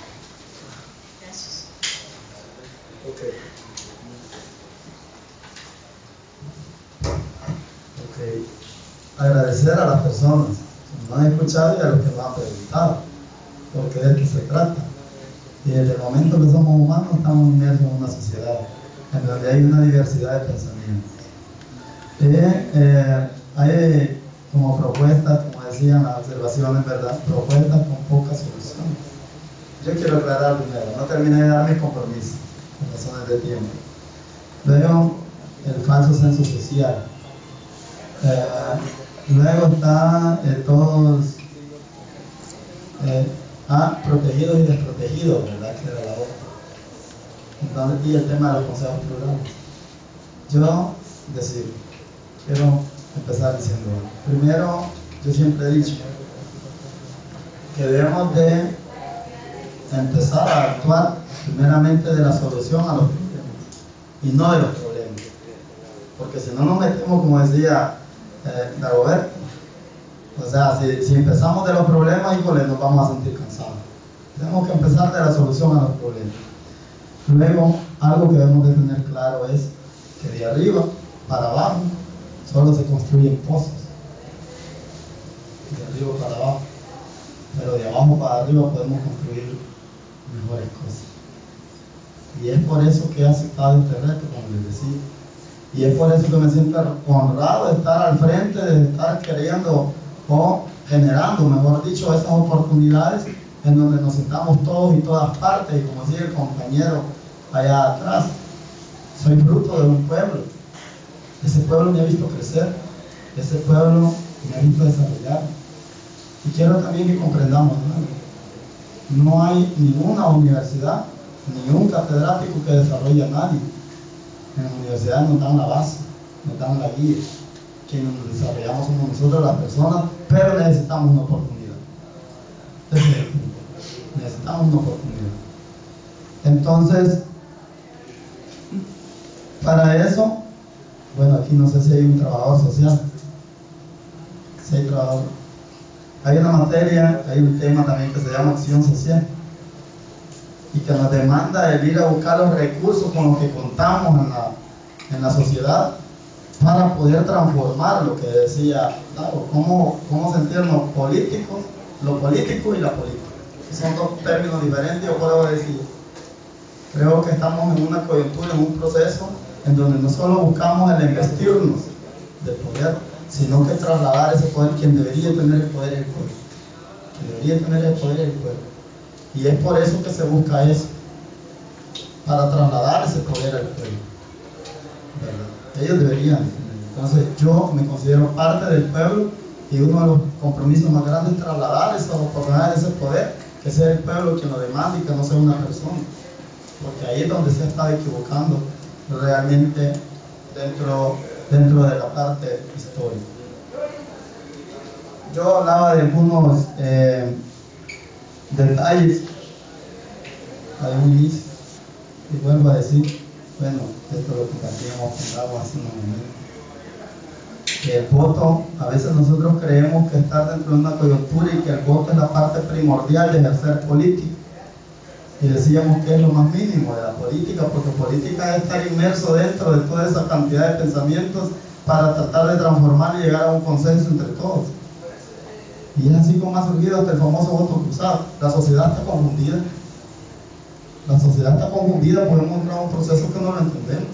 Speaker 5: Gracias.
Speaker 4: Ok. Ok. Agradecer a las personas que nos han escuchado y a los que nos han preguntado, porque de esto se trata. Y desde el momento que somos humanos estamos inmersos en una sociedad en donde hay una diversidad de pensamientos. Eh, eh, hay como propuestas, como decían las observaciones, ¿verdad?, propuestas con pocas soluciones. Yo quiero aclarar primero, no terminé de dar mi compromiso por razones de tiempo. Luego, el falso censo social. Eh, luego está eh, todos eh, ah, protegidos y desprotegidos, ¿verdad?, que era la otra. Entonces, y el tema de los consejos plurales. Yo, decir, quiero empezar diciendo, primero, yo siempre he dicho que debemos de empezar a actuar primeramente de la solución a los problemas y no de los problemas, porque si no nos metemos, como decía eh, Dagoberto, o sea, si, si empezamos de los problemas, híjole, nos vamos a sentir cansados. Tenemos que empezar de la solución a los problemas. Luego, algo que debemos de tener claro es que de arriba para abajo solo se construyen cosas, de arriba para abajo, pero de abajo para arriba podemos construir mejores cosas. Y es por eso que he aceptado este reto, como les decía, y es por eso que me siento honrado de estar al frente, de estar queriendo o generando, mejor dicho, esas oportunidades en donde nos sentamos todos y todas partes, y como decía el compañero allá atrás, soy fruto de un pueblo. Ese pueblo me ha visto crecer, ese pueblo me ha visto desarrollar. Y quiero también que comprendamos algo. No hay ninguna universidad, ni un catedrático que desarrolle a nadie. En la universidad nos dan la base, nos dan la guía. Quienes nos desarrollamos somos nosotros las personas, pero necesitamos una oportunidad. Ese es el punto. Necesitamos una oportunidad. Entonces, para eso, bueno, aquí no sé si hay un trabajador social. Si hay trabajador. Hay una materia, hay un tema también que se llama acción social y que nos demanda el ir a buscar los recursos con los que contamos en la, en la sociedad para poder transformar lo que decía Dago, cómo, cómo sentirnos políticos, lo político y la política. Son dos términos diferentes, yo puedo decir. Creo que estamos en una coyuntura, en un proceso en donde no solo buscamos el investirnos de poder, sino que trasladar ese poder. Quien debería tener el poder es el pueblo. Quien debería tener el poder es el pueblo. Y es por eso que se busca eso, para trasladar ese poder al pueblo, ¿verdad? Ellos deberían. Entonces yo me considero parte del pueblo y uno de los compromisos más grandes es trasladar esas oportunidades, ese poder, que sea el pueblo quien lo demande y que no sea una persona, porque ahí es donde se está equivocando realmente dentro, dentro de la parte histórica. Yo hablaba de algunos eh, detalles a un inicio y vuelvo a decir, bueno, esto es lo que hacíamos con hace un momento. Que el voto, a veces nosotros creemos que está dentro de una coyuntura y que el voto es la parte primordial de ejercer política. Y decíamos que es lo más mínimo de la política, porque política es estar inmerso dentro de toda esa cantidad de pensamientos para tratar de transformar y llegar a un consenso entre todos. Y es así como ha surgido hasta el famoso voto cruzado. La sociedad está confundida. La sociedad está confundida, podemos entrar a un proceso que no lo entendemos.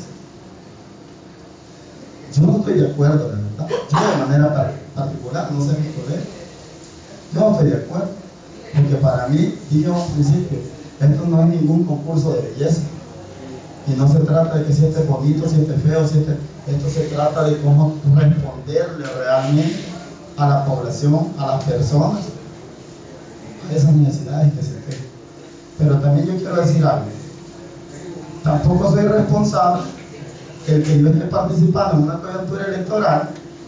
Speaker 4: Yo no estoy de acuerdo, la verdad. Yo de manera particular, no sé mi colega, yo no estoy de acuerdo. Porque para mí, dije al principio, esto no es ningún concurso de belleza. Y no se trata de que si este es bonito, si este es feo, si este... Esto se trata de cómo responderle realmente a la población, a las personas, a esas necesidades que se tienen. Pero también yo quiero decir algo. Tampoco soy responsable que el que yo esté participando en una coyuntura electoral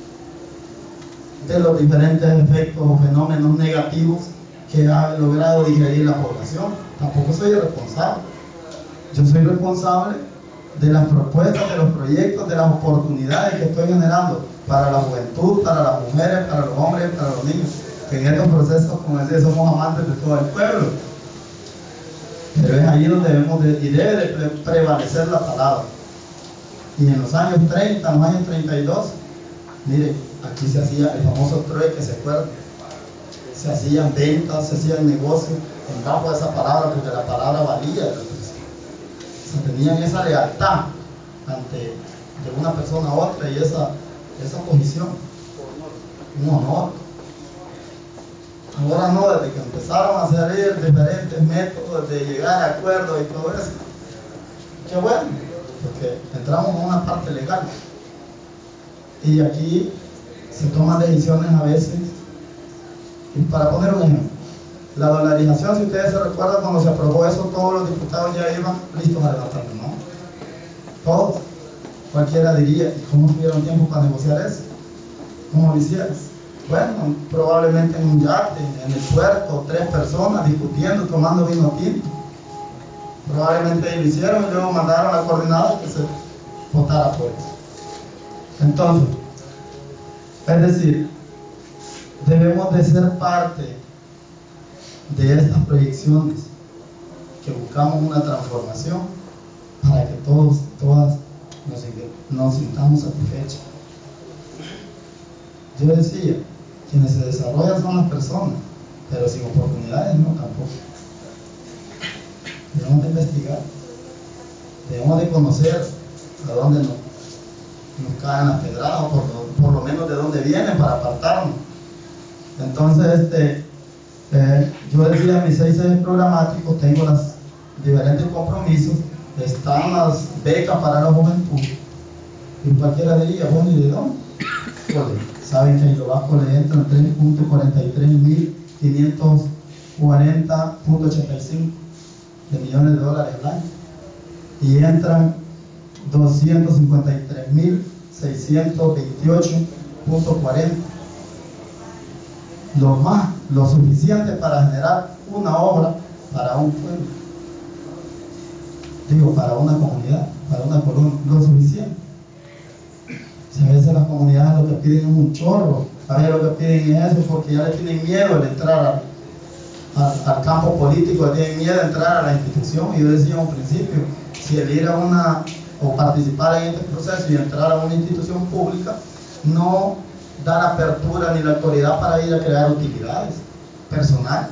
Speaker 4: de los diferentes efectos o fenómenos negativos que ha logrado digerir la población. Tampoco soy el responsable. Yo soy responsable de las propuestas, de los proyectos, de las oportunidades que estoy generando para la juventud, para las mujeres, para los hombres, para los niños. Que en estos procesos, como decía, somos amantes de todo el pueblo. Pero es ahí donde debemos de, y debe de prevalecer la palabra. Y en los años treinta, en los años treinta y dos, mire, aquí se hacía el famoso trueque, ¿se acuerdan? Se hacían ventas, se hacían negocios en bajo de esa palabra, porque la palabra valía. Se tenían esa lealtad ante de una persona a otra y esa, esa posición, un honor. Ahora no, desde que empezaron a salir diferentes métodos de llegar a acuerdos y todo eso, qué bueno, porque entramos en una parte legal y aquí se toman decisiones a veces. Y para poner un ejemplo, la dolarización, si ustedes se recuerdan, cuando se aprobó eso, todos los diputados ya iban listos a levantar la mano. Todos. Cualquiera diría, ¿y cómo tuvieron tiempo para negociar eso? ¿Cómo lo hicieron? bueno, probablemente en un yate, en el puerto, tres personas discutiendo, tomando vino tinto. Probablemente lo hicieron y luego mandaron a la coordinada que se votara por eso. Entonces, es decir, debemos de ser parte de estas proyecciones que buscamos una transformación para que todos, todas nos, nos sintamos satisfechos. Yo decía, quienes se desarrollan son las personas, pero sin oportunidades no, tampoco. Debemos de investigar, debemos de conocer a dónde nos, nos caen las pedradas, o por, por lo menos de dónde vienen para apartarnos. Entonces, este, eh, yo decía, mis seis ejes programáticos, tengo los diferentes compromisos, están las becas para la juventud, y cualquiera diría, bueno, ¿y de dónde? Pues, saben que a Ilobasco le entran tres punto cuarenta y tres mil quinientos cuarenta punto ochenta y cinco de millones de dólares al año, y entran doscientos cincuenta y tres mil seiscientos veintiocho punto cuarenta, lo más, lo suficiente para generar una obra para un pueblo, digo, para una comunidad, para una colonia, lo suficiente. Si a veces las comunidades lo que piden es un chorro, a veces lo que piden es eso porque ya le tienen miedo de entrar a, a, al campo político, le tienen miedo de entrar a la institución. Y yo decía en un principio, si el ir a una, o participar en este proceso y entrar a una institución pública, no da la apertura ni la autoridad para ir a crear utilidades personales,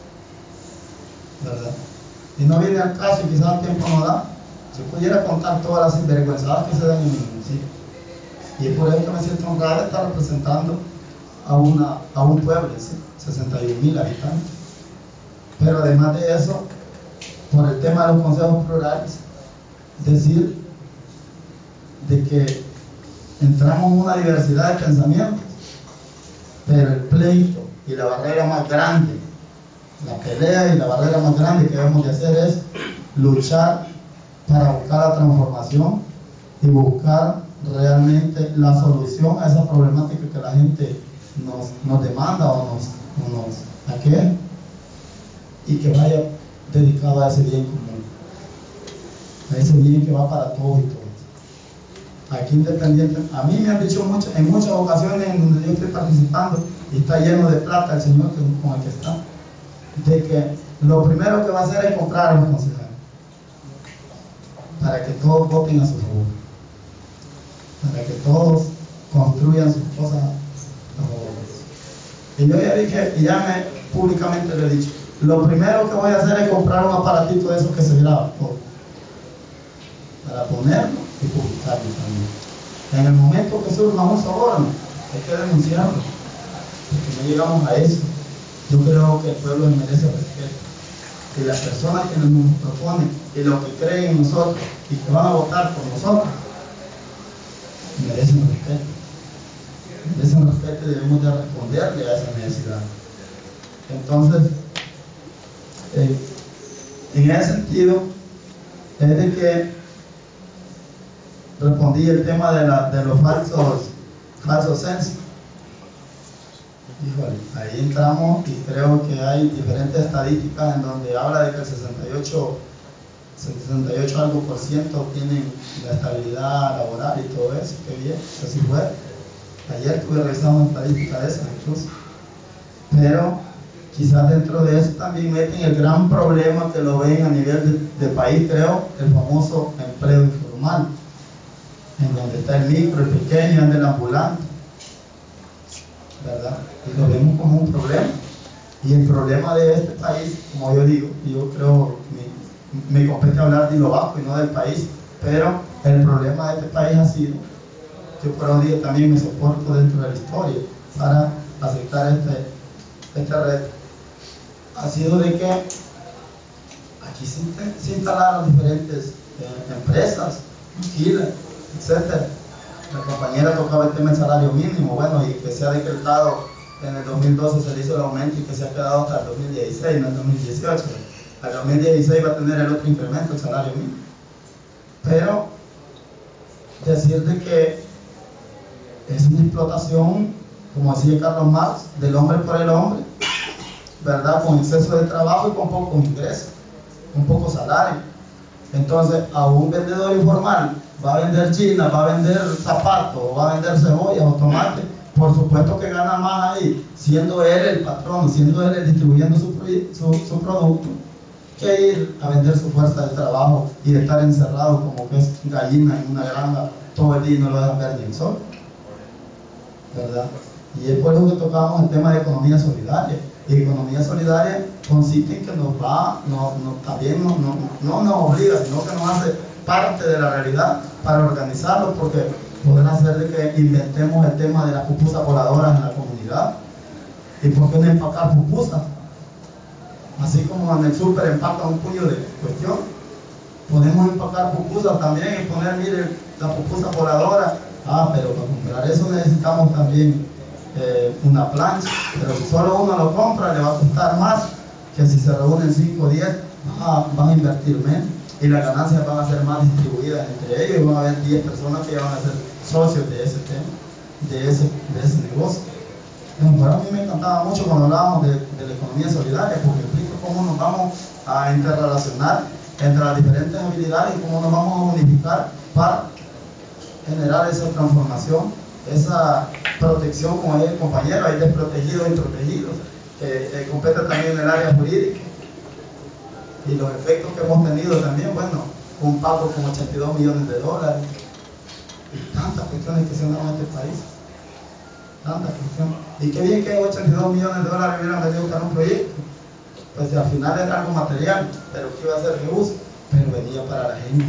Speaker 4: ¿verdad? Y no viene al caso, y quizás el tiempo no da. Yo pudiera contar todas las sinvergüenzadas que se dan en mi municipio. Y es por eso que me siento honrado de estar representando a, una, a un pueblo de sesenta y un mil habitantes. Pero además de eso, por el tema de los consejos rurales, decir de que entramos en una diversidad de pensamientos, pero el pleito y la barrera más grande, la pelea y la barrera más grande que debemos de hacer es luchar para buscar la transformación y buscar realmente la solución a esa problemática que la gente nos, nos demanda o nos, o nos aqueja, y que vaya dedicado a ese bien común, a ese bien que va para todos y todas. Aquí independiente, a mí me han dicho mucho, en muchas ocasiones en donde yo estoy participando y está lleno de plata el señor que, con el que está, de que lo primero que va a hacer es comprar a los concejales para que todos voten a su favor, para que todos construyan sus cosas a favor. Y yo ya dije, y ya me públicamente le he dicho, lo primero que voy a hacer es comprar un aparatito de esos que se graba todo, para ponerlo y publicarlo también. En el momento que surja un soborno, hay que denunciarlo, porque no llegamos a eso. Yo creo que el pueblo merece respeto, y las personas que nos proponen y los que creen en nosotros y que van a votar por nosotros merecen respeto, merecen respeto, y debemos de responderle a esa necesidad. Entonces, eh, en ese sentido es de que respondí el tema de, la, de los falsos falsos censos. Híjole, ahí entramos, y creo que hay diferentes estadísticas en donde habla de que el sesenta y ocho, sesenta y ocho algo por ciento tienen la estabilidad laboral y todo eso. Qué bien, así fue. Ayer estuve revisando una estadística de esas incluso. Pero quizás dentro de eso también meten el gran problema que lo ven a nivel de, de país, creo, el famoso empleo informal, en donde está el micro, el pequeño, anda el ambulante, ¿verdad? Y lo vemos como un problema. Y el problema de este país, como yo digo, y yo creo, me, me compete hablar de Ilobasco y no del país, pero el problema de este país ha sido, yo por un día también me soporto dentro de la historia para aceptar este, este reto, ha sido de que aquí se, se instalaron diferentes eh, empresas, Giles, etcétera. La compañera tocaba el tema del salario mínimo, bueno, y que se ha decretado en el dos mil doce, se le hizo el aumento y que se ha quedado hasta el dos mil dieciséis, no el dos mil dieciocho. Al dos mil dieciséis va a tener el otro incremento, el salario mínimo. Pero decir de que es una explotación como decía Carlos Marx, del hombre por el hombre, ¿verdad? Con exceso de trabajo y con poco ingreso, con poco salario. Entonces, a un vendedor informal va a vender china, va a vender zapatos, va a vender cebollas o tomates, por supuesto que gana más ahí, siendo él el patrón, siendo él el distribuyendo su, su, su producto, que ir a vender su fuerza de trabajo y estar encerrado como que es gallina en una granja todo el día y no lo dejan ver ni el sol, ¿verdad? Y es por eso que tocamos el tema de economía solidaria. Y economía solidaria consiste en que nos va, no, no, también no, no, no nos obliga, sino que nos hace parte de la realidad para organizarlo, porque podrá hacer de que inventemos el tema de las pupusas voladoras en la comunidad. ¿Y por qué no empacar pupusas? Así como en el súper empaca un puño de cuestión, podemos empacar pupusas también y poner, mire, la pupusa voladora. Ah, pero para comprar eso necesitamos también eh, una plancha, pero si solo uno lo compra le va a costar más que si se reúnen cinco o diez, ah, van a invertir menos y las ganancias van a ser más distribuidas entre ellos y van a haber diez personas que van a ser socios de ese tema, de ese, de ese negocio. Bueno, a mí me encantaba mucho cuando hablábamos de, de la economía solidaria, porque explica cómo nos vamos a interrelacionar entre las diferentes habilidades y cómo nos vamos a unificar para generar esa transformación, esa protección, como dice el compañero, hay desprotegidos y protegidos, que eh, compete también en el área jurídica. Y los efectos que hemos tenido también, bueno, un pago con ochenta y dos millones de dólares, y tantas cuestiones que se han dado en este país, tantas cuestiones. Y qué bien que ochenta y dos millones de dólares hubieran venido para un proyecto, pues si al final era algo material, pero que iba a ser de uso, pero venía para la gente.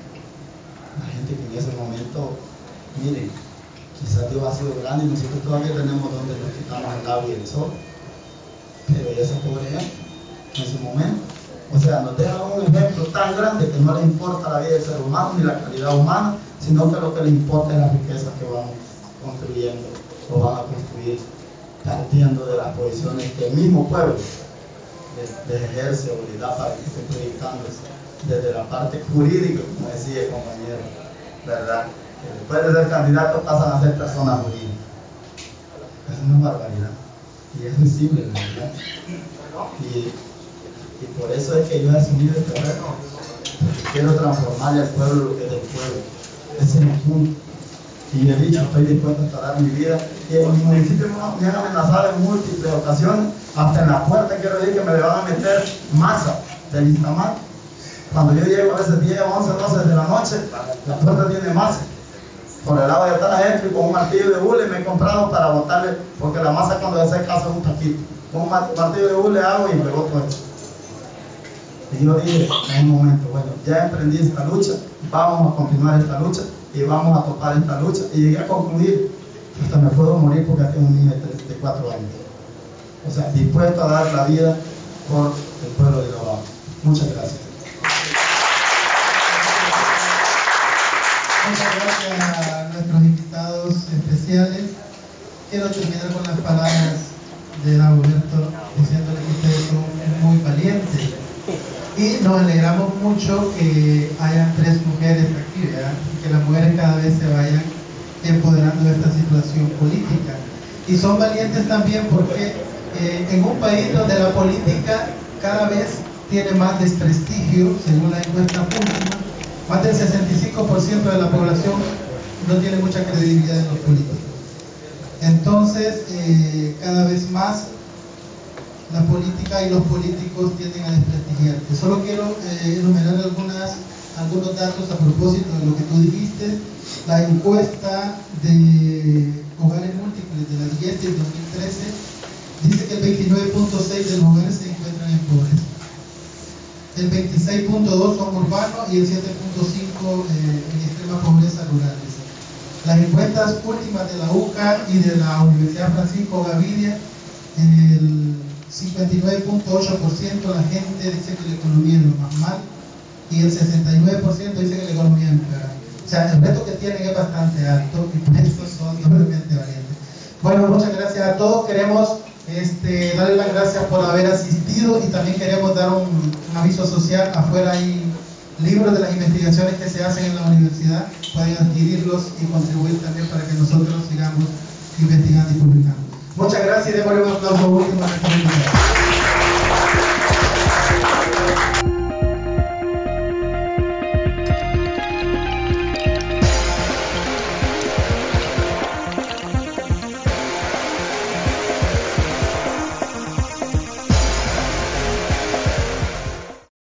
Speaker 4: La gente que en ese momento, miren, quizás Dios ha sido grande y nosotros todavía tenemos donde nos quitamos el agua y el sol, pero esa pobre gente, en su momento, o sea, nos deja un ejemplo tan grande que no le importa la vida del ser humano ni la calidad humana, sino que lo que le importa es la riqueza que vamos construyendo o van a construir, partiendo de las posiciones que el mismo pueblo les, les ejerce o les da para que estén proyectándose desde la parte jurídica, como decía el compañero, ¿verdad? Que después de ser candidatos pasan a ser personas jurídicas. Es una barbaridad y es visible, ¿verdad? Y, y por eso es que yo he asumido este reto, porque quiero transformarle al pueblo lo que es del pueblo. Ese es el punto. Y he dicho, estoy dispuesto a dar mi vida. Y en mi municipio me han amenazado en múltiples ocasiones, hasta en la puerta quiero decir que me le van a meter masa del Instamar. Cuando yo llego a veces diez, once, doce de la noche, la puerta tiene masa. Por el lado de atrás entro y con un martillo de hule me he comprado para botarle, porque la masa cuando se seca hace un taquito. Con un martillo de hule hago y me boto eso. Y yo dije, en un momento, bueno, ya emprendí esta lucha, vamos a continuar esta lucha y vamos a topar esta lucha. Y llegué a concluir, hasta me puedo morir porque tengo un niño de, tres, de cuatro años. O sea, dispuesto a dar la vida por el pueblo de Urabá. Muchas gracias.
Speaker 1: Muchas gracias a nuestros invitados especiales. Quiero terminar con las palabras de Dagoberto diciéndole que ustedes son muy valientes. Y nos alegramos mucho que hayan tres mujeres aquí, ¿verdad? Que las mujeres cada vez se vayan empoderando de esta situación política. Y son valientes también porque eh, en un país donde la política cada vez tiene más desprestigio, según la encuesta última, más del sesenta y cinco por ciento de la población no tiene mucha credibilidad en los políticos. Entonces, eh, cada vez más la política y los políticos tienden a desprestigiarte. Solo quiero eh, enumerar algunas, algunos datos a propósito de lo que tú dijiste. La encuesta de hogares múltiples de la DIES del dos mil trece dice que el veintinueve punto seis de los hogares se encuentran en pobreza. El veintiséis punto dos son urbanos y el siete punto cinco eh, en extrema pobreza rural. Las encuestas últimas de la U C A y de la Universidad Francisco Gavidia, el cincuenta y nueve punto ocho por ciento la gente dice que la economía es lo más mal y el sesenta y nueve por ciento dice que la economía empeora. O sea, el reto que tienen es bastante alto y por eso son doblemente valientes. Bueno, muchas gracias a todos. Queremos este, darles las gracias por haber asistido y también queremos dar un, un aviso social. Afuera hay libros de las investigaciones que se hacen en la universidad, pueden adquirirlos y contribuir también para que nosotros sigamos investigando y publicando. Muchas gracias y démosle un aplauso último a esta invitación.